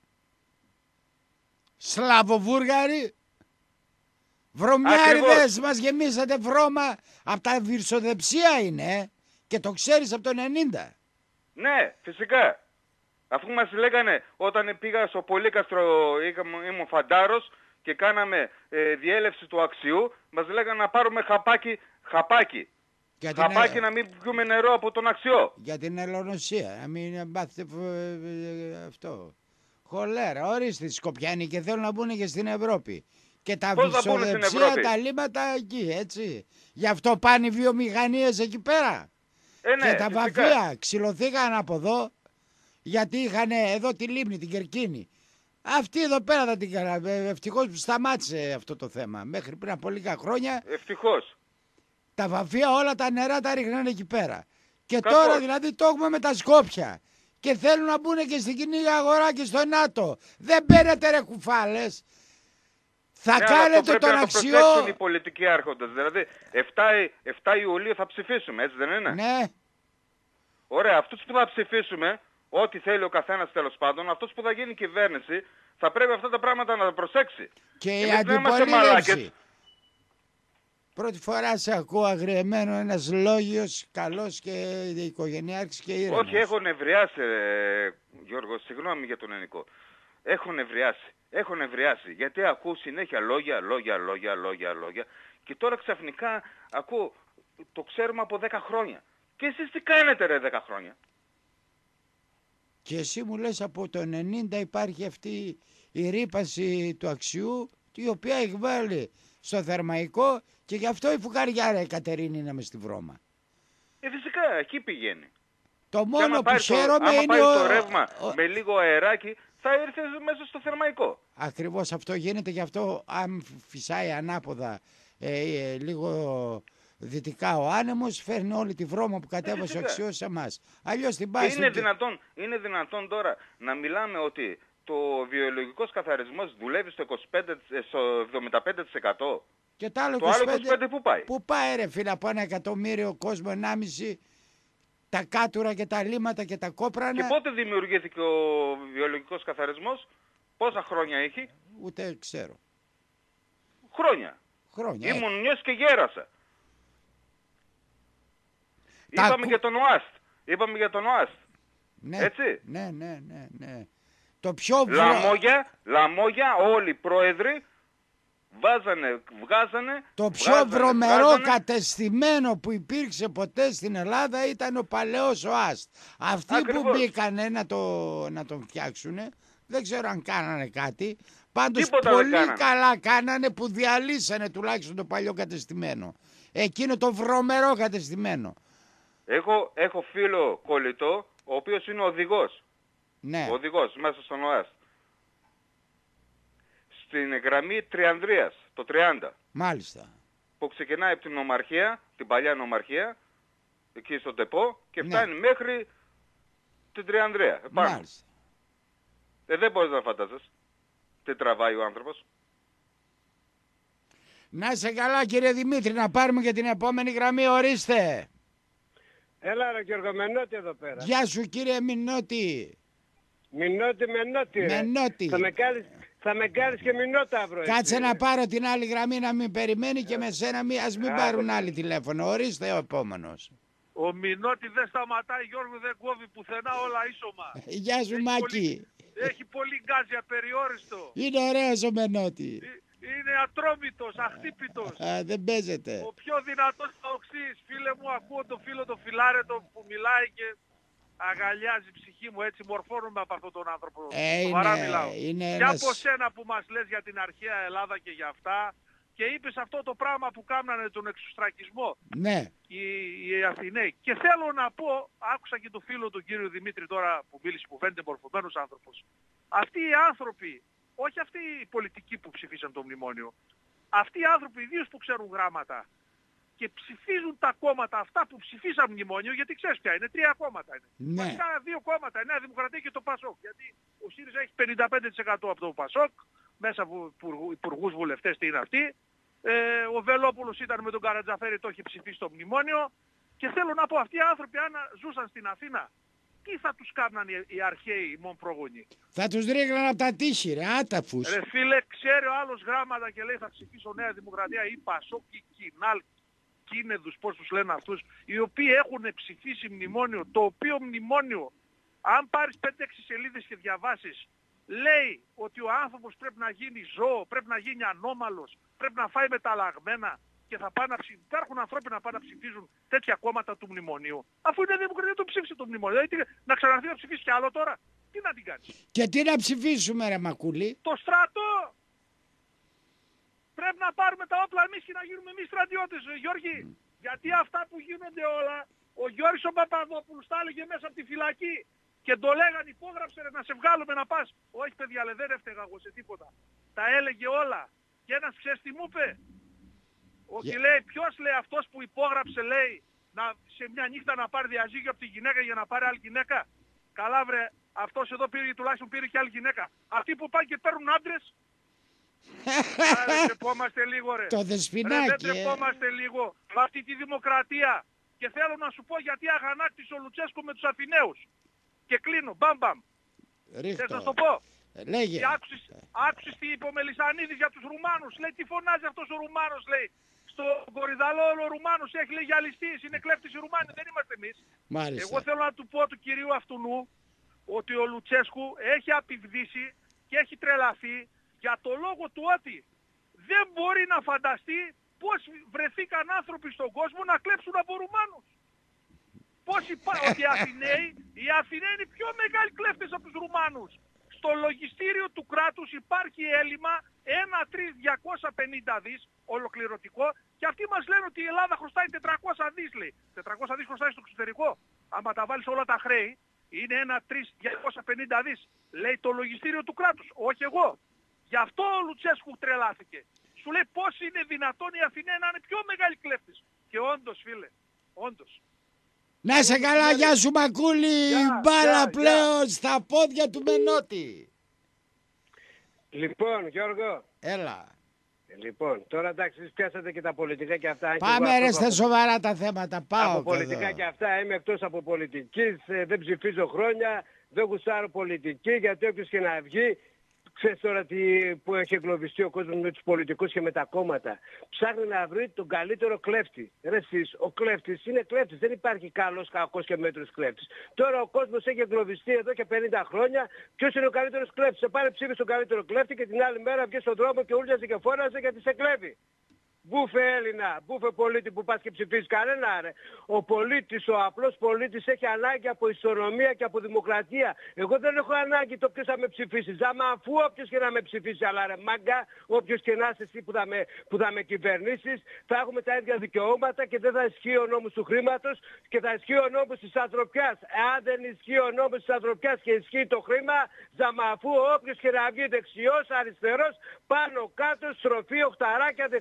Σλαβοβούργαροι, βρωμιάριδες, μας γεμίσατε βρώμα. Από τα Βυρσοδεψία είναι, και το ξέρεις από το 90. Ναι, φυσικά. Αφού μας λέγανε όταν πήγα στο Πολύκαστρο, ήμουν φαντάρος και κάναμε διέλευση του Αξιού, μας λέγανε να πάρουμε χαπάκι. Χαπάκι να μην πιούμε νερό από τον Αξιό. Για την ελονοσία, να μην μάθετε αυτό. Χολέρα, ορίστε, οι Σκοπιάνοι και θέλουν να μπουν και στην Ευρώπη. Και τα Βυσσοδεψία, τα λίμματα εκεί, έτσι. Γι' αυτό πάνε οι βιομηχανίες εκεί πέρα. Ναι, και τα βαφεία ξυλωθήκαν από εδώ, γιατί είχαν εδώ τη λίμνη, την Κερκίνη. Αυτή εδώ πέρα θα την κάναμε. Ευτυχώς που σταμάτησε αυτό το θέμα. Μέχρι πριν από λίγα χρόνια. Ευτυχώς. Τα βαφεία όλα τα νερά τα ρίχνανε εκεί πέρα. Και τώρα δηλαδή το έχουμε με τα Σκόπια. Και θέλουν να μπουν και στην κοινή αγορά και στο ΝΑΤΟ. Δεν μπαίνετε ρε κουφάλες. Θα κάνετε τον Αξιό. Θα προσέξουν οι πολιτικοί άρχοντες. Δηλαδή 7 Ιουλίου θα ψηφίσουμε, έτσι δεν είναι? Ναι. Ωραία, αυτούς που θα ψηφίσουμε, ό,τι θέλει ο καθένας τέλος πάντων, αυτός που θα γίνει κυβέρνηση, θα πρέπει αυτά τα πράγματα να τα προσέξει. Και η αντιπολίτευση. Πρώτη φορά σε ακούω αγριεμένο, ένας λόγιος, καλός και οικογενειάρχης και ήρεμος. Όχι, έχω νευριάσει, Γιώργο, συγγνώμη για τον ελληνικό. Έχω νευριάσει, γιατί ακούω συνέχεια λόγια και τώρα ξαφνικά ακούω, το ξέρουμε από 10 χρόνια. Και εσείς τι κάνετε ρε 10 χρόνια? Και εσύ μου λες από το 90 υπάρχει αυτή η ρύπαση του Αξιού, η οποία έχει βάλει στο Θερμαϊκό και γι' αυτό η φουκαριά ρε Κατερίνη είναι μες στη βρώμα. Φυσικά, εκεί πηγαίνει. Το μόνο που χαίρομαι είναι είναι το ρεύμα με λίγο αεράκι θα έρθει μέσα στο Θερμαϊκό. Ακριβώς αυτό γίνεται, γι' αυτό αν φυσάει ανάποδα λίγο δυτικά ο άνεμος, φέρνει όλη τη βρώμα που κατέβασε ο Αξιός σε εμάς. Αλλιώς την πάει. Είναι δυνατόν τώρα να μιλάμε ότι το βιολογικός καθαρισμός δουλεύει στο 75%. Και το άλλο 25% πού πάει? Πού πάει ρε φίλε, από 1 εκατομμύριο κόσμο, 1,5 τα κάτουρα και τα λίματα και τα κόπρανα. Και πότε δημιουργήθηκε ο βιολογικός καθαρισμός? Πόσα χρόνια έχει? Ούτε ξέρω. Χρόνια. Ήμουν νιός και γέρασα. Είπαμε για τον ΟΑΣΤ. Ναι, έτσι. Ναι. Το πιο λαμόγια όλοι οι πρόεδροι βγάζανε. Το πιο βρωμερό κατεστημένο που υπήρξε ποτέ στην Ελλάδα ήταν ο παλαιός ΟΑΣΤ. Αυτοί που μπήκανε να τον φτιάξουν, δεν ξέρω αν κάνανε κάτι. Πάντως πολύ καλά κάνανε που διαλύσανε τουλάχιστον το παλιό κατεστημένο. Εκείνο το βρωμερό κατεστημένο. Έχω φίλο κολλητό, ο οποίος είναι οδηγός. Ναι. Οδηγός μέσα στον ΟΑΣΤ. Στην γραμμή Τριανδρίας, το 30. Μάλιστα. Που ξεκινάει από την νομαρχία, την παλιά νομαρχία, εκεί στο τεπό και φτάνει μέχρι την Τριανδρία. Μάλιστα. Δεν μπορείς να φαντάζεσαι τι τραβάει ο άνθρωπος. Να είσαι καλά κύριε Δημήτρη, να πάρουμε και την επόμενη γραμμή, ορίστε. Έλα ρε Γιώργο, Μενώτη εδώ πέρα. Γεια σου κύριε Μινώτη. Μενώτη ρε. Μενώτη. Θα με κάνεις και Μινώταυρο. Κάτσε να πάρω την άλλη γραμμή να μην περιμένει και με σένα ας μην πάρουν άλλη τηλέφωνο. Ορίστε ο επόμενος. Ο Μινώτη δεν σταματάει Γιώργο, δεν κόβει πουθενά, όλα ίσωμα. Γεια σου Μάκη. Έχει πολύ γκάζι απεριόριστο. Είναι ωραίος ο Μενώτη. Είναι ατρόμητος, αχτύπητος. Δεν παίζεται. Ο πιο δυνατός οξύς. Φίλε μου, ακούω το φίλο το φιλάρετο που μιλάει και αγκαλιάζει η ψυχή μου. Έτσι μορφώνομαι από αυτόν τον άνθρωπο. Σοβαρά μιλάω. Και από σένα που μας λες για την αρχαία Ελλάδα και για αυτά. Και είπες αυτό το πράγμα που κάνανε τον εξωστρακισμό. Ναι. Οι Αθηναίοι. Και θέλω να πω, άκουσα και το φίλο του κύριο Δημήτρη τώρα που μίλησε, που φαίνεται μορφωμένος άνθρωπος. Αυτοί οι άνθρωποι, όχι αυτοί οι πολιτικοί που ψηφίσαν το μνημόνιο, αυτοί οι άνθρωποι ιδίως που ξέρουν γράμματα και ψηφίζουν τα κόμματα αυτά που ψηφίσαν μνημόνιο, γιατί ξέρεις ποια είναι, 3 κόμματα είναι. Ναι. Βασικά 2 κόμματα, η Νέα Δημοκρατία και το Πασόκ. Γιατί ο ΣΥΡΙΖΑ έχει 55% από το Πασόκ, μέσα από υπουργούς, βουλευτές, τι είναι αυτοί. Ο Βελόπουλος ήταν με τον Καρατζαφέρη, το είχε ψηφίσει το μνημόνιο. Και θέλω να πω, αυτοί οι άνθρωποι αν ζούσαν στην Αθήνα, τι θα τους κάναν οι αρχαίοι μον προγονείς? Θα τους ρίχναν από τα τείχη ρε, άταφους. Ρε φίλε, ξέρει ο άλλος γράμματα και λέει θα ψηφίσω Νέα Δημοκρατία ή Πασόκ ή Κινάλ, Κίνεδους, πώς τους λένε αυτούς, οι οποίοι έχουν ψηφίσει μνημόνιο, το οποίο μνημόνιο, αν πάρεις 5-6 σελίδες και διαβάσεις, λέει ότι ο άνθρωπος πρέπει να γίνει ζώο, πρέπει να γίνει ανώμαλος, πρέπει να φάει μεταλλαγμένα και θα πάνε υπάρχουν ανθρώποι να πάνε να ψηφίζουν τέτοια κόμματα του μνημονίου. Αφού η Νέα Δημοκρατία το ψήφισε το μνημόνιο. Δηλαδή να ξαναρθεί να ψηφίσει κι άλλο τώρα. Τι να την κάνεις? Και τι να ψηφίσουμε ρε Μακούλη? Το στρατό! Πρέπει να πάρουμε τα όπλα εμείς και να γίνουμε εμείς στρατιώτες, Γιώργη. Γιατί αυτά που γίνονται όλα, ο Γιώργης ο Παπαδόπουλος τα έλεγε μέσα από τη φυλακή. Και το λέγανε, υπόγραψε ρε, να σε βγάλουμε να πας. Όχι παιδιά, λέει, δεν έφταιγα εγώ σε τίποτα. Τα έλεγε όλα. Και ένας ξέρεις τι μου είπε? Όχι λέει, ποιος λέει αυτός που υπόγραψε λέει σε μια νύχτα να πάρει διαζύγιο από τη γυναίκα για να πάρει άλλη γυναίκα? Καλά βρε, αυτός εδώ τουλάχιστον πήρε και άλλη γυναίκα. Αυτοί που πάνε και παίρνουν άντρες. Δεν τρεπόμαστε λίγο ρε. Το Δεσποινάκι. Δεν τρεπόμαστε λίγο με αυτή τη δημοκρατία. Και θέλω να σου πω γιατί αγανάκτησε ο Λουτσέσκο με τους Αθηναίους. Και κλείνω, μπαμπαμ. Θες να το πω? Λέγε. Και άκουσες τι είπε ο Μελισσανίδης για τους Ρουμάνους. Λέει τι φωνάζει αυτός ο Ρουμάνος, λέει. Στο Κορυδαλό ο Ρουμάνος έχει λέει για ληστείς, είναι κλέφτης οι Ρουμάνοι, δεν είμαστε εμείς. Μάλιστα. Εγώ θέλω να του πω του κυρίου αυτού ότι ο Λουτσέσκου έχει απειβδίσει και έχει τρελαθεί για το λόγο του ότι δεν μπορεί να φανταστεί πώς βρεθήκαν άνθρωποι στον κόσμο να κλέψουν από Ρουμάνους. Πώς ότι οι Αθηναίοι είναι πιο μεγάλοι κλέφτες από τους Ρουμάνους. Στο λογιστήριο του κράτους υπάρχει έλλειμμα 1.250 δις ολοκληρωτικό και αυτοί μας λένε ότι η Ελλάδα χρωστάει 400 δις λέει. 400 δις χρωστάει στο εξωτερικό. Άμα τα βάλεις όλα τα χρέη είναι 1.250 δις. Λέει το λογιστήριο του κράτους, όχι εγώ. Γι' αυτό ο Λουτσέσκου τρελάθηκε. Σου λέει πώς είναι δυνατόν οι Αθηναίοι να είναι πιο μεγάλοι κλέφτες. Και όντως φίλε, όντως. Να σε καλά, γεια σου Μακούλη, μπάλα πλέον στα πόδια του Μενώτη. Λοιπόν Γιώργο. Έλα. Λοιπόν, τώρα εντάξει πιάσατε και τα πολιτικά και αυτά. Πάμε ρε στα σοβαρά τα θέματα, πάω. Από πολιτικά και αυτά είμαι εκτός από πολιτικής, δεν ψηφίζω χρόνια, δεν γουστάρω πολιτική γιατί όποιος και να βγει. Ξέρεις τώρα που έχει εγκλωβιστεί ο κόσμος με τους πολιτικούς και με τα κόμματα. Ψάχνει να βρει τον καλύτερο κλέφτη. Ρε εσείς, ο κλέφτης είναι κλέφτης. Δεν υπάρχει καλός, κακός και μέτρος κλέφτης. Τώρα ο κόσμος έχει εγκλωβιστεί εδώ και 50 χρόνια. Ποιος είναι ο καλύτερος κλέφτης? Σε πάρε ψήφι στον καλύτερο κλέφτη και την άλλη μέρα βγει στον δρόμο και ούλιαζε και φόραζε γιατί σε κλέβει. Μπούφε Έλληνα, μπούφε πολίτη που πας και ψηφίζεις κανένα ρε. Ο πολίτης, ο απλός πολίτης έχει ανάγκη από ισονομία και από δημοκρατία. Εγώ δεν έχω ανάγκη το ποιος θα με ψηφίσει. Ζάμα αφού όποιος και να με ψηφίσει, αλλά ρε μάγκα, όποιος και να είσαι εσύ που θα με κυβερνήσεις, θα έχουμε τα ίδια δικαιώματα και δεν θα ισχύει ο νόμος του χρήματος και θα ισχύει ο νόμος της ανθρωπιάς. Εάν δεν ισχύει ο νόμος της ανθρωπιάς και ισχύει το χρήμα, ζάμα αφού όποιος και να βγει δεξιός, αριστερός, πάνω κάτω, στροφή, οχταράκια δεξιά,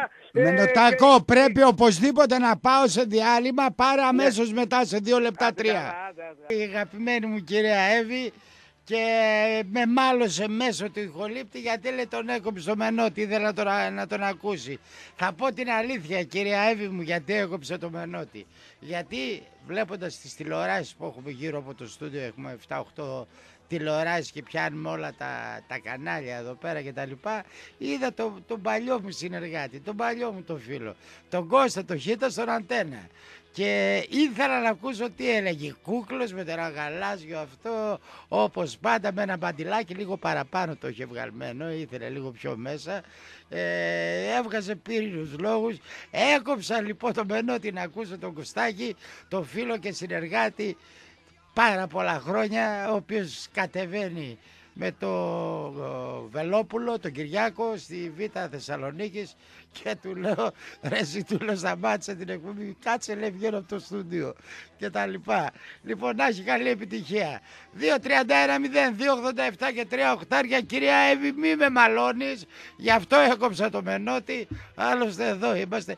Μενοτάκο, πρέπει οπωσδήποτε να πάω σε διάλειμμα. Πάρε αμέσως μετά, σε 2 λεπτά 3. Η αγαπημένη μου κυρία Εύη, και με μάλωσε μέσω του ηχολήπτη, γιατί λέει τον έκοψε στο Μενώτη, ήθελα να τον ακούσει. Θα πω την αλήθεια, κυρία Εύη μου, γιατί έκοψε το Μενώτη. Γιατί βλέποντας τις τηλεοράσεις που έχουμε γύρω από το στούντιο, έχουμε 7-8 τηλεοράσεις και πιάνουμε όλα τα κανάλια εδώ πέρα και τα λοιπά, είδα τον παλιό μου συνεργάτη, τον παλιό μου τον φίλο, τον Κώστα, τον Χίτα στον Αντένα. Και ήθελα να ακούσω τι έλεγε. Κούκλος με ένα γαλάζιο αυτό, όπως πάντα, με ένα μπαντιλάκι λίγο παραπάνω το είχε βγαλμένο, ήθελε λίγο πιο μέσα. Έβγαζε πύρινους λόγους. Έκοψα λοιπόν το Μενώτη να ακούσω τον Κωστάκη, τον φίλο και συνεργάτη πάρα πολλά χρόνια, ο οποίος κατεβαίνει με το Βελόπουλο, τον Κυριάκο, στη Β' Θεσσαλονίκης, και του λέω, ρε εσύ, του λέω, σταμάτησε την εκπομπή, κάτσε, λέει, βγαίνω από το στούντιο και τα λοιπά. Λοιπόν, να έχει καλή επιτυχία. 2-31-0, 2-87 και 3 οχτάρια. Κυρία Εύη, μη με μαλώνεις, γι' αυτό έκοψα το Μενώτη, άλλωστε εδώ είμαστε.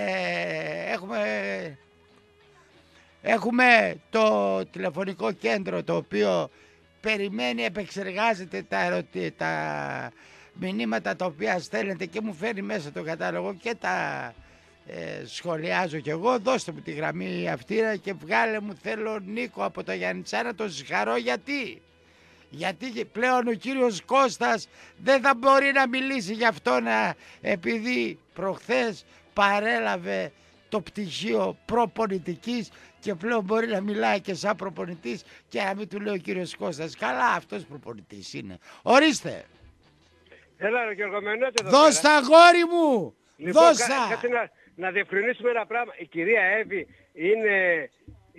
Έχουμε το τηλεφωνικό κέντρο, το οποίο περιμένει, επεξεργάζεται τα μηνύματα τα οποία στέλνετε και μου φέρνει μέσα το κατάλογο και τα σχολιάζω κι εγώ. Δώστε μου τη γραμμή αυτή και βγάλε μου, θέλω Νίκο από το Γιάννητσά να τον συγχαρώ. Γιατί πλέον ο κύριος Κώστας δεν θα μπορεί να μιλήσει γι' αυτό, επειδή προχθές παρέλαβε το πτυχίο προπονητικής και πλέον μπορεί να μιλάει και σαν προπονητής και να μην του λέει ο κύριος Κώστας, καλά, αυτός προπονητής είναι. Ορίστε. Έλα ρε Γιώργο Μενώτη εδώ. Δώσ' τα αγόρι μου. Λοιπόν, δώσ' κάτσε να διευκρινίσουμε ένα πράγμα. Η κυρία Εύη είναι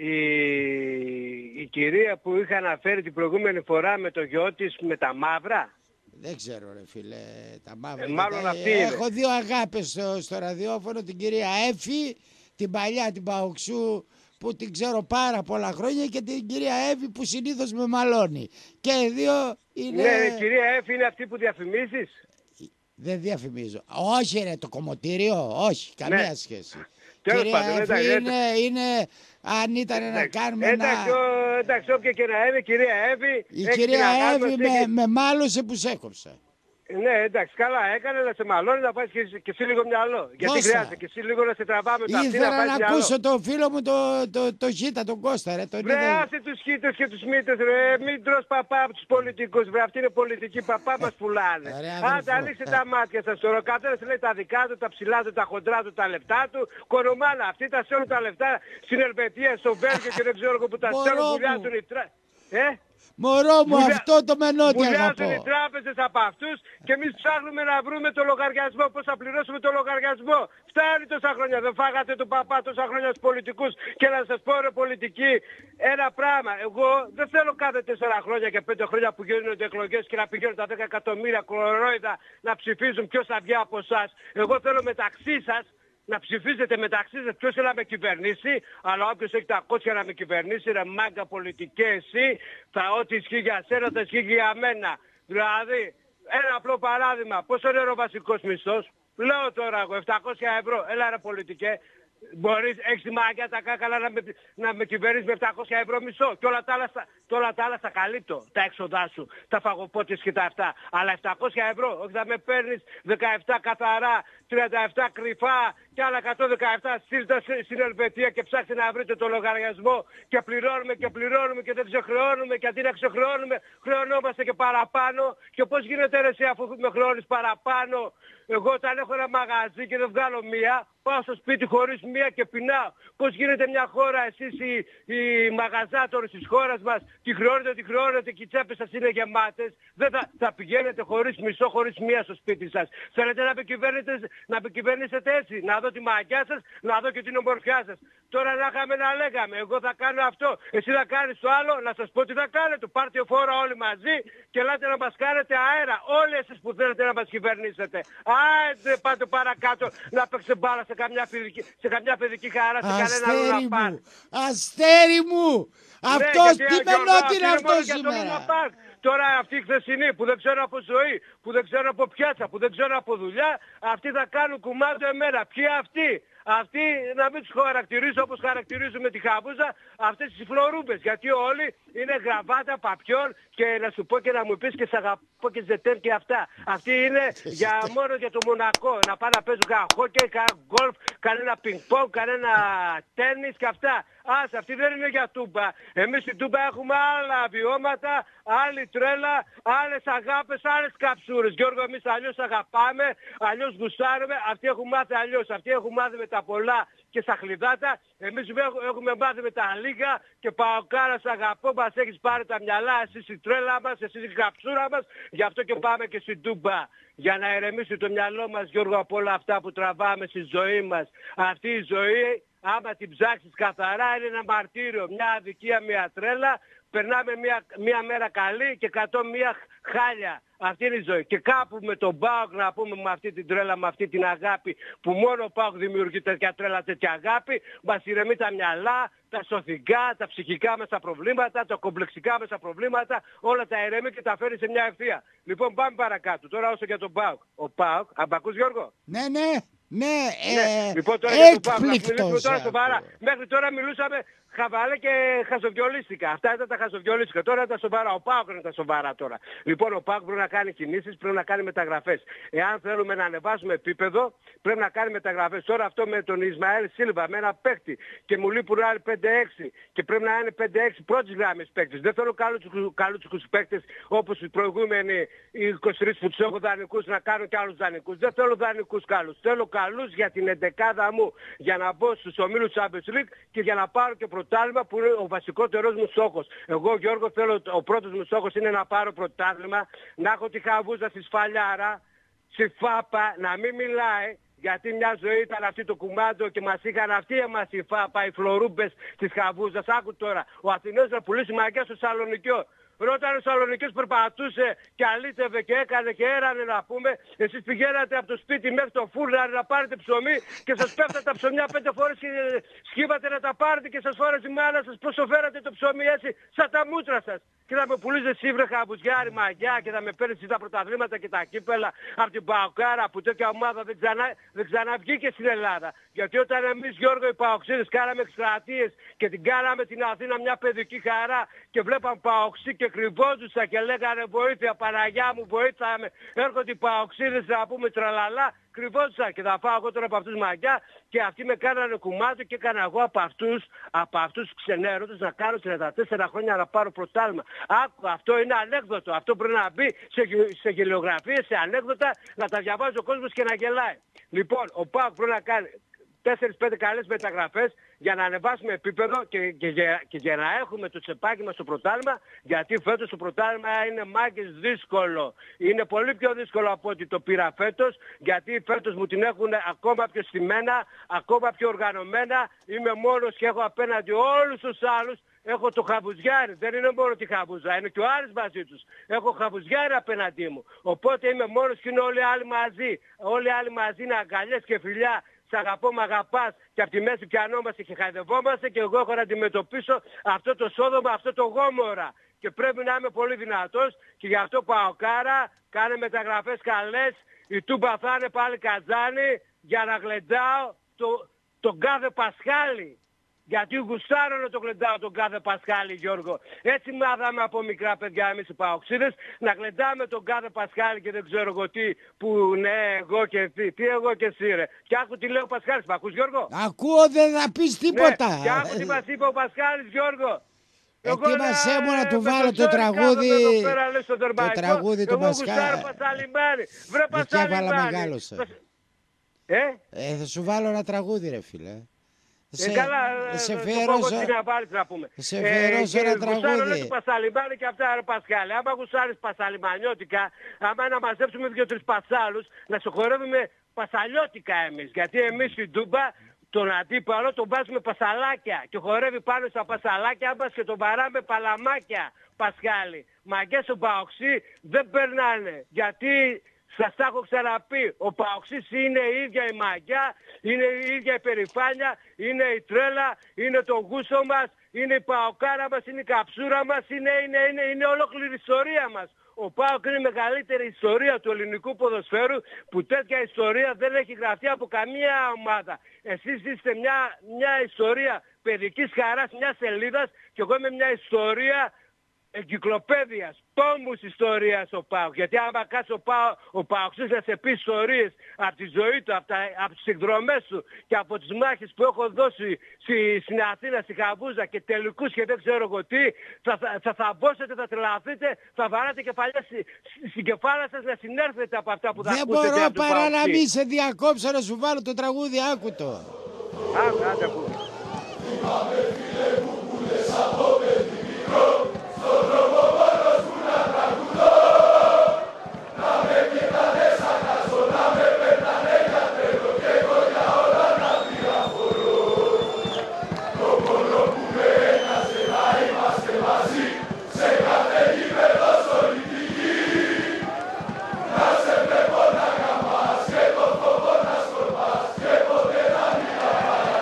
η κυρία που είχα αναφέρει την προηγούμενη φορά με το γιο της με τα μαύρα. Δεν ξέρω ρε φίλε, τα μαύρα. Μάλλον αυτή είναι. Έχω 2 αγάπες στο ραδιόφωνο, την κυρία Εύη, την παλιά την Παοξού που την ξέρω πάρα πολλά χρόνια, και την κυρία Εύη που συνήθως με μαλώνει. Και οι 2 είναι... Ναι, η κυρία Εύη είναι αυτή που διαφημίζεις. Δεν διαφημίζω. Όχι ρε, το κομμωτήριο, όχι, καμία σχέση. Κυρία Εύη είναι, αν ήταν να κάνουμε εντάξει, όποια και να είναι, κυρία Εύη... Η κυρία Εύη με μάλωσε που σε έκοψε. Ναι, εντάξει, καλά έκανε να σε μαλώνει, να πάρεις και εσύ λίγο μυαλό. Γιατί χρειάζεται και εσύ λίγο να σε τραβάμε τα αυτοί, ήθελα να ακούσω τον φίλο μου το Χίτα, τον Κώστα, ρε. Βρε, άσε τους Χίτες και τους Μύτες, ρε. Μην τρως παπά από τους πολιτικούς, βρε. Αυτοί είναι πολιτικοί, παπά μας πουλάνε. Άντε, ανοίξτε τα μάτια σας τώρα. Ο καθένας λέει τα δικά του, τα ψηλά του, τα χοντρά του, τα λεπτά του. Κορομάνα, αυτοί τα σέρνουν τα λεφτά στην Ελβετία, στο Βέλγιο και δεν ξέρω εγώ που τα σέρνουν, βουλιάζουν οι Μωρό μου, αυτό το Μενώτη αγαπώ. Βουλιάζουν οι τράπεζες από αυτούς και εμείς ψάχνουμε να βρούμε το λογαριασμό, πώς θα πληρώσουμε το λογαριασμό. Φτάνει τόσα χρόνια, δεν φάγατε τον παπά τόσα χρόνια στους πολιτικούς. Και να σας πω ρε πολιτικοί, ένα πράγμα, εγώ δεν θέλω κάθε 4 χρόνια και 5 χρόνια που γίνονται εκλογές και να πηγαίνουν τα 10 εκατομμύρια κορόιδα να ψηφίζουν ποιος θα βγει από εσάς. Εγώ θέλω μεταξύ σας να ψηφίζετε μεταξύ σας ποιος θέλει να με κυβερνήσει, αλλά όποιος έχει τα κότσια να με κυβερνήσει, ρε μάγκα πολιτικέ εσύ, θα ό,τι ισχύει για σένα θα ισχύει για μένα. Δηλαδή, ένα απλό παράδειγμα, πόσο είναι ο βασικός μισθός? Λέω τώρα εγώ, 700 ευρώ, έλα ρε πολιτικέ. Μπορείς, έχεις τη μαγιά τα κάκαλα να με κυβερνήσεις με 700 ευρώ μισό και όλα τα άλλα θα καλύπτω, τα έξοδά σου, τα φαγοπότες και τα αυτά. Αλλά 700 ευρώ, όχι θα με παίρνεις 17 καθαρά, 37 κρυφά και άλλα 117 στείλτε στην Ελβετία και ψάξτε να βρείτε το λογαριασμό και πληρώνουμε και δεν ξεχρεώνουμε, και αντί να ξεχρεώνουμε χρεωνόμαστε και παραπάνω. Και πώς γίνεται ρε εσύ αφού με χρεώνεις παραπάνω? Εγώ όταν έχω ένα μαγαζί και δεν βγάλω μία, πάω στο σπίτι χωρίς μία και πεινάω. Πώς γίνεται μια χώρα, εσείς οι μαγαζάτορες της χώρας μας, τη χρεώνετε και οι τσέπες σας είναι γεμάτες. Δεν θα πηγαίνετε χωρίς μισό, χωρίς μία στο σπίτι σας. Θέλετε να με κυβερνήσετε έτσι, να δω τη μαγιά σας, να δω και την ομορφιά σας. Τώρα να είχαμε να λέγαμε, εγώ θα κάνω αυτό, εσύ θα κάνεις το άλλο, να σας πω τι θα κάνετε. Πάρτε φόρα όλοι μαζί και ελάτε να μας κάνετε αέρα. Όλοι εσείς που θέλετε να μας κυβερνήσετε. Άντε πάτε παρακάτω να παίξετε μπάλα σε καμιά παιδική χαρά, σε κανένα άλλο να πάρει. Αστέρι μου! Αυτός τι Μενώτη είναι αυτός σήμερα? Τώρα αυτοί οι χθεσινοί που δεν ξέρουν από ζωή, που δεν ξέρουν από πιάτσα, που δεν ξέρουν από δουλειά, αυτοί θα κάνουν κουμάντο εμένα. Ποιοι αυτοί? Αυτοί, να μην τους χαρακτηρίζω όπως χαρακτηρίζουμε τη Χαβούζα, αυτές τις φλωρούμπες. Γιατί όλοι είναι γραβάτα παπιών και να σου πω και να μου πεις και σ' αγαπώ και ζετέρ και αυτά. Αυτοί είναι μόνο για το Μονακό. Να πάνε να παίζουν κανένα χόκκι, κανένα γκολφ, κανένα πινκ-πονγκ, κανένα τένις και αυτά. Ας, αυτοί δεν είναι για τούμπα. Εμείς στην τούμπα έχουμε άλλα βιώματα, άλλη τρέλα, άλλες αγάπες, άλλες καψούρες. Γιώργο, εμείς αλλιώς αγαπάμε, αλλιώς γουστάρουμε. Αυτοί έχουν μάθει αλλιώς. Αυτοί έχουν μάθει με τα πολλά και στα χλιδάτα. Εμείς έχουμε μάθει με τα λίγα και Παοκάρα σ' αγαπώ, μας έχεις πάρει τα μυαλά, εσείς η τρέλα μας, εσείς η καψούρα μας. Γι' αυτό και πάμε και στην τούμπα. Για να ηρεμήσει το μυαλό μας, Γιώργο, από όλα αυτά που τραβάμε στη ζωή μας. Αυτή η ζωή, άμα την ψάξεις καθαρά, είναι ένα μαρτύριο, μια αδικία, μια τρέλα. Περνάμε μια μέρα καλή και 100 μία χάλια. Αυτή είναι η ζωή. Και κάπου με τον ΠΑΟΚ, να πούμε, με αυτή την τρέλα, με αυτή την αγάπη που μόνο ο ΠΑΟΚ δημιουργεί τέτοια τρέλα, τέτοια αγάπη, μας ηρεμεί τα μυαλά, τα σωθικά, τα ψυχικά μας τα προβλήματα, τα κομπλεξικά μας τα προβλήματα, όλα τα ηρεμεί και τα φέρει σε μια ευθεία. Λοιπόν, πάμε παρακάτω. Τώρα όσο για τον ΠΑΟΚ. Ο ΠΑΟΚ, αν μ' ακούς, Γιώργο? Ναι, ναι. Ναι, λοιπόν, τώρα για τον ΠΑΟΚ, να μιλήσουμε τώρα σοβαρά. Μέχρι τώρα μιλούσαμε χαβαλέ και χαζοβιολίστικα. Αυτά ήταν τα χαζοβιολίστικα. Τώρα ήταν σοβαρά. Ο ΠΑΟΚ είναι τα σοβαρά τώρα. Λοιπόν, ο ΠΑΟΚ πρέπει να κάνει κινήσεις, πρέπει να κάνει μεταγραφές. Εάν θέλουμε να ανεβάσουμε επίπεδο, πρέπει να κάνει μεταγραφές. Τώρα αυτό με τον Ισμαήλ Σίλβα, με ένα παίκτη και μου λείπουν άλλοι 5-6 και πρέπει να είναι 5-6 πρώτης γράμμης παίκτες. Δεν θέλω καλούτσικους παίκτες όπως οι προηγούμενοι οι 23 που τους έχω δανεικούς να κάνουν και άλλους δανεικούς. Δεν θέλω δανεικούς καλούς. Θέλω καλούς για την εντεκάδα μου, για να μπω στους ομίλους Champions League και για να πάρω και πρωτάθλημα που είναι ο βασικότερος μου στόχος. Εγώ, Γιώργο, θέλω, ο πρώτος μου στόχος είναι να πάρω πρωτάθλημα, να έχω τη Χαβούζα στη σφαλιάρα, στη Φάπα, να μην μιλάει. Γιατί μια ζωή ήταν αυτή το κουμάντο και μας είχαν αυτοί εμάς η Φάπα, οι φλωρούμπες της Χαβούζας. Άκου τώρα, ο Αθηναίος να πουλήσει μαγιά στο Σαλονικιό. Όταν ο Σαλονικιός περπατούσε και αλήτευε και έκανε και έρανε, να πούμε, εσείς πηγαίνατε από το σπίτι μέχρι το φούρναρι να πάρετε ψωμί και σας πέφτατε τα ψωμιά 5 φορές και σκύβατε να τα πάρετε και σας φόρεσε η μάνα σας πως φέρατε το ψωμί έτσι σαν τα μούτρα σας. Και θα με πουλίζετε εσύ βρε χαμπουζιάρι μαγιά και θα με παίρνεις τα πρωταθλήματα και τα κύπελα από την Παοκάρα που τέτοια ομάδα δεν ξαναβγήκε στην Ελλάδα. Γιατί όταν εμείς, Γιώργο, οι Παοξίδες κάναμε εκστρατείες και την κάναμε την Αθήνα μια παιδική χαρά και βλέπαν Παοξί και κρυβόντουσαν και λέγανε βοήθεια, Παναγιά μου βοήθεια με, έρχονται οι Παοξίδες να πούμε τραλαλά, κρυβόντουσαν και θα φάω εγώ τώρα από αυτούς μαγιά και αυτοί με κάνανε κουμάτο και έκανα εγώ από αυτούς ξενέρωτες να κάνω 34 χρόνια να πάρω πρωτάθλημα. Αυτό είναι ανέκδοτο, αυτό πρέπει να μπει σε γελιογραφίες, σε ανέκδοτα, να τα διαβάζει ο κόσμος και να γελάει. Λοιπόν, ο ΠΑΟΚ πρέπει να κάνει 4-5 καλές μεταγραφές για να ανεβάσουμε επίπεδο και για να έχουμε το τσεπάκι μας στο πρωτάθλημα, γιατί φέτος το πρωτάθλημα είναι μάγκες δύσκολο. Είναι πολύ πιο δύσκολο από ό,τι το πήρα φέτος, γιατί φέτος μου την έχουν ακόμα πιο στημένα, ακόμα πιο οργανωμένα. Είμαι μόνος και έχω απέναντι όλους τους άλλους. Έχω το Χαβουζιάρι, δεν είναι μόνο τη Χαβούζα, είναι και ο Άρης μαζί τους. Έχω Χαβουζιάρι απέναντί μου. Οπότε είμαι μόνος και είναι όλοι οι άλλοι μαζί. Όλοι οι άλλοι μαζί είναι αγκαλιές και φιλιά. Σ' αγαπώ, μ' αγαπάς και από τη μέση πιανόμαστε και χαϊδευόμαστε και εγώ έχω να αντιμετωπίσω αυτό το σόδομα, αυτό το γόμορα. Και πρέπει να είμαι πολύ δυνατός και γι' αυτό Παοκάρα, κάνε μεταγραφές καλές, η Τούμπα θα είναι πάλι Καζάνι για να γλεντάω τον κάθε Πασχάλη. Γιατί γουστάρω να το γλεντάω τον κάθε Πασχάλη, Γιώργο. Έτσι μάθαμε από μικρά παιδιά εμείς οι Παοξίδες, να γλεντάμε τον κάθε Πασχάλη και δεν ξέρω εγώ τι, που ναι, εγώ και εσύ, τι εγώ και εσύ ρε. Και άκου τι λέει ο Πασχάλης, μ' ακούς Γιώργο? Ακούω, δεν θα πεις τίποτα. Ναι, και άκου τι μας είπε ο Πασχάλης, Γιώργο. Ετοίμασέ μου να του βάλω το τραγούδι. Το τραγούδι του Πασχάλη. Εγώ γουστάρω Πασαλιμπάνη. Βρε Πασαλιμπάνη. Θα σου βάλω ένα τραγούδι ρε φίλε. Σε φέρος ένα τραγούδι. Πασαλιμπάνι και αυτά ρε Πασχάλη. Άμα γουσάρεις πασαλιμπανιώτικα, άμα να μαζέψουμε 2-3 πασάλους, να σου χορεύουμε πασαλιώτικα εμείς. Γιατί εμείς στην Τούμπα τον αντίπαλο τον βάζουμε πασαλάκια και χορεύει πάνω στα πασαλάκια μας και τον βαράμε παλαμάκια, Πασχάλη. Μαγκές ο Παοξή δεν περνάνε. Γιατί σας τα έχω ξαναπεί, ο Παοξής είναι η ίδια η μαγιά, είναι η ίδια η περηφάνεια, είναι η τρέλα, είναι το γούσο μας, είναι η Παοκάρα μας, είναι η καψούρα μας, είναι ολόκληρη η ιστορία μας. Ο ΠΑΟΚ είναι η μεγαλύτερη ιστορία του ελληνικού ποδοσφαίρου, που τέτοια ιστορία δεν έχει γραφτεί από καμία ομάδα. Εσείς είστε μια ιστορία παιδικής χαράς, μια σελίδας, και εγώ είμαι μια ιστορία εγκυκλοπαίδειας, τόμους ιστορίας ο ΠΑΟΚ. Γιατί άμα κάτσει ο ΠΑΟΚΣής να σε πει ιστορίες από τη ζωή του, από τις εκδρομές του και από τις μάχες που έχω δώσει στην Αθήνα, στη Χαβούζα και τελικούς και δεν ξέρω εγώ τι, θα θαμπόσετε, θα τρελαθείτε, θα βαράτε κεφαλιά στην κεφάλα σας να συνέρθετε από αυτά που θα ακούσετε. Δεν μπορώ παρά να μην σε διακόψω, να σου βάλω το τραγούδι, άκου το. Άντε ακούμε. Στον δρόμο μόνος μου να τραγουδώ, να με κοιτάνε σαν κάσο, να με περνάνε για τρελό και εγώ για όλα να διαφορώ. Το μόνο που με ένοιαζε να είμαστε μαζί σε κάθε γήπεδο όλη τη γη. Να σε βλέπω να γαμάς και το φόβο να σκορπάς και ποτέ να μην χαμάς.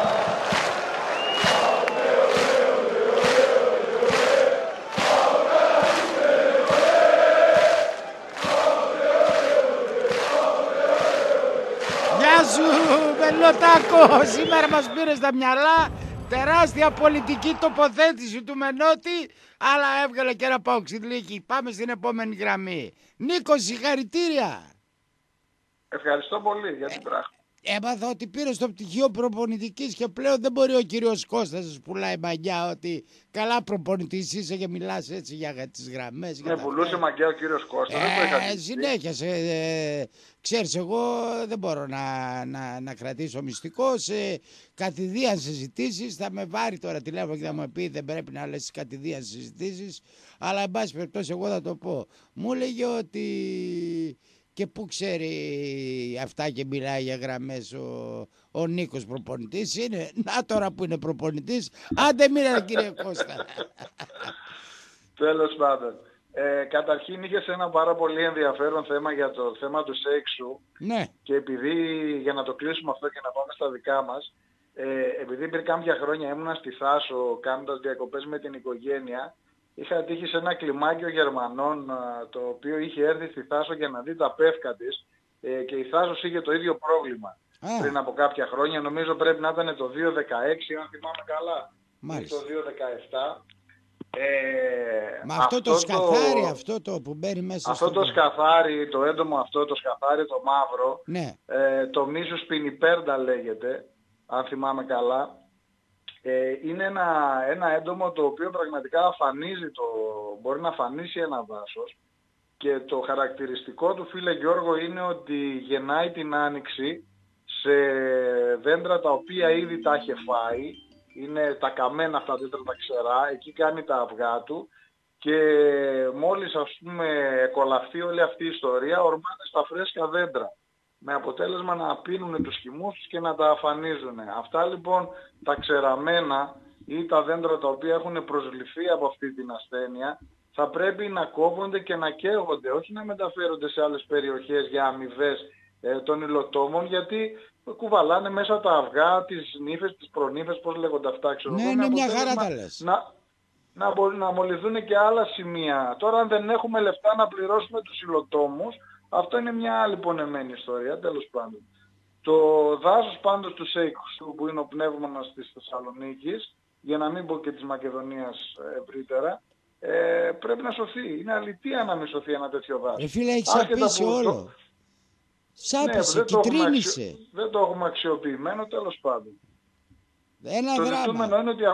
Γεια σου Μενωτάκο, σήμερα μας πήρε στα μυαλά τεράστια πολιτική τοποθέτηση του Μενώτη, αλλά έβγαλε και ένα παοξιδλίκι. Πάμε στην επόμενη γραμμή. Νίκο, συγχαρητήρια. Ευχαριστώ πολύ για την πράγμα. Έμαθα ότι πήρε στο πτυχίο προπονητικής και πλέον δεν μπορεί ο κύριος Κώστας να σου πουλάει μαγιά ότι καλά προπονητής είσαι και μιλάς έτσι για τις γραμμές. Με πουλούσε μαγιά ο κύριος Κώστας, δεν το είχα δει. Συνέχισε. Ξέρεις, εγώ δεν μπορώ να κρατήσω μυστικό. Σε κατηδίαν συζητήσεις θα με βάρει τώρα τηλέφωνο και θα μου πει δεν πρέπει να λες κατηδίαν συζητήσεις, αλλά εν πάση περιπτώσει εγώ θα το πω. Μου έλεγε ότι... Και πού ξέρει αυτά και μιλάει για γραμμές ο Νίκος προπονητής είναι. Να τώρα που είναι προπονητής. Άντε μίλα κύριε Κώστα. Τέλος πάντων. Καταρχήν είχες ένα πάρα πολύ ενδιαφέρον θέμα για το θέμα του σεξ σου. Ναι. Και επειδή, για να το κλείσουμε αυτό και να πάμε στα δικά μας, επειδή πριν κάποια χρόνια ήμουνα στη Θάσο κάνοντας διακοπές με την οικογένεια, είχα τύχει σε ένα κλιμάκιο Γερμανών το οποίο είχε έρθει στη Θάσο για να δει τα πεύκα της και η Θάσος είχε το ίδιο πρόβλημα πριν από κάποια χρόνια. Νομίζω πρέπει να ήταν το 2016 αν θυμάμαι καλά. Μάλιστα. Ή το 2017. Μα αυτό το σκαθάρι αυτό το που μπαίνει μέσα αυτό το σκαθάρι, το έντομο αυτό, το σκαθάρι το μαύρο, ναι. Το μίσος πινιπέρντα λέγεται, αν θυμάμαι καλά. Είναι ένα έντομο το οποίο πραγματικά αφανίζει μπορεί να αφανίσει ένα δάσος και το χαρακτηριστικό του, φίλε Γιώργο, είναι ότι γεννάει την άνοιξη σε δέντρα τα οποία ήδη τα είχε φάει, είναι τα καμένα αυτά δέντρα τα ξερά, εκεί κάνει τα αυγά του και μόλις ας πούμε κολλαφθεί όλη αυτή η ιστορία ορμάται στα φρέσκα δέντρα, με αποτέλεσμα να πίνουν τους χυμούς τους και να τα αφανίζουν. Αυτά λοιπόν τα ξεραμένα ή τα δέντρα τα οποία έχουν προσβληθεί από αυτή την ασθένεια θα πρέπει να κόβονται και να καίγονται, όχι να μεταφέρονται σε άλλες περιοχές για αμοιβές των υλοτόμων, γιατί κουβαλάνε μέσα τα αυγά, τις νύφες, τις προνύφες, πώς λέγονται αυτά, ξέρω. Ναι, είναι μια χαρά τα λες. Να μπορούν να μολυθούν και άλλα σημεία. Τώρα αν δεν έχουμε λεφτά να πληρώσουμε τους υλοτόμους, αυτό είναι μια άλλη πονεμένη ιστορία, τέλος πάντων. Το δάσος πάντως του Σέικου, που είναι ο πνεύμονας της Θεσσαλονίκης, για να μην πω και της Μακεδονίας ευρύτερα, πρέπει να σωθεί. Είναι αλήθεια να μην σωθεί ένα τέτοιο δάσος. Φίλε, έχει σαπίσει όλο. Σάπισε, κυτρίνησε. Δεν το έχουμε αξιοποιημένο, τέλος πάντων. Το ζητούμενο είναι ότι...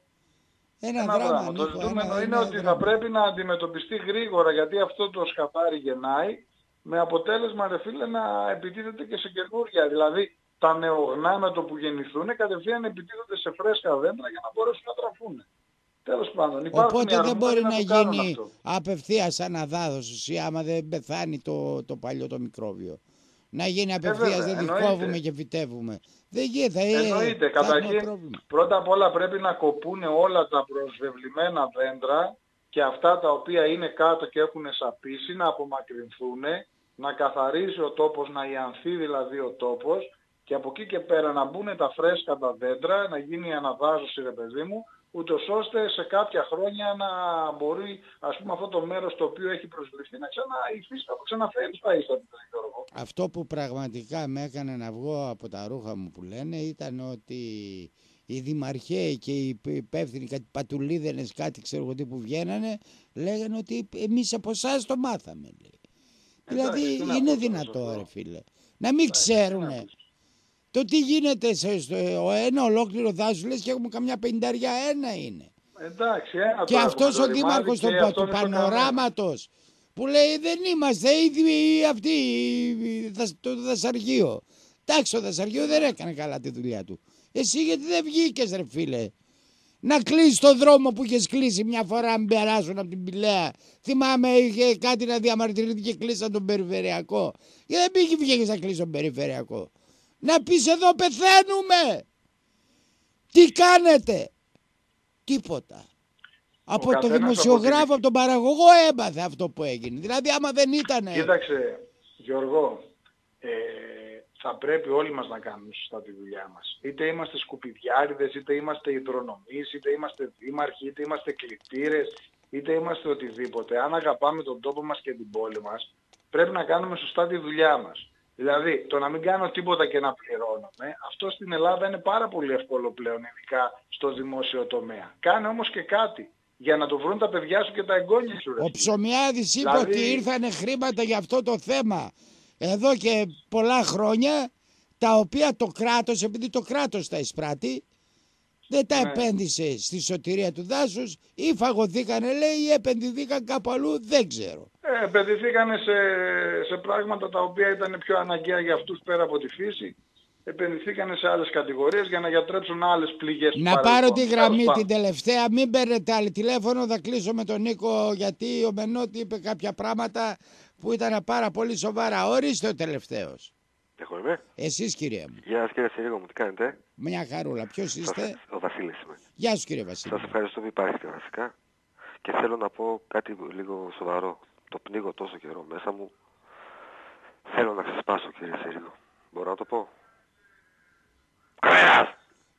Το ζητούμενο είναι ότι θα πρέπει να αντιμετωπιστεί γρήγορα, γιατί αυτό το σκαθάρι γεννάει, με αποτέλεσμα, ρε φίλε, να επιτίθεται και σε καινούργια. Δηλαδή, τα νεογνά με το που γεννηθούν κατευθείαν επιτίθεται σε φρέσκα δέντρα για να μπορέσουν να τραφούν. Τέλος πάντων, οπότε δεν μπορεί να γίνει απευθείας αναδάδωσης ή άμα δεν πεθάνει το παλιό το μικρόβιο. Να γίνει απευθείας, δεν κόβουμε και φυτεύουμε. Δεν γίνεται. Εννοείται. Καταρχήν, πρώτα απ' όλα πρέπει να κοπούν όλα τα προσβεβλημένα δέντρα και αυτά τα οποία είναι κάτω και έχουν σαπίσει να απομακρυνθούν, να καθαρίσει ο τόπος, να ιανθεί δηλαδή ο τόπος Και από εκεί και πέρα να μπουν τα φρέσκα τα δέντρα, να γίνει η αναδάζωση, ρε παιδί μου, ούτως ώστε σε κάποια χρόνια να μπορεί, ας πούμε, αυτό το μέρος το οποίο έχει προσβληθεί να ξαναφέρει στα ίσα του, Γιώργο. Αυτό που πραγματικά με έκανε να βγω από τα ρούχα μου που λένε ήταν ότι οι δημαρχαίοι και οι υπεύθυνοι, κάτι πατουλίδενες, κάτι ξέρω εγώ τι που βγαίνανε, λέγανε ότι εμείς από εσάς το μάθαμε. Δηλαδή είναι δυνατό, ρε φίλε, να μην ξέρουνε το τι γίνεται στο ένα ολόκληρο δάσος, λες και έχουμε καμιά 50 ένα είναι. Εντάξει, και αυτός ο δήμαρχος του Πανοράματος που λέει δεν είμαστε ίδιοι αυτοί το δασαργείο. Εντάξει, το δασαργείο δεν έκανε καλά τη δουλειά του. Εσύ γιατί δεν βγήκες, ρε φίλε, να κλείσεις το δρόμο που είχες κλείσει μια φορά να μην περάσουν από την Πηλαία. Θυμάμαι είχε κάτι να διαμαρτυρηθεί και κλείσαν τον περιφερειακό. Γιατί δεν βγήκες να κλείσει τον περιφερειακό. Να πεις εδώ πεθαίνουμε. Τι κάνετε. Τίποτα. Από το δημοσιογράφο, από τον παραγωγό έμαθε αυτό που έγινε. Δηλαδή άμα δεν ήτανε. Κοίταξε Γιώργο, θα πρέπει όλοι μας να κάνουμε σωστά τη δουλειά μας. Είτε είμαστε σκουπιδιάριδες, είτε είμαστε υδρονομείς, είτε είμαστε δήμαρχοι, είτε είμαστε κλητήρες, είτε είμαστε οτιδήποτε. Αν αγαπάμε τον τόπο μας και την πόλη μας, πρέπει να κάνουμε σωστά τη δουλειά μας. Δηλαδή, το να μην κάνω τίποτα και να πληρώνομαι, αυτό στην Ελλάδα είναι πάρα πολύ εύκολο πλέον, ειδικά στο δημόσιο τομέα. Κάνε όμως και κάτι, για να το βρουν τα παιδιά σου και τα εγγόνια σου. Ο Ψωμιάδης είπε ότι ήρθανε χρήματα για αυτό το θέμα εδώ και πολλά χρόνια, τα οποία το κράτος, επειδή το κράτος τα εισπράττει, δεν τα επένδυσε στη σωτηρία του δάσους, ή φαγωθήκανε λέει ή επενδυθήκαν κάπου αλλού, δεν ξέρω. Επενδυθήκανε σε πράγματα τα οποία ήταν πιο αναγκαία για αυτούς πέρα από τη φύση. Επενδυθήκανε σε άλλες κατηγορίες για να γιατρέψουν άλλες πληγές. Να πάρω τη γραμμή την τελευταία, μην παίρνετε άλλη τηλέφωνο, θα κλείσω με τον Νίκο γιατί ο Μενώτη είπε κάποια πράγματα που ήταν πάρα πολύ σοβαρά. Ορίστε ο τελευταίος. Εγώ είμαι. Εσείς κύριε μου. Γεια σας κύριε Συρίγο μου, τι κάνετε. Μια χαρούλα, ποιος είστε. Ο Βασίλης είμαι. Γεια σου κύριε Βασίλη. Σας ευχαριστώ που υπάρχετε βασικά. Και θέλω να πω κάτι λίγο σοβαρό. Το πνίγω τόσο καιρό μέσα μου. Θέλω να ξεσπάσω κύριε Συρίγο. Μπορώ να το πω. Κρέας!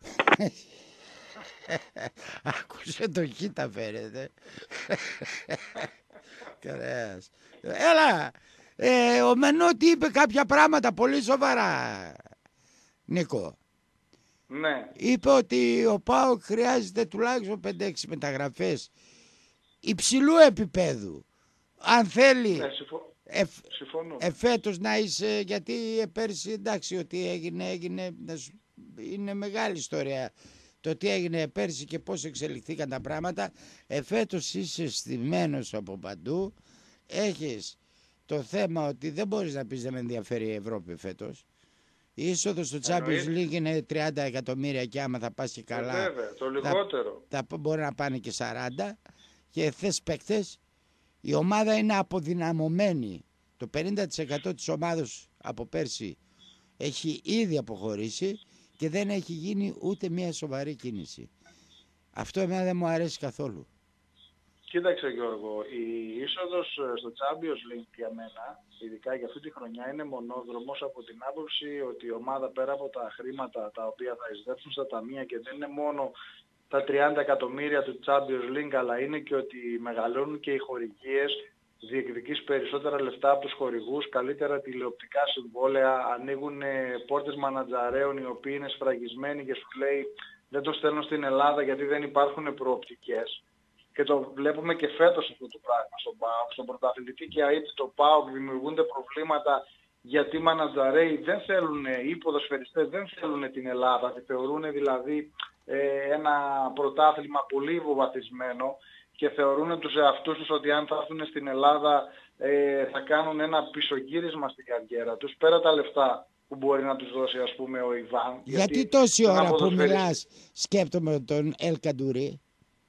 Άκουσε το χίτα φέρετε. Κρέας. Έλα. Ο Μενώτη είπε κάποια πράγματα πολύ σοβαρά, Νίκο. Ναι. Είπε ότι ο ΠΑΟΚ χρειάζεται τουλάχιστον 5-6 μεταγραφές υψηλού επίπεδου. Αν θέλει εφέτος να είσαι, γιατί πέρσι εντάξει ότι έγινε, είναι μεγάλη ιστορία το τι έγινε πέρσι και πώς εξελιχθήκαν τα πράγματα. Εφέτος είσαι στημένος από παντού, έχεις το θέμα ότι δεν μπορείς να πεις δεν με ενδιαφέρει η Ευρώπη φέτος. Η είσοδος στο Champions League είναι 30 εκατομμύρια και άμα θα πας και καλά βέβαια, το λιγότερο. θα μπορεί να πάνε και 40 και θες παίκτες. Η ομάδα είναι αποδυναμωμένη. Το 50% της ομάδας από πέρσι έχει ήδη αποχωρήσει και δεν έχει γίνει ούτε μια σοβαρή κίνηση. Αυτό εμένα δεν μου αρέσει καθόλου. Κοίταξε Γιώργο, η είσοδος στο Champions League για μένα, ειδικά για αυτή τη χρονιά, είναι μονόδρομος από την άποψη ότι η ομάδα πέρα από τα χρήματα τα οποία θα εισδέψουν στα ταμεία και δεν είναι μόνο τα 30 εκατομμύρια του Champions League, αλλά είναι και ότι μεγαλώνουν και οι χορηγίες, διεκδικείς περισσότερα λεφτά από τους χορηγούς, καλύτερα τηλεοπτικά συμβόλαια, ανοίγουν πόρτες μανατζαρέων οι οποίοι είναι σφραγισμένοι και σου λέει δεν το στέλνω στην Ελλάδα γιατί δεν υπάρχουν προοπτικές. Και το βλέπουμε και φέτος αυτό το πράγμα στον ΠΑΟΚ, στον πρωταθλητή και ΑΕΠ το ΠΑΟΚ δημιουργούνται προβλήματα γιατί οι μανατζαρέοι δεν θέλουν, οι ποδοσφαιριστές δεν θέλουν την Ελλάδα, τη θεωρούν δηλαδή ένα πρωτάθλημα πολύ υποβαθισμένο και θεωρούν τους εαυτούς τους ότι αν θα έρθουν στην Ελλάδα θα κάνουν ένα πισωγύρισμα στην καριέρα τους, πέρα τα λεφτά που μπορεί να τους δώσει ας πούμε ο Ιβάν. Γιατί τόση ώρα που μιλάς σκέπτομαι τον Ελ Καντουρί.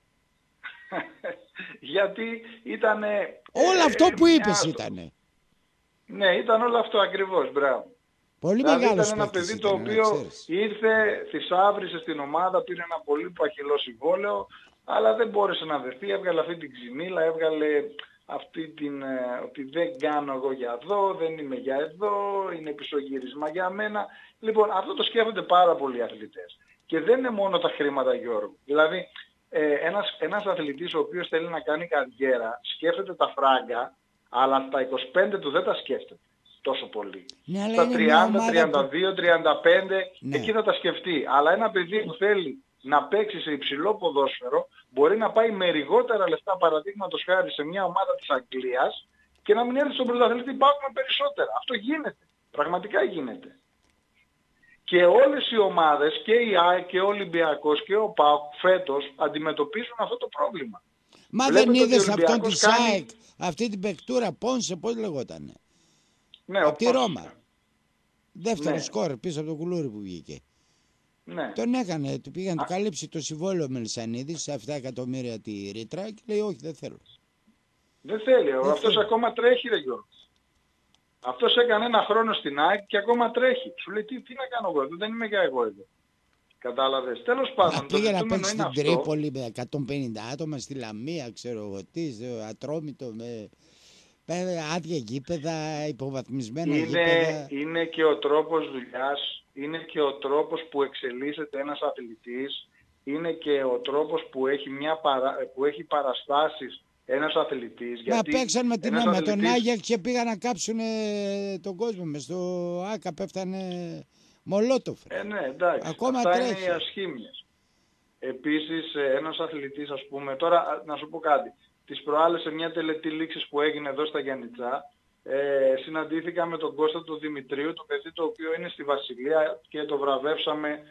Γιατί ήτανε... Όλο αυτό που είπες ήτανε. Ναι, ήταν όλο αυτό ακριβώς, μπράβο. Πολύ δηλαδή μεγάλο ήταν ένα παιδί το οποίο ήρθε, θησάβρισε στην ομάδα, πήρε ένα πολύ παχυλό συμβόλαιο, αλλά δεν μπόρεσε να δεχτεί, έβγαλε αυτή την ξυνήλα, έβγαλε ότι δεν κάνω εγώ για εδώ, δεν είμαι για εδώ, είναι πισωγύρισμα για μένα. Λοιπόν, αυτό το σκέφτονται πάρα πολλοί οι αθλητές. Και δεν είναι μόνο τα χρήματα, Γιώργο. Δηλαδή, ένας αθλητής ο οποίος θέλει να κάνει καριέρα σκέφτεται τα φράγκα, αλλά τα 25 του δεν τα σκέφτεται τόσο πολύ. Ναι, στα 30, 32, 35 ναι, εκεί θα τα σκεφτεί. Αλλά ένα παιδί που θέλει να παίξει σε υψηλό ποδόσφαιρο μπορεί να πάει με λιγότερα λεφτά, παραδείγματος χάρη, σε μια ομάδα της Αγγλίας και να μην έρθει στον πρωταθλητή ΠΑΟΚ με περισσότερα. Αυτό γίνεται. Πραγματικά γίνεται. Και όλες οι ομάδες, και η ΑΕΚ και ο Ολυμπιακός και ο ΠΑΟΚ φέτος αντιμετωπίζουν αυτό το πρόβλημα. Μα βλέπετε δεν είδες αυτόν τη κάνει... ΑΕΚ, αυτή την παικτούρα, Πόνσε, πώς λεγότανε. Ναι, από τη Ρώμα. Δεύτερο ναι, σκόρ πίσω από το κουλούρι που βγήκε. Ναι. Τον έκανε, του πήγαν να του καλύψει το συμβόλαιο ο Μελισσανίδης σε 7 εκατομμύρια τη ρήτρα και λέει όχι, δεν θέλω. Δεν θέλει, αυτός ακόμα τρέχει, ρε Γιώργο. Αυτός έκανε ένα χρόνο στην ΑΕΚ και ακόμα τρέχει. Σου λέει τι να κάνω εγώ εδώ, δεν είμαι για εγώ εδώ. Κατάλαβες. Τέλος πάντων, πήγε να παίξει στην Τρίπολη με 150 άτομα, στη Λαμία, ξέρω εγώ τι, Ατρόμητο, με άδεια γήπεδα, υποβαθμισμένα γήπεδα. Είναι και ο τρόπος δουλειάς, είναι και ο τρόπος που εξελίσσεται ένας αθλητής, είναι και ο τρόπος που έχει, που έχει παραστάσεις ένας αθλητής. Να παίξαν με τον Άγιαξ και πήγαν να κάψουν τον κόσμο μες στο ΆΚΑ, πέφτανε Μολότοφ. Ναι, εντάξει. Ακόμα αυτά τρέχει. Είναι οι ασχήμιες. Επίσης ένας αθλητής, ας πούμε, τώρα να σου πω κάτι. Τις προάλλες σε μια τελετή λήξης που έγινε εδώ στα Γιαννιτσά, συναντήθηκα με τον Κώστα του Δημητρίου, το παιδί το οποίο είναι στη Βασιλεία και το βραβεύσαμε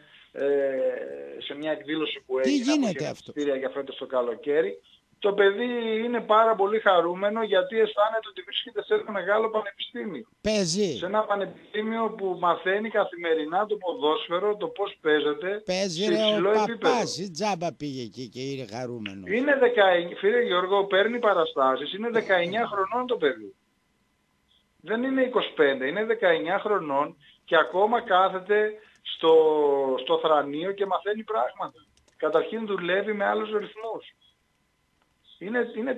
σε μια εκδήλωση που έγινε. Τι γίνεται αυτό? Για φέτος το καλοκαίρι. Το παιδί είναι πάρα πολύ χαρούμενο γιατί αισθάνεται ότι βρίσκεται σε ένα μεγάλο πανεπιστήμιο. Παίζει. Σε ένα πανεπιστήμιο που μαθαίνει καθημερινά το ποδόσφαιρο, το πώς παίζεται. Παίζει σε υψηλό ο επίπεδο. παπάς, η τζάμπα πήγε εκεί και είναι χαρούμενο. Είναι 19, φίλε Γιώργο, παίρνει παραστάσεις, είναι 19 χρονών το παιδί. Δεν είναι 25, είναι 19 χρονών και ακόμα κάθεται στο θρανείο και μαθαίνει πράγματα. Καταρχήν δουλεύει με άλλους ρυθμούς. Είναι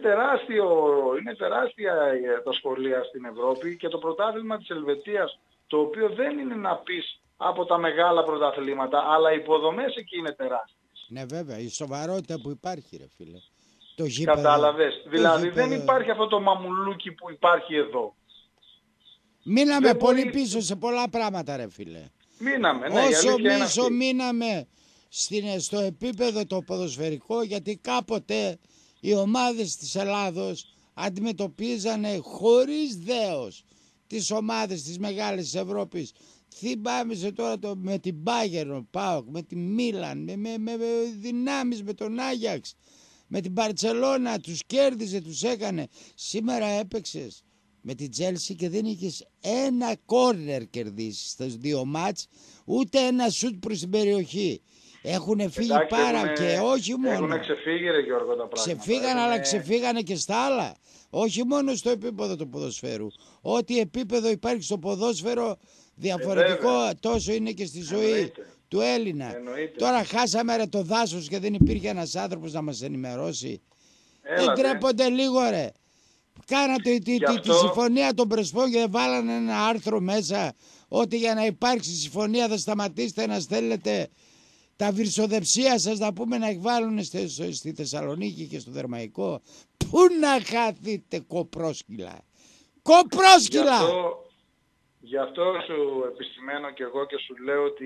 τεράστια τα σχολεία στην Ευρώπη και το πρωτάθλημα της Ελβετίας, το οποίο δεν είναι να πεις από τα μεγάλα πρωταθλήματα, αλλά οι υποδομές εκεί είναι τεράστιες. Ναι βέβαια, η σοβαρότητα που υπάρχει ρε φίλε. Το γήπεδο. Κατάλαβες. Δηλαδή δεν υπάρχει αυτό το μαμουλούκι που υπάρχει εδώ. Μείναμε πολύ πίσω σε πολλά πράγματα ρε φίλε. Μείναμε, ναι. Όσο μείναμε στο επίπεδο το ποδοσφαιρικό, γιατί κάποτε οι ομάδες της Ελλάδος αντιμετωπίζανε χωρίς δέος τις ομάδες της μεγάλης Ευρώπης. Θυμάμαι τώρα με την Bayern, ΠΑΟΚ, με τη Μίλαν, με δυνάμεις, με τον Άγιαξ, με την Μπαρτσελώνα, τους κέρδιζε, τους έκανε. Σήμερα έπαιξες με την Chelsea και δεν είχες ένα κόρνερ κερδίσει στους δύο μάτς, ούτε ένα σουτ προς την περιοχή. Έχουν φύγει και όχι μόνο. Έχουν ξεφύγει ρε Γιώργο τα πράγματα. Ξεφύγανε αλλά ξεφύγανε και στα άλλα. Όχι μόνο στο επίπεδο του ποδοσφαίρου. Ό,τι επίπεδο υπάρχει στο ποδόσφαιρο διαφορετικό τόσο είναι και στη ζωή του Έλληνα. Τώρα χάσαμε ρε το δάσος και δεν υπήρχε ένας άνθρωπος να μας ενημερώσει. Δεν τρέπονται λίγο ρε. Κάνατε τη συμφωνία των Πρεσπών και βάλανε ένα άρθρο μέσα ότι για να υπάρξει συμφωνία θα σταματήσετε να στέλνετε τα βυρσοδεψία σας, να πούμε, να εκβάλουν στη Θεσσαλονίκη και στο Δερμαϊκό. Πού να χαθείτε κοπρόσκυλα. Κοπρόσκυλα! Γι' αυτό σου επισημαίνω και εγώ και σου λέω ότι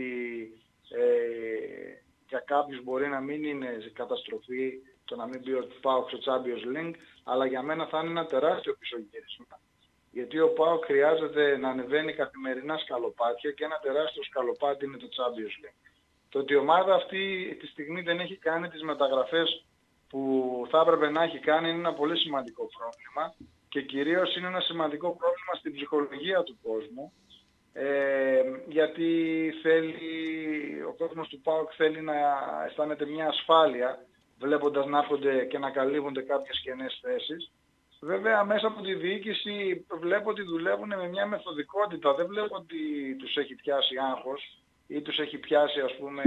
για κάποιους μπορεί να μην είναι καταστροφή το να μην πει ότι πάω στο Champions League, αλλά για μένα θα είναι ένα τεράστιο πισωγύρισμα. Γιατί ο ΠΑΟΚ χρειάζεται να ανεβαίνει καθημερινά σκαλοπάτια και ένα τεράστιο σκαλοπάτι είναι το Champions League. Το ότι η ομάδα αυτή τη στιγμή δεν έχει κάνει τις μεταγραφές που θα έπρεπε να έχει κάνει είναι ένα πολύ σημαντικό πρόβλημα και κυρίως είναι ένα σημαντικό πρόβλημα στην ψυχολογία του κόσμου, γιατί ο κόσμος του ΠΑΟΚ θέλει να αισθάνεται μια ασφάλεια βλέποντας να έρχονται και να καλύβονται κάποιες κενές θέσεις. Βέβαια μέσα από τη διοίκηση βλέπω ότι δουλεύουν με μια μεθοδικότητα, δεν βλέπω ότι τους έχει πιάσει άγχος ή τους έχει πιάσει ας πούμε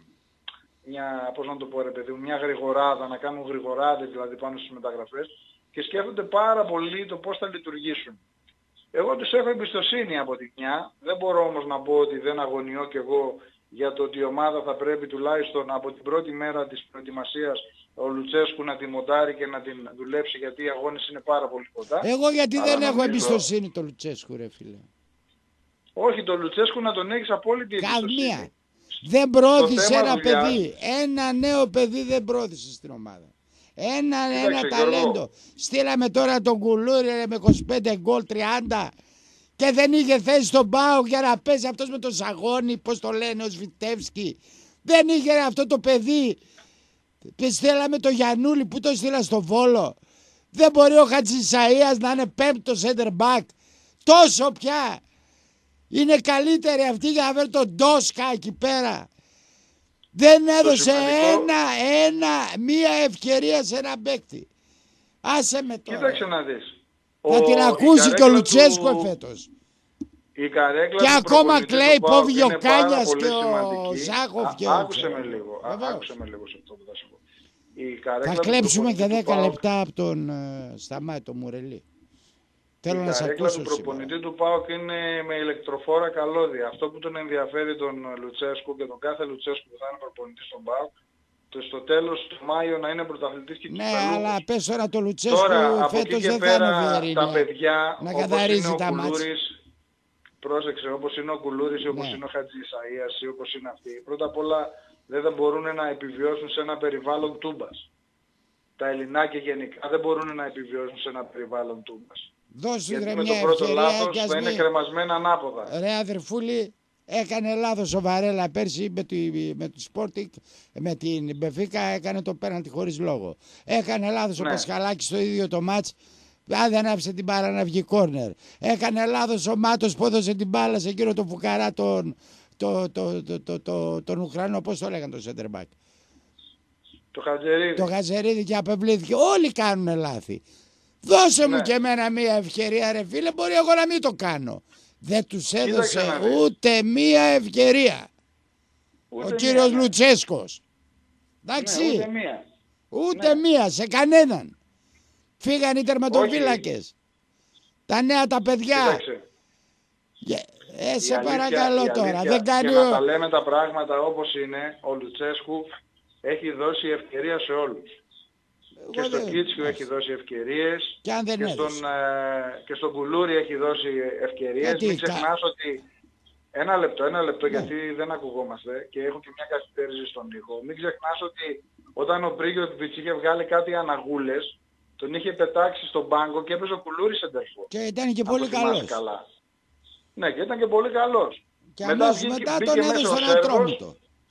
μια γρηγοράδα, να κάνουν γρηγοράδες δηλαδή πάνω στις μεταγραφές και σκέφτονται πάρα πολύ το πώς θα λειτουργήσουν. Εγώ τους έχω εμπιστοσύνη από τη μια, δεν μπορώ όμως να πω ότι δεν αγωνιώ κι εγώ για το ότι η ομάδα θα πρέπει τουλάχιστον από την πρώτη μέρα της προετοιμασίας ο Λουτσέσκου να τη μοντάρει και να την δουλέψει, γιατί οι αγώνες είναι πάρα πολύ κοντά. Εγώ γιατί δεν έχω εμπιστοσύνη το Λουτσέσκου, ρε φίλε. Όχι, το Λουτσέσκου να τον έχεις απόλυτη εμπιστοσύνη. Καμία. Δεν πρόθεσε ένα παιδί. Ένα νέο παιδί δεν πρόθεσε στην ομάδα. Ένα ταλέντο. Στείλαμε τώρα τον Κουλούρη με 25 γκολ, 30 και δεν είχε θέση στον ΠΑΟΚ για να παίζει αυτός με τον Σαγόνι, πώς το λένε, ο Σβιτεύσκι. Δεν είχε αυτό το παιδί. Στείλαμε τον Γιαννούλη που το στείλα στο Βόλο. Δεν μπορεί ο Χατζησαΐας να είναι πέμπτο center back. Τόσο πια. Είναι καλύτεροι αυτοί για να βρει τον Ντόσκα εκεί πέρα. Δεν έδωσε μία ευκαιρία σε ένα παίκτη. Άσε με τώρα. Κοίταξε να δεις. Θα την ακούσει και ο Λουτσέσκου εφέτος. Και ακόμα κλαίει που έφυγε ο Κάνιας και ο Ζάχοφ. Άκουσε με λίγο. Άκουσε με λίγο σε αυτό που θα σου πω. Θα κλέψουμε και 10 λεπτά από τον Σταμάτη, τον Μουρελή. Θέλω να σε ακούσω. του προπονητή του ΠΑΟΚ είναι με ηλεκτροφόρα καλώδια. Αυτό που τον ενδιαφέρει τον Λουτσέσκου και τον κάθε Λουτσέσκου που θα είναι προπονητής στον ΠΑΟΚ, στο τέλος του Μάιο να είναι πρωταθλητής και ναι, αλλά πες τώρα το Λουτσέσκου φέτος δεν θα είναι Βιερίνια. Τα παιδιά, να καθαρίζει τα μάτια. Πρόσεξε, όπως είναι ο Κουλούρης ή όπως είναι ο Χατζησαΐας ή όπως είναι αυτοί. Πρώτα απ' όλα δεν θα μπορούν να επιβιώσουν σε ένα περιβάλλον τούμπας. Τα Ελληνάκια γενικά δεν μπορούν να επιβιώσουν σε ένα περιβάλλον τούμπας. Δώσου ρε με μια το πρώτο ευκαιρία λάθος θα είναι κρεμασμένα ανάποδα. Ρε αδερφούλη, έκανε λάθος ο Βαρέλα πέρσι με τη Sporting, με την Μπεφίκα έκανε το πέναλτι χωρίς λόγο. Έκανε λάθος ο Πασχαλάκης στο ίδιο το μάτς, δεν άφησε την μπάλα να βγει κόρνερ. Έκανε λάθος ο Μάτος που έδωσε την μπάλα σε εκείνο τον φουκαρά τον Ουκρανό, πώς το λέγανε το center back. Το Χατζερίδη και απευλήθηκε. Όλοι κάνουν λάθη. Δώσε μου και εμένα μία ευκαιρία ρε φίλε, μπορεί εγώ να μην το κάνω. Δεν τους έδωσε ούτε μία ευκαιρία. Ο κύριος Λουτσέσκος. Εντάξει. Ναι, ούτε μία σε κανέναν. Φύγαν οι τερματοφύλακες. Τα νέα τα παιδιά. Σε παρακαλώ τώρα. Δεν κάνει για να τα λέμε τα πράγματα όπως είναι, ο Λουτσέσκου έχει δώσει ευκαιρία σε όλους. Και στο Κίτσιο έχει δώσει ευκαιρίες και στον Κουλούρη έχει δώσει ευκαιρίες. Μην ξεχνάς ότι... Ένα λεπτό γιατί δεν ακουγόμαστε και έχω και μια καθυστέρηση στον ήχο. Μην ξεχνάς ότι όταν ο Πρίγιοβιτς είχε βγάλει κάτι αναγούλες, τον είχε πετάξει στον πάγκο και έπαιζε ο Κουλούρης σεντερφόρ. Και ήταν και πολύ καλός. Ναι, και ήταν και πολύ καλός. Και μετά τον έδωσε στον Ατρόμητο.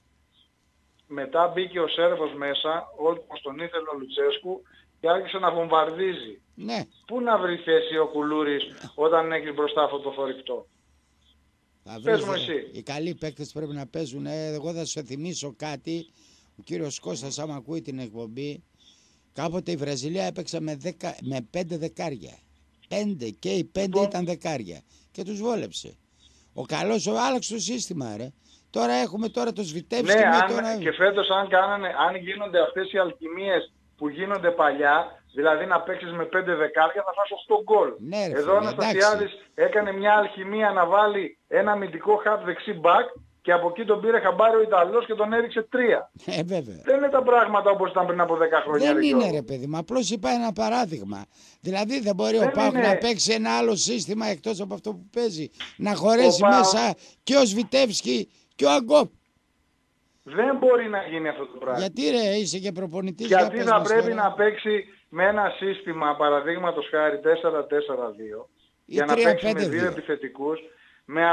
Μετά μπήκε ο Σέρβος μέσα, όπως τον ήθελε ο Λουτσέσκου και άρχισε να βομβαρδίζει. Ναι. Πού να βρει θέση ο Κουλούρης όταν έχει μπροστά αυτό το θορυκτό. Πες μου εσύ. Οι καλοί παίκτες πρέπει να παίζουν. Εγώ θα σου θυμίσω κάτι. Ο κύριος Κώστας άμα ακούει την εκπομπή, κάποτε η Βραζιλία έπαιξε με 5 δεκάρια. 5 και οι 5 ήταν δεκάρια. Και τους βόλεψε. Ο καλός άλλαξε το σύστημα ρε. Τώρα έχουμε το Σβιτεύσκι. Ναι, και φέτος αν γίνονται αυτές οι αλχημίες που γίνονται παλιά, δηλαδή να παίξεις με 5 δεκάρια θα φας 8 γκολ. Ναι, εδώ ο Αναστασιάδης έκανε μια αλχημία να βάλει ένα αμυντικό χαφ δεξί μπακ και από εκεί τον πήρε χαμπάρι ο Ιταλός και τον έριξε 3. Βέβαια. Δεν είναι τα πράγματα όπως ήταν πριν από 10 χρόνια. Δεν είναι ρε παιδί μου, απλώς είπα ένα παράδειγμα. Δηλαδή δεν μπορεί ο ΠΑΟΚ να παίξει ένα άλλο σύστημα εκτός από αυτό που παίζει. Να χωρέσει μέσα και ο Σβιτεύσκι και ο Αγκόπ. Δεν μπορεί να γίνει αυτό το πράγμα. Γιατί ρε είσαι και προπονητής. Γιατί θα πρέπει να παίξει με ένα σύστημα παραδείγματος χάρη 4-4-2 για να παίξει με 2 επιθετικούς με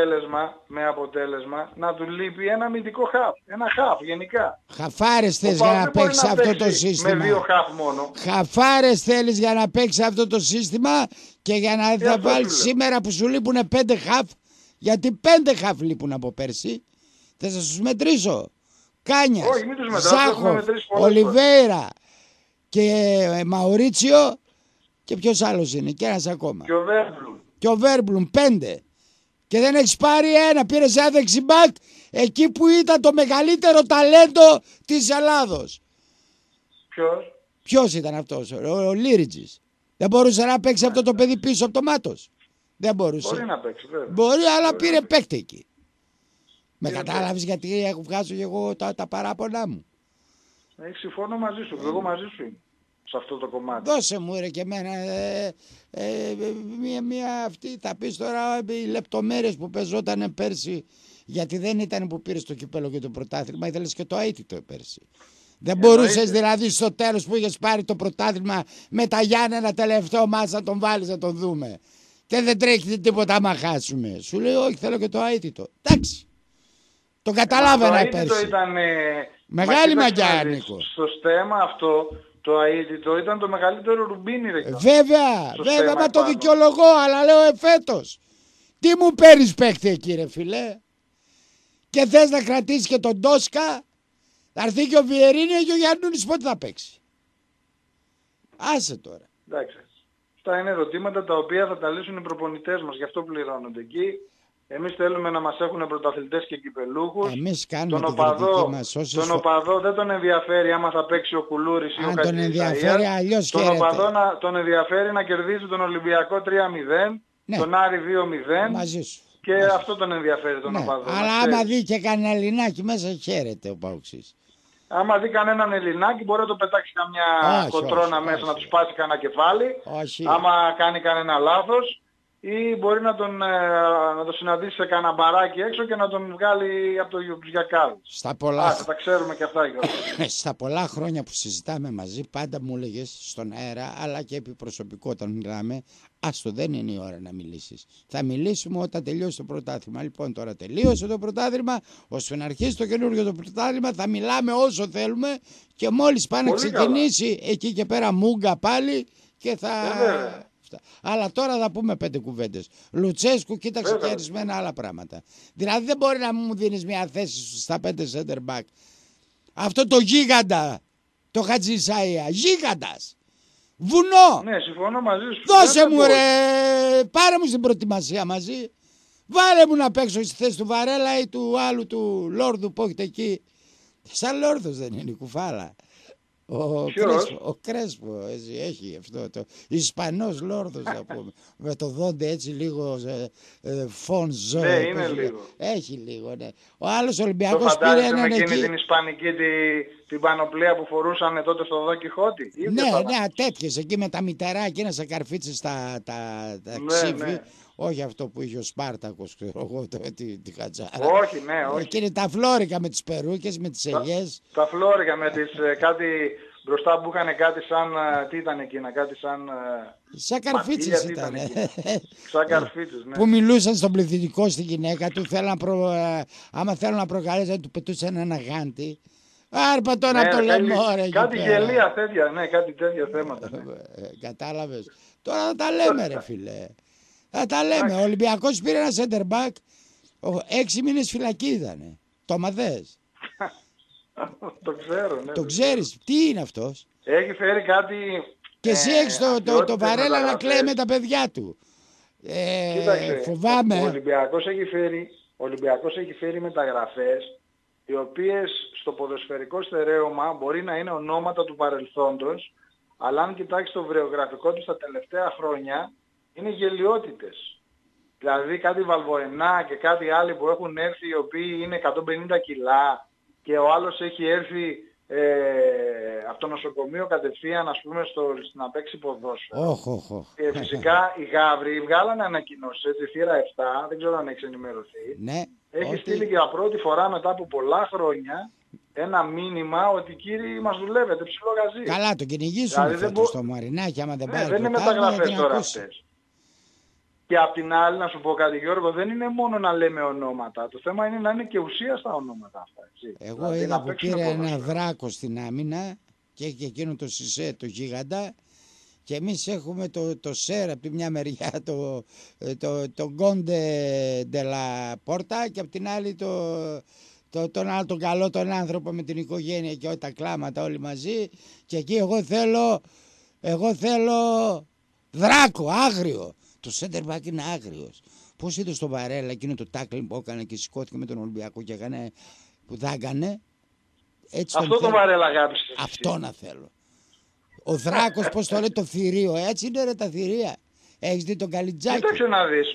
αποτέλεσμα να του λείπει ένα αμυντικό χαφ. Ένα χαφ γενικά. Χαφάρες θες για να παίξει αυτό το σύστημα. Με 2 χαφ μόνο. Χαφάρες θέλεις για να παίξει αυτό το σύστημα και για να θα βάλεις σήμερα που σου λείπουν 5 χαφ. Γιατί 5 χαφ λείπουν από πέρσι. Θες να τους μετρήσω. Κάνιας, Ζάχοφ, Ολιβέιρα και Μαουρίτσιο και ποιος άλλος είναι και ένας ακόμα. Και ο Βέρμπλουμ 5. Και δεν έχεις πάρει ένα, πήρες ένα δεξιμπάκ εκεί που ήταν το μεγαλύτερο ταλέντο της Ελλάδος. Ποιος? Ποιος ήταν αυτός, ο Λίριτζης. Δεν μπορούσε να παίξει αυτό το παιδί πίσω από το Μάτος. Δεν μπορούσε. Μπορεί να παίξει, βέβαια. Μπορεί, αλλά πήρε παίκτη εκεί. Με Πήρε κατάλαβες γιατί βγάζω και εγώ τα παράπονά μου. Συμφωνώ μαζί σου. Εγώ μαζί σου είμαι σε αυτό το κομμάτι. Δώσε μου ρε και εμένα μία αυτή. Θα πεις τώρα οι λεπτομέρειες που παίζονταν πέρσι. Γιατί δεν ήταν που πήρες το κυπέλλο και το πρωτάθλημα. Ήθελες και το αίτητο πέρσι. Δεν μπορούσες δηλαδή στο τέλος που είχες πάρει το πρωτάθλημα με τα Γιάννενα τελευταίο μάτς να τον βάλεις να τον δούμε. Και δεν τρέχει τίποτα άμα χάσουμε. Σου λέει όχι, θέλω και το αίτητο. Εντάξει. Το καταλάβαινα πέρσι. Το ήταν, μεγάλη μαγιά, Νίκο. Στο στέμα αυτό το αίτητο ήταν το μεγαλύτερο ρουμπίνι. Βέβαια, μα το δικαιολογώ, αλλά λέω εφέτος. Τι μου παίρνεις παίκτη εκεί ρε φίλε. Και θες να κρατήσεις και τον Τόσκα. Θα έρθει και ο Βιερίνη και ο Γιάννουνης πότε θα παίξει. Άσε τώρα. Εντάξει. Αυτά είναι ερωτήματα τα οποία θα τα λύσουν οι προπονητές μας. Γι' αυτό πληρώνονται εκεί. Εμείς θέλουμε να μας έχουν πρωταθλητές και κυπελούχους. Εμείς κάνουμε τον οπαδό μας. Τον οπαδό δεν τον ενδιαφέρει άμα θα παίξει ο Κουλούρης ή ο Κατσίνης. Τον ενδιαφέρει αλλιώς τον οπαδό τον ενδιαφέρει να κερδίζει τον Ολυμπιακό 3-0, ναι. Τον Άρη 2-0. Μαζί σου. Και αυτό τον ενδιαφέρει τον οπαδό. Αλλά άμα δει και κανένα Ελληνάκι μέσα χαίρεται ο Παουξής. Άμα δει κανέναν Ελληνάκι μπορεί να το πετάξει καμιά κοτρώνα μέσα, να του σπάσει κανένα κεφάλι. Άμα κάνει κανένα λάθος. Ή μπορεί να τον συναντήσει σε κανένα μπαράκι έξω και να τον βγάλει από το Γιακάδο. Στα πολλά... τα ξέρουμε και αυτά. Στα πολλά χρόνια που συζητάμε μαζί πάντα μου έλεγες στον αέρα αλλά και επί προσωπικό όταν μιλάμε, άστο δεν είναι η ώρα να μιλήσεις. Θα μιλήσουμε όταν τελειώσει το πρωτάθλημα. Λοιπόν τώρα τελείωσε το πρωτάθλημα, ώστε να αρχίσει το καινούργιο το πρωτάθλημα θα μιλάμε όσο θέλουμε και μόλις πάει να ξεκινήσει εκεί και πέρα μούγκα πάλι και θα... Αλλά τώρα θα πούμε 5 κουβέντες. Λουτσέσκου, κοίταξε και ορισμένα άλλα πράγματα. Δηλαδή δεν μπορεί να μου δίνεις μια θέση στα 5 center back. Αυτό το γίγαντα, το Χατζησάια, γίγαντας. Βουνό. Ναι, συμφωνώ μαζί σου. Δώσε μου ρε, πάρε μου στην προετοιμασία μαζί. Βάλε μου να παίξω στη θέση του Βαρέλα ή του άλλου του Λόρδου που έχετε εκεί. Σαν Λόρδος δεν είναι η κουφάλα. Ο Κρέσπο έχει αυτό το Ισπανός Λόρδος να πούμε. Με το δόντε έτσι λίγο φονζό. Ναι, είναι λίγο. Έχει λίγο, ναι. Ο άλλος Ολυμπιακός πήρε έναν εκεί. Εκείνη την ισπανική την πανοπλία που φορούσαν τότε στο Δον Κιχώτη. Ναι, τέτοιες εκεί με τα μητερά εκείνα σε καρφίτσες τα ξύφη. Ναι. Όχι αυτό που είχε ο Σπάρτακος, ξέρω εγώ, τη χατζάρα. Όχι, ναι, όχι. Εκείνη τα φλόρικα με τις περούκες, με τις ελιές. Τα φλόρικα με τις κάτι μπροστά που είχαν κάτι σαν, τι ήταν εκείνα, κάτι σαν... Σαν καρφίτσες ήταν. Σαν καρφίτσες, ναι. Που μιλούσαν στον πληθυντικό στη γυναίκα του, άμα θέλουν να προκαλέσουν, του πετούσαν ένα γάντι. Άρπα τώρα το λέμε ώρα. Κάτι γελία τέτοια, ναι, κάτι τέτοια θέματα. Κατάλαβες. Τώρα θα τα λέμε ρε φίλε. Θα τα λέμε. Ο Ολυμπιακός πήρε ένα center back. 6 μήνες φυλακή ήτανε. Το μαθες. Το ξέρω, ναι. Το ξέρεις. Τι είναι αυτός. Έχει φέρει κάτι... Και εσύ έχεις το Βαρέλα να κλαίει με τα παιδιά του. Κοίταξε, φοβάμαι. Ο Ολυμπιακός έχει φέρει μεταγραφές οι οποίες στο ποδοσφαιρικό στερέωμα μπορεί να είναι ονόματα του παρελθόντος, αλλά αν κοιτάξεις το βρεογραφικό του τα τελευταία χρόνια είναι γελιότητες. Δηλαδή κάτι Βαλβοενά και κάτι άλλοι που έχουν έρθει οι οποίοι είναι 150 κιλά και ο άλλος έχει έρθει από το νοσοκομείο κατευθείαν ας πούμε να παίξει ποδόσφαιρο. Και φυσικά οι Γαύροι βγάλανε ανακοινώσεις, έτσι, θύρα 7, δεν ξέρω αν έχεις ενημερωθεί. Ναι, έχει στείλει για πρώτη φορά μετά από πολλά χρόνια ένα μήνυμα ότι κύριοι μας δουλεύετε ψηλό γαζί. Καλά, το κυνηγήσουμε δηλαδή, φέτος στο Μαρινάκι άμα δεν πάρει. Δεν είναι μεταγραφές τώρα αυτές. Και απ' την άλλη να σου πω κάτι Γιώργο, δεν είναι μόνο να λέμε ονόματα. Το θέμα είναι να είναι και ουσία στα ονόματα αυτά. Έτσι. Εγώ δηλαδή, είδα που πήρε ένα δράκο στην άμυνα και έχει και εκείνο το Σισέ, το γίγαντα. Και εμείς έχουμε το Σέρ από τη μια μεριά, το Γκόντε Ντελα Πόρτα και από την άλλη τον άλλο τον καλό τον άνθρωπο με την οικογένεια και όλα τα κλάματα όλοι μαζί. Και εκεί εγώ θέλω δράκο, άγριο. Το center back είναι άγριος. Πώς είδε στο Βαρέλα εκείνο το tackling που έκανε και σηκώθηκε με τον Ολυμπιακό και έκανε, που δάγκανε. Έτσι αυτό το Βαρέλα αγάπησε. Αυτό να θέλω. Ο Δράκος, πώς το λέει, το θηρίο. Έτσι είναι ρε τα θηρία. Έχεις δει τον Καλιτζάκη? Κοίταξε να δεις,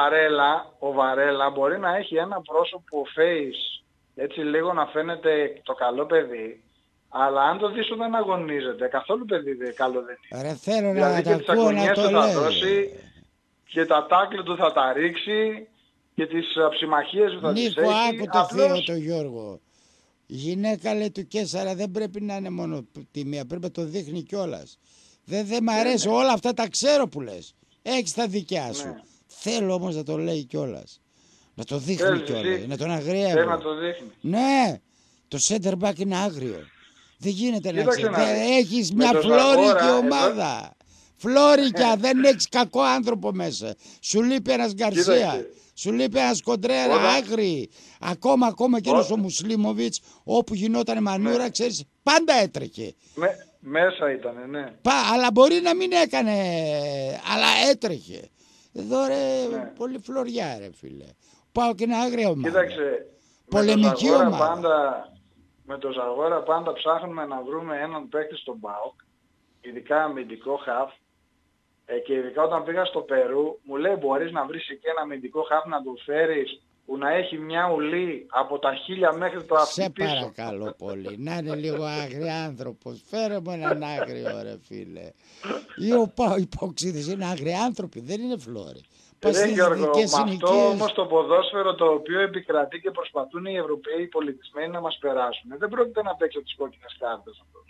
ο Βαρέλα μπορεί να έχει ένα πρόσωπο face, έτσι λίγο να φαίνεται το καλό παιδί, αλλά αν το δεις δεν αγωνίζεται, καθόλου παιδί καλό δεν είναι. Ρε, θέλω δηλαδή να τα ακούω να το του θα λέει. δώσει και τα τάκλ του θα τα ρίξει και τις ψημαχίες του θα τις έχει. Νίκο, άκου το θείο το Γιώργο. Η γυναίκα λέει του Κέσσαρα δεν πρέπει να είναι μόνο τη μία, πρέπει να το δείχνει κιόλας. Δεν μ' αρέσει, όλα αυτά τα ξέρω που λες. Έχεις τα δικιά σου. Ναι. Θέλω όμως να το λέει κιόλας. Να το δείχνει κιόλας, να τον αγριεύει. Θέλω να το δείχνει. Ναι, το center back είναι άγριο. Δεν γίνεται να ξέρει. Έχεις μια φλόρικη ομάδα. Φλόρικια, δεν έχεις κακό άνθρωπο μέσα. Σου λείπει ένας Γκαρσία. Σου λείπει ένας Κοντρέρα, άγριοι. Ακόμα εκείνος ο Μουσλίμοβιτς, όπου γινόταν μανούρα, ξέρεις, πάντα έτρεχε. Μέσα ήτανε, ναι. Αλλά μπορεί να μην έκανε, αλλά έτρεχε. Εδώ ρε, πολύ φλωριά ρε φίλε. Πάω και ένα άγρια ομάδα. Κοίταξε, πολεμική ομάδα. Με το Ζαγόρα πάντα ψάχνουμε να βρούμε έναν παίκτη στον ΠΑΟΚ, ειδικά αμυντικό χαφ, και ειδικά όταν πήγα στο Περού, μου λέει μπορείς να βρεις εκεί ένα αμυντικό χαφ να του φέρεις που να έχει μια ουλή από τα χείλια μέχρι το αυτί πίσω. Σε παρακαλώ πολύ, να είναι λίγο άγρια άνθρωπος. Φέρε μου έναν άγριο ρε φίλε. Οι παοξίδες είναι άγριοι άνθρωποι, δεν είναι φλόροι. Γιώργο, με αυτό όμως το ποδόσφαιρο το οποίο επικρατεί και προσπαθούν οι Ευρωπαίοι πολιτισμένοι να μας περάσουν, δεν πρόκειται να παίξει τις κόκκινες κάρτες αυτός.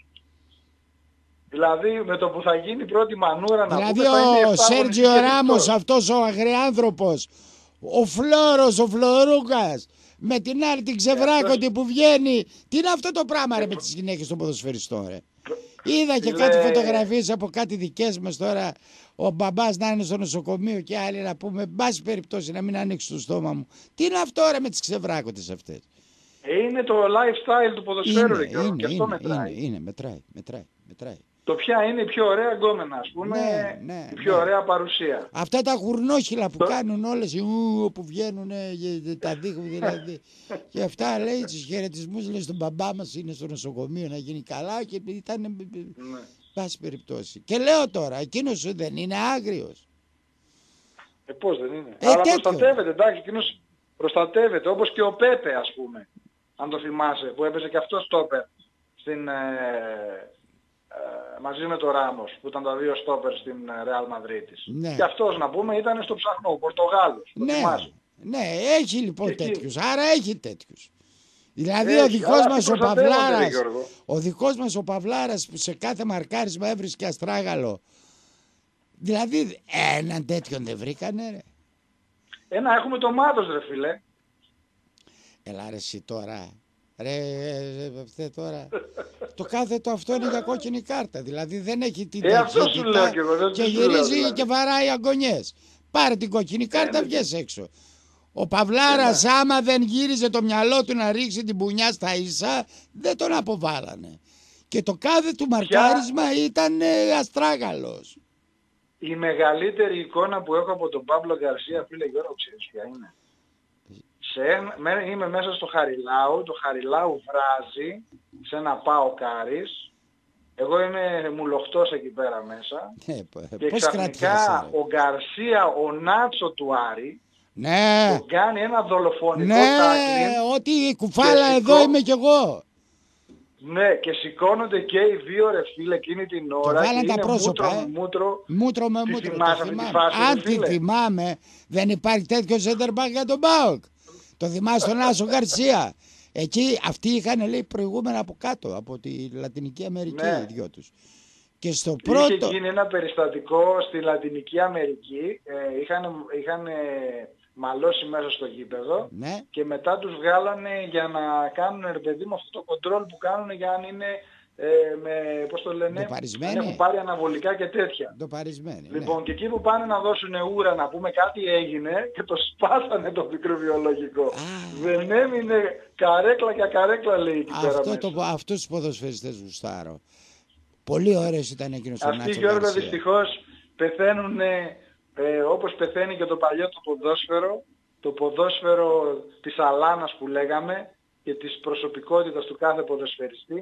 Δηλαδή με το που θα γίνει η πρώτη μανούρα να πούμε... Δηλαδή ο Σέρτζιο Ράμος, αυτός ο αγριάνθρωπος, ο Φλόρος, ο Φλωρούκας, με την άλλη την Ξεβράκωτη που βγαίνει. Τι είναι αυτό το πράγμα ρε με τις γυναίκες των ποδοσφαιριστών ρε. Είδα και κάτι φωτογραφίες από κάτι δικές μας τώρα. Ο μπαμπάς να είναι στο νοσοκομείο και άλλοι να πούμε, μπάση περιπτώσει να μην ανοίξει το στόμα μου. Τι είναι αυτό ρε με τις Ξεβράκωτες αυτές. Είναι το lifestyle του ποδοσφαίρου ρε και αυτό μετράει. Είναι, μετράει. Το ποια είναι η πιο ωραία γκόμενα, ας πούμε, η πιο ωραία παρουσία. Αυτά τα γουρνόχυλα που κάνουν όλες, που βγαίνουν, τα δείχνουν δηλαδή. Και αυτά λέει τους χαιρετισμούς, λέει στον μπαμπά μας είναι στο νοσοκομείο να γίνει καλά και ήταν πάση περιπτώσει. Και λέω τώρα, εκείνος δεν είναι άγριος. Πώς δεν είναι. Αλλά προστατεύεται, εντάξει, εκείνος προστατεύεται, όπως και ο Πέπε ας πούμε, αν το θυμάσαι, που έπαιζε και αυτό στόπερ στην... μαζί με το Ράμος που ήταν τα δύο στόπερ στην Ρεάλ Μαδρίτης. Ναι. Και αυτός να πούμε ήταν στο ψαχνό, ο Πορτογάλος. Ναι, έχει λοιπόν τέτοιους, άρα έχει τέτοιους. Δηλαδή ο δικός μας ο Παυλάρας που σε κάθε μαρκάρισμα έβρισκε αστράγαλο. Δηλαδή έναν τέτοιον δεν βρήκανε ρε. Έχουμε το Μάτος ρε φίλε. Έλα ρε εσύ τώρα. Ρε τώρα. Το κάθε το αυτό είναι για κόκκινη κάρτα. Δηλαδή δεν έχει την ταχύτητα και γυρίζει και βαράει αγωνιές. Πάρε την κόκκινη κάρτα, βγες έξω. Ο Παυλάρας άμα δεν γύριζε το μυαλό του να ρίξει την πουνιά στα ίσα, δεν τον αποβάλανε. Και το κάθε του μαρκάρισμα ήταν αστράγαλος. Η μεγαλύτερη εικόνα που έχω από τον Παύλο Γκαρσία, φίλε Γιώργο, ξέρεις ποια είναι. Είμαι μέσα στο Χαριλάου, το Χαριλάου βράζει σε ένα πάο Κάρις. Εγώ είμαι μουλοχτός εκεί πέρα μέσα. Και ξαφνικά ο Γκαρσία, ο Νάτσο του Άρη, του κάνει ένα δολοφονικό τάκλιν. Ναι, ό,τι κουφάλα εδώ είμαι κι εγώ. Ναι, και σηκώνονται και οι δύο ρε φίλε εκείνη την ώρα και είναι μούτρο με μούτρο. Αν τη θυμάμαι, δεν υπάρχει τέτοιο center back για τον ΠΑΟΚ. Το θυμάσαι τον Άσο Γκαρσία. Εκεί αυτοί είχαν λέει προηγούμενα από κάτω, από τη Λατινική Αμερική οι δυο τους. Και στο πρώτο... Είχε γίνει ένα περιστατικό στη Λατινική Αμερική, είχαν μαλώσει μέσα στο γήπεδο και μετά τους βγάλανε για να κάνουν ρε παιδί με αυτό το κοντρόλ που κάνουν για αν είναι πώς το λένε, αν έχουν πάρει αναβολικά και τέτοια. Λοιπόν, και εκεί που πάνε να δώσουν ούρα να πούμε κάτι έγινε και το σπάσανε το μικροβιολογικό. Δεν έμεινε καρέκλα για καρέκλα λέει εκεί πέρα μέσα. Αυτούς τους ποδοσφαιριστές γουστάρω. Πολύ ωραίος ήταν εκείνος ο Νάτσο Γκαρσία. Αυτοί Γιώργο δυστυχώς πεθαίνουν όπως πεθαίνει και το παλιό το ποδόσφαιρο της αλάνας που λέγαμε και της προσωπικότητας του κάθε ποδοσφαιριστή.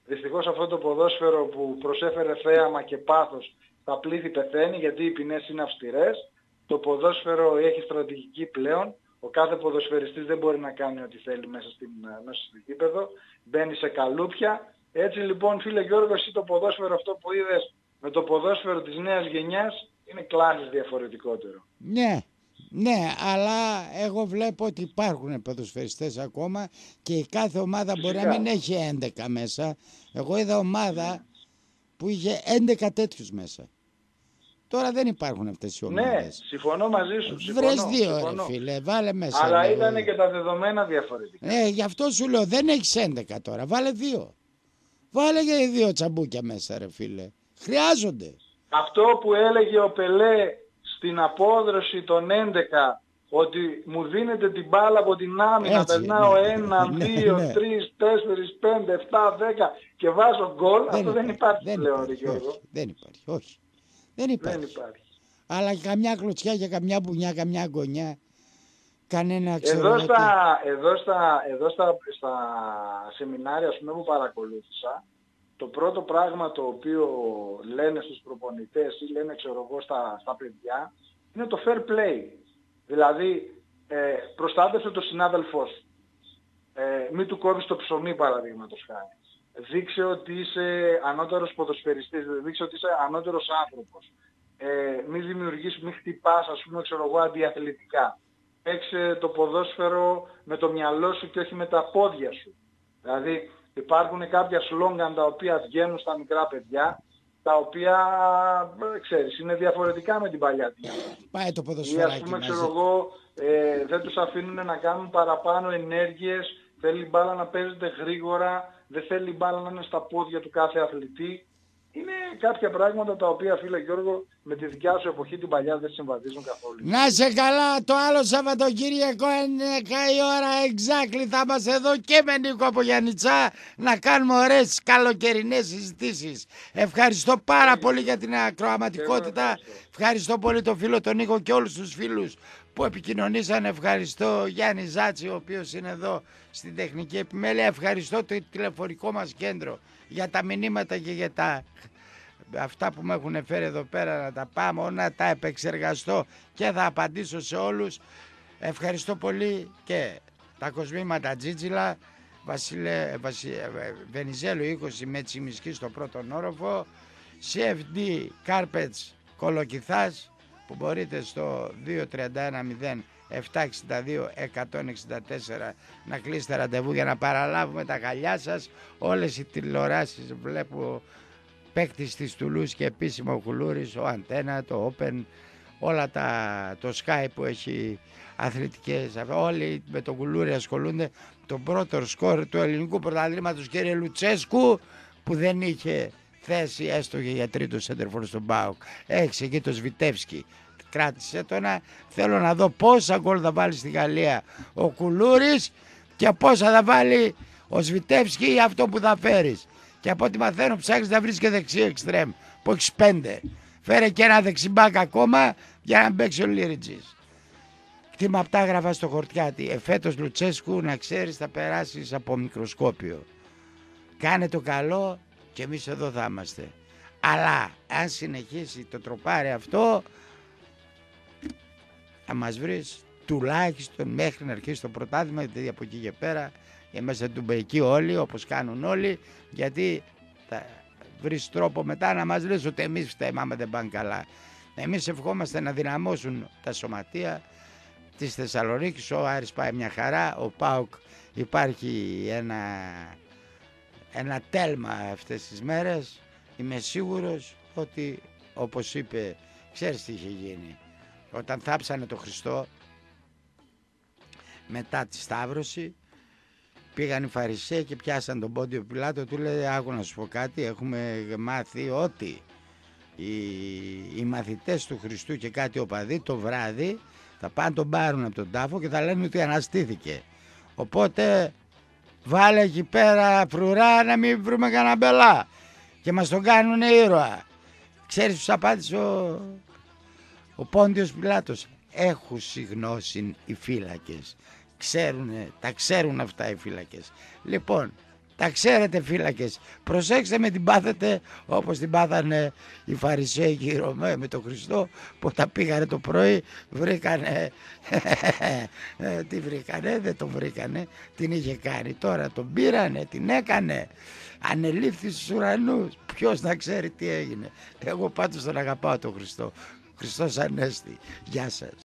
Δυστυχώς αυτό το ποδόσφαιρο που προσέφερε θέαμα και πάθος τα πλήθη πεθαίνει γιατί οι ποινές είναι αυστηρές. Το ποδόσφαιρο έχει στρατηγική πλέον. Ο κάθε ποδοσφαιριστής δεν μπορεί να κάνει ό,τι θέλει μέσα στο γήπεδο. Μπαίνει σε καλούπια. Έτσι λοιπόν, φίλε Γιώργο, εσύ το ποδόσφαιρο αυτό που είδες με το ποδόσφαιρο της νέας γενιάς είναι κλάσης διαφορετικότερο. Ναι, αλλά εγώ βλέπω ότι υπάρχουν ποδοσφαιριστές ακόμα και η κάθε ομάδα μπορεί να μην έχει 11 μέσα. Εγώ είδα ομάδα που είχε 11 τέτοιους μέσα. Τώρα δεν υπάρχουν αυτές οι ομάδες. Ναι, συμφωνώ μαζί σου. Βρες δύο ρε φίλε, βάλε μέσα. Αλλά ήταν και τα δεδομένα διαφορετικά. Ναι, γι' αυτό σου λέω, δεν έχεις 11 τώρα, βάλε δύο. Βάλε και δύο τσαμπούκια μέσα ρε φίλε. Χρειάζονται. Αυτό που έλεγε ο Πελέ στην απόδροση των 11, ότι μου δίνετε την μπάλα από την άμυνα, περνάω 1, 2, 3, 4, 5, 7, 10 και βάζω γκολ, αυτό δεν υπάρχει πλέον, Γιώργο. Δεν υπάρχει, όχι. Δεν υπάρχει. Αλλά και καμιά κλωτσιά και καμιά μπουνιά, καμιά γωνιά. Κανένα εδώ στα σεμινάρια που παρακολούθησα, το πρώτο πράγμα το οποίο λένε στους προπονητές ή λένε στα παιδιά είναι το fair play. Δηλαδή προστάτευσε τον συνάδελφό σου. Μην του κόβεις το ψωμί παραδείγματος χάρη. Δείξε ότι είσαι ανώτερος ποδοσφαιριστής, δείξε ότι είσαι ανώτερος άνθρωπος. Μην δημιουργείς, μην χτυπάς αντιαθλητικά. Παίξε το ποδόσφαιρο με το μυαλό σου και όχι με τα πόδια σου. Δηλαδή υπάρχουν κάποια σλόγγαν τα οποία βγαίνουν στα μικρά παιδιά, τα οποία, ξέρεις, είναι διαφορετικά με την παλιά τιμή. Πάει το ποδοσφαιράκι μαζί. Δεν τους αφήνουν να κάνουν παραπάνω ενέργειες, θέλει η μπάλα να παίζεται γρήγορα, δεν θέλει η μπάλα να είναι στα πόδια του κάθε αθλητή. Είναι κάποια πράγματα τα οποία, φίλε Γιώργο, με τη δικιά σου εποχή την παλιά δεν συμβαδίζουν καθόλου. Να σε καλά, το άλλο Σαββατοκύριακο 11 η ώρα exactly θα είμαστε εδώ και με Νίκο από Γιαννιτσά να κάνουμε ωραίες καλοκαιρινές συζητήσεις. Ευχαριστώ πάρα πολύ για την ακροαματικότητα. Ευχαριστώ πολύ τον φίλο τον Νίκο και όλους τους φίλους που επικοινωνήσαν. Ευχαριστώ Γιάννη Ζάτσι, ο οποίος είναι εδώ στην τεχνική επιμέλεια. Ευχαριστώ το τηλεφωνικό μας κέντρο για τα μηνύματα και για αυτά που με έχουν φέρει εδώ πέρα να τα πάμε, να τα επεξεργαστώ και θα απαντήσω σε όλους. Ευχαριστώ πολύ και τα κοσμήματα Τζίτζιλα, Βενιζέλου 20 με Τσιμισκή στο πρώτον όροφο, CFD Carpets Κολοκυθάς που μπορείτε στο 2310 762-164 να κλείσετε ραντεβού για να παραλάβουμε τα γαλιά σας. Όλες οι τηλεοράσεις βλέπω, παίκτης της Τουλούς και επίσημο ο Κουλούρης, ο Αντένα, το Open, όλα το Sky που έχει αθλητικές, όλοι με τον Κουλούρη ασχολούνται. Το πρώτο σκορ του ελληνικού πρωταθλήματος, κύριε Λουτσέσκου, που δεν είχε θέση έστω και για τρίτο σέντερφορ στον ΠΑΟΚ. Έχει εκεί το Σβιτεύσκι. Κράτησε το ένα. Θέλω να δω πόσα γκολ θα βάλει στη Γαλλία ο Κουλούρης και πόσα θα βάλει ο Σβιτεύσκι ή αυτό που θα φέρεις. Και από ό,τι μαθαίνω ψάχνεις να βρεις και δεξί εξτρέμ που έχεις 5. Φέρε και ένα δεξιμπάκ ακόμα για να παίξει ο Λίριτζης. Κτήμα απ' τα γράφα στο χορτιάτι. Φέτος Λουτσέσκου να ξέρεις θα περάσεις από μικροσκόπιο. Κάνε το καλό και εμείς εδώ θα είμαστε. Αλλά αν συνεχίσει το τροπάρι αυτό θα μας βρεις τουλάχιστον μέχρι να αρχίσει το πρωτάθλημα, γιατί από εκεί και πέρα είμαστε ντουμπεϊκοί όλοι όπως κάνουν όλοι, γιατί θα βρεις τρόπο μετά να μας λες ότι εμείς φταίμε άμα δεν πάνε καλά. Εμείς ευχόμαστε να δυναμώσουν τα σωματεία της Θεσσαλονίκης. Ο Άρης πάει μια χαρά, ο ΠΑΟΚ υπάρχει ένα τέλμα αυτές τις μέρες. Είμαι σίγουρος ότι, όπως είπε, ξέρεις τι είχε γίνει όταν θάψανε το Χριστό μετά τη Σταύρωση. Πήγαν οι Φαρισαίοι και πιάσαν τον Πόντιο Πιλάτο, του λέει άκου να σου πω κάτι, έχουμε μάθει ότι οι μαθητές του Χριστού και κάτι οπαδοί το βράδυ θα πάνε τον πάρουν από τον τάφο και θα λένε ότι αναστήθηκε, οπότε βάλε εκεί πέρα φρουρά να μην βρούμε κανένα μπελά και μας τον κάνουν ήρωα. Ξέρεις τους απάντησε ο Πόντιος Πιλάτος? Έχουν γνώση οι φύλακες, τα ξέρουν αυτά οι φύλακες. Λοιπόν, Τα ξέρετε φύλακες. Προσέξτε με την πάθετε όπως την πάθανε οι Φαρισαίοι και οι Ρωμαίοι με τον Χριστό, που τα πήγανε το πρωί, βρήκανε, τι βρήκανε, δεν το βρήκανε, την είχε κάνει. Τώρα τον πήρανε, την έκανε, ανελήφθη στους ουρανούς. Ποιος να ξέρει τι έγινε. Εγώ πάντως τον αγαπάω τον Χριστό. Χριστός Ανέστη. Γεια σας.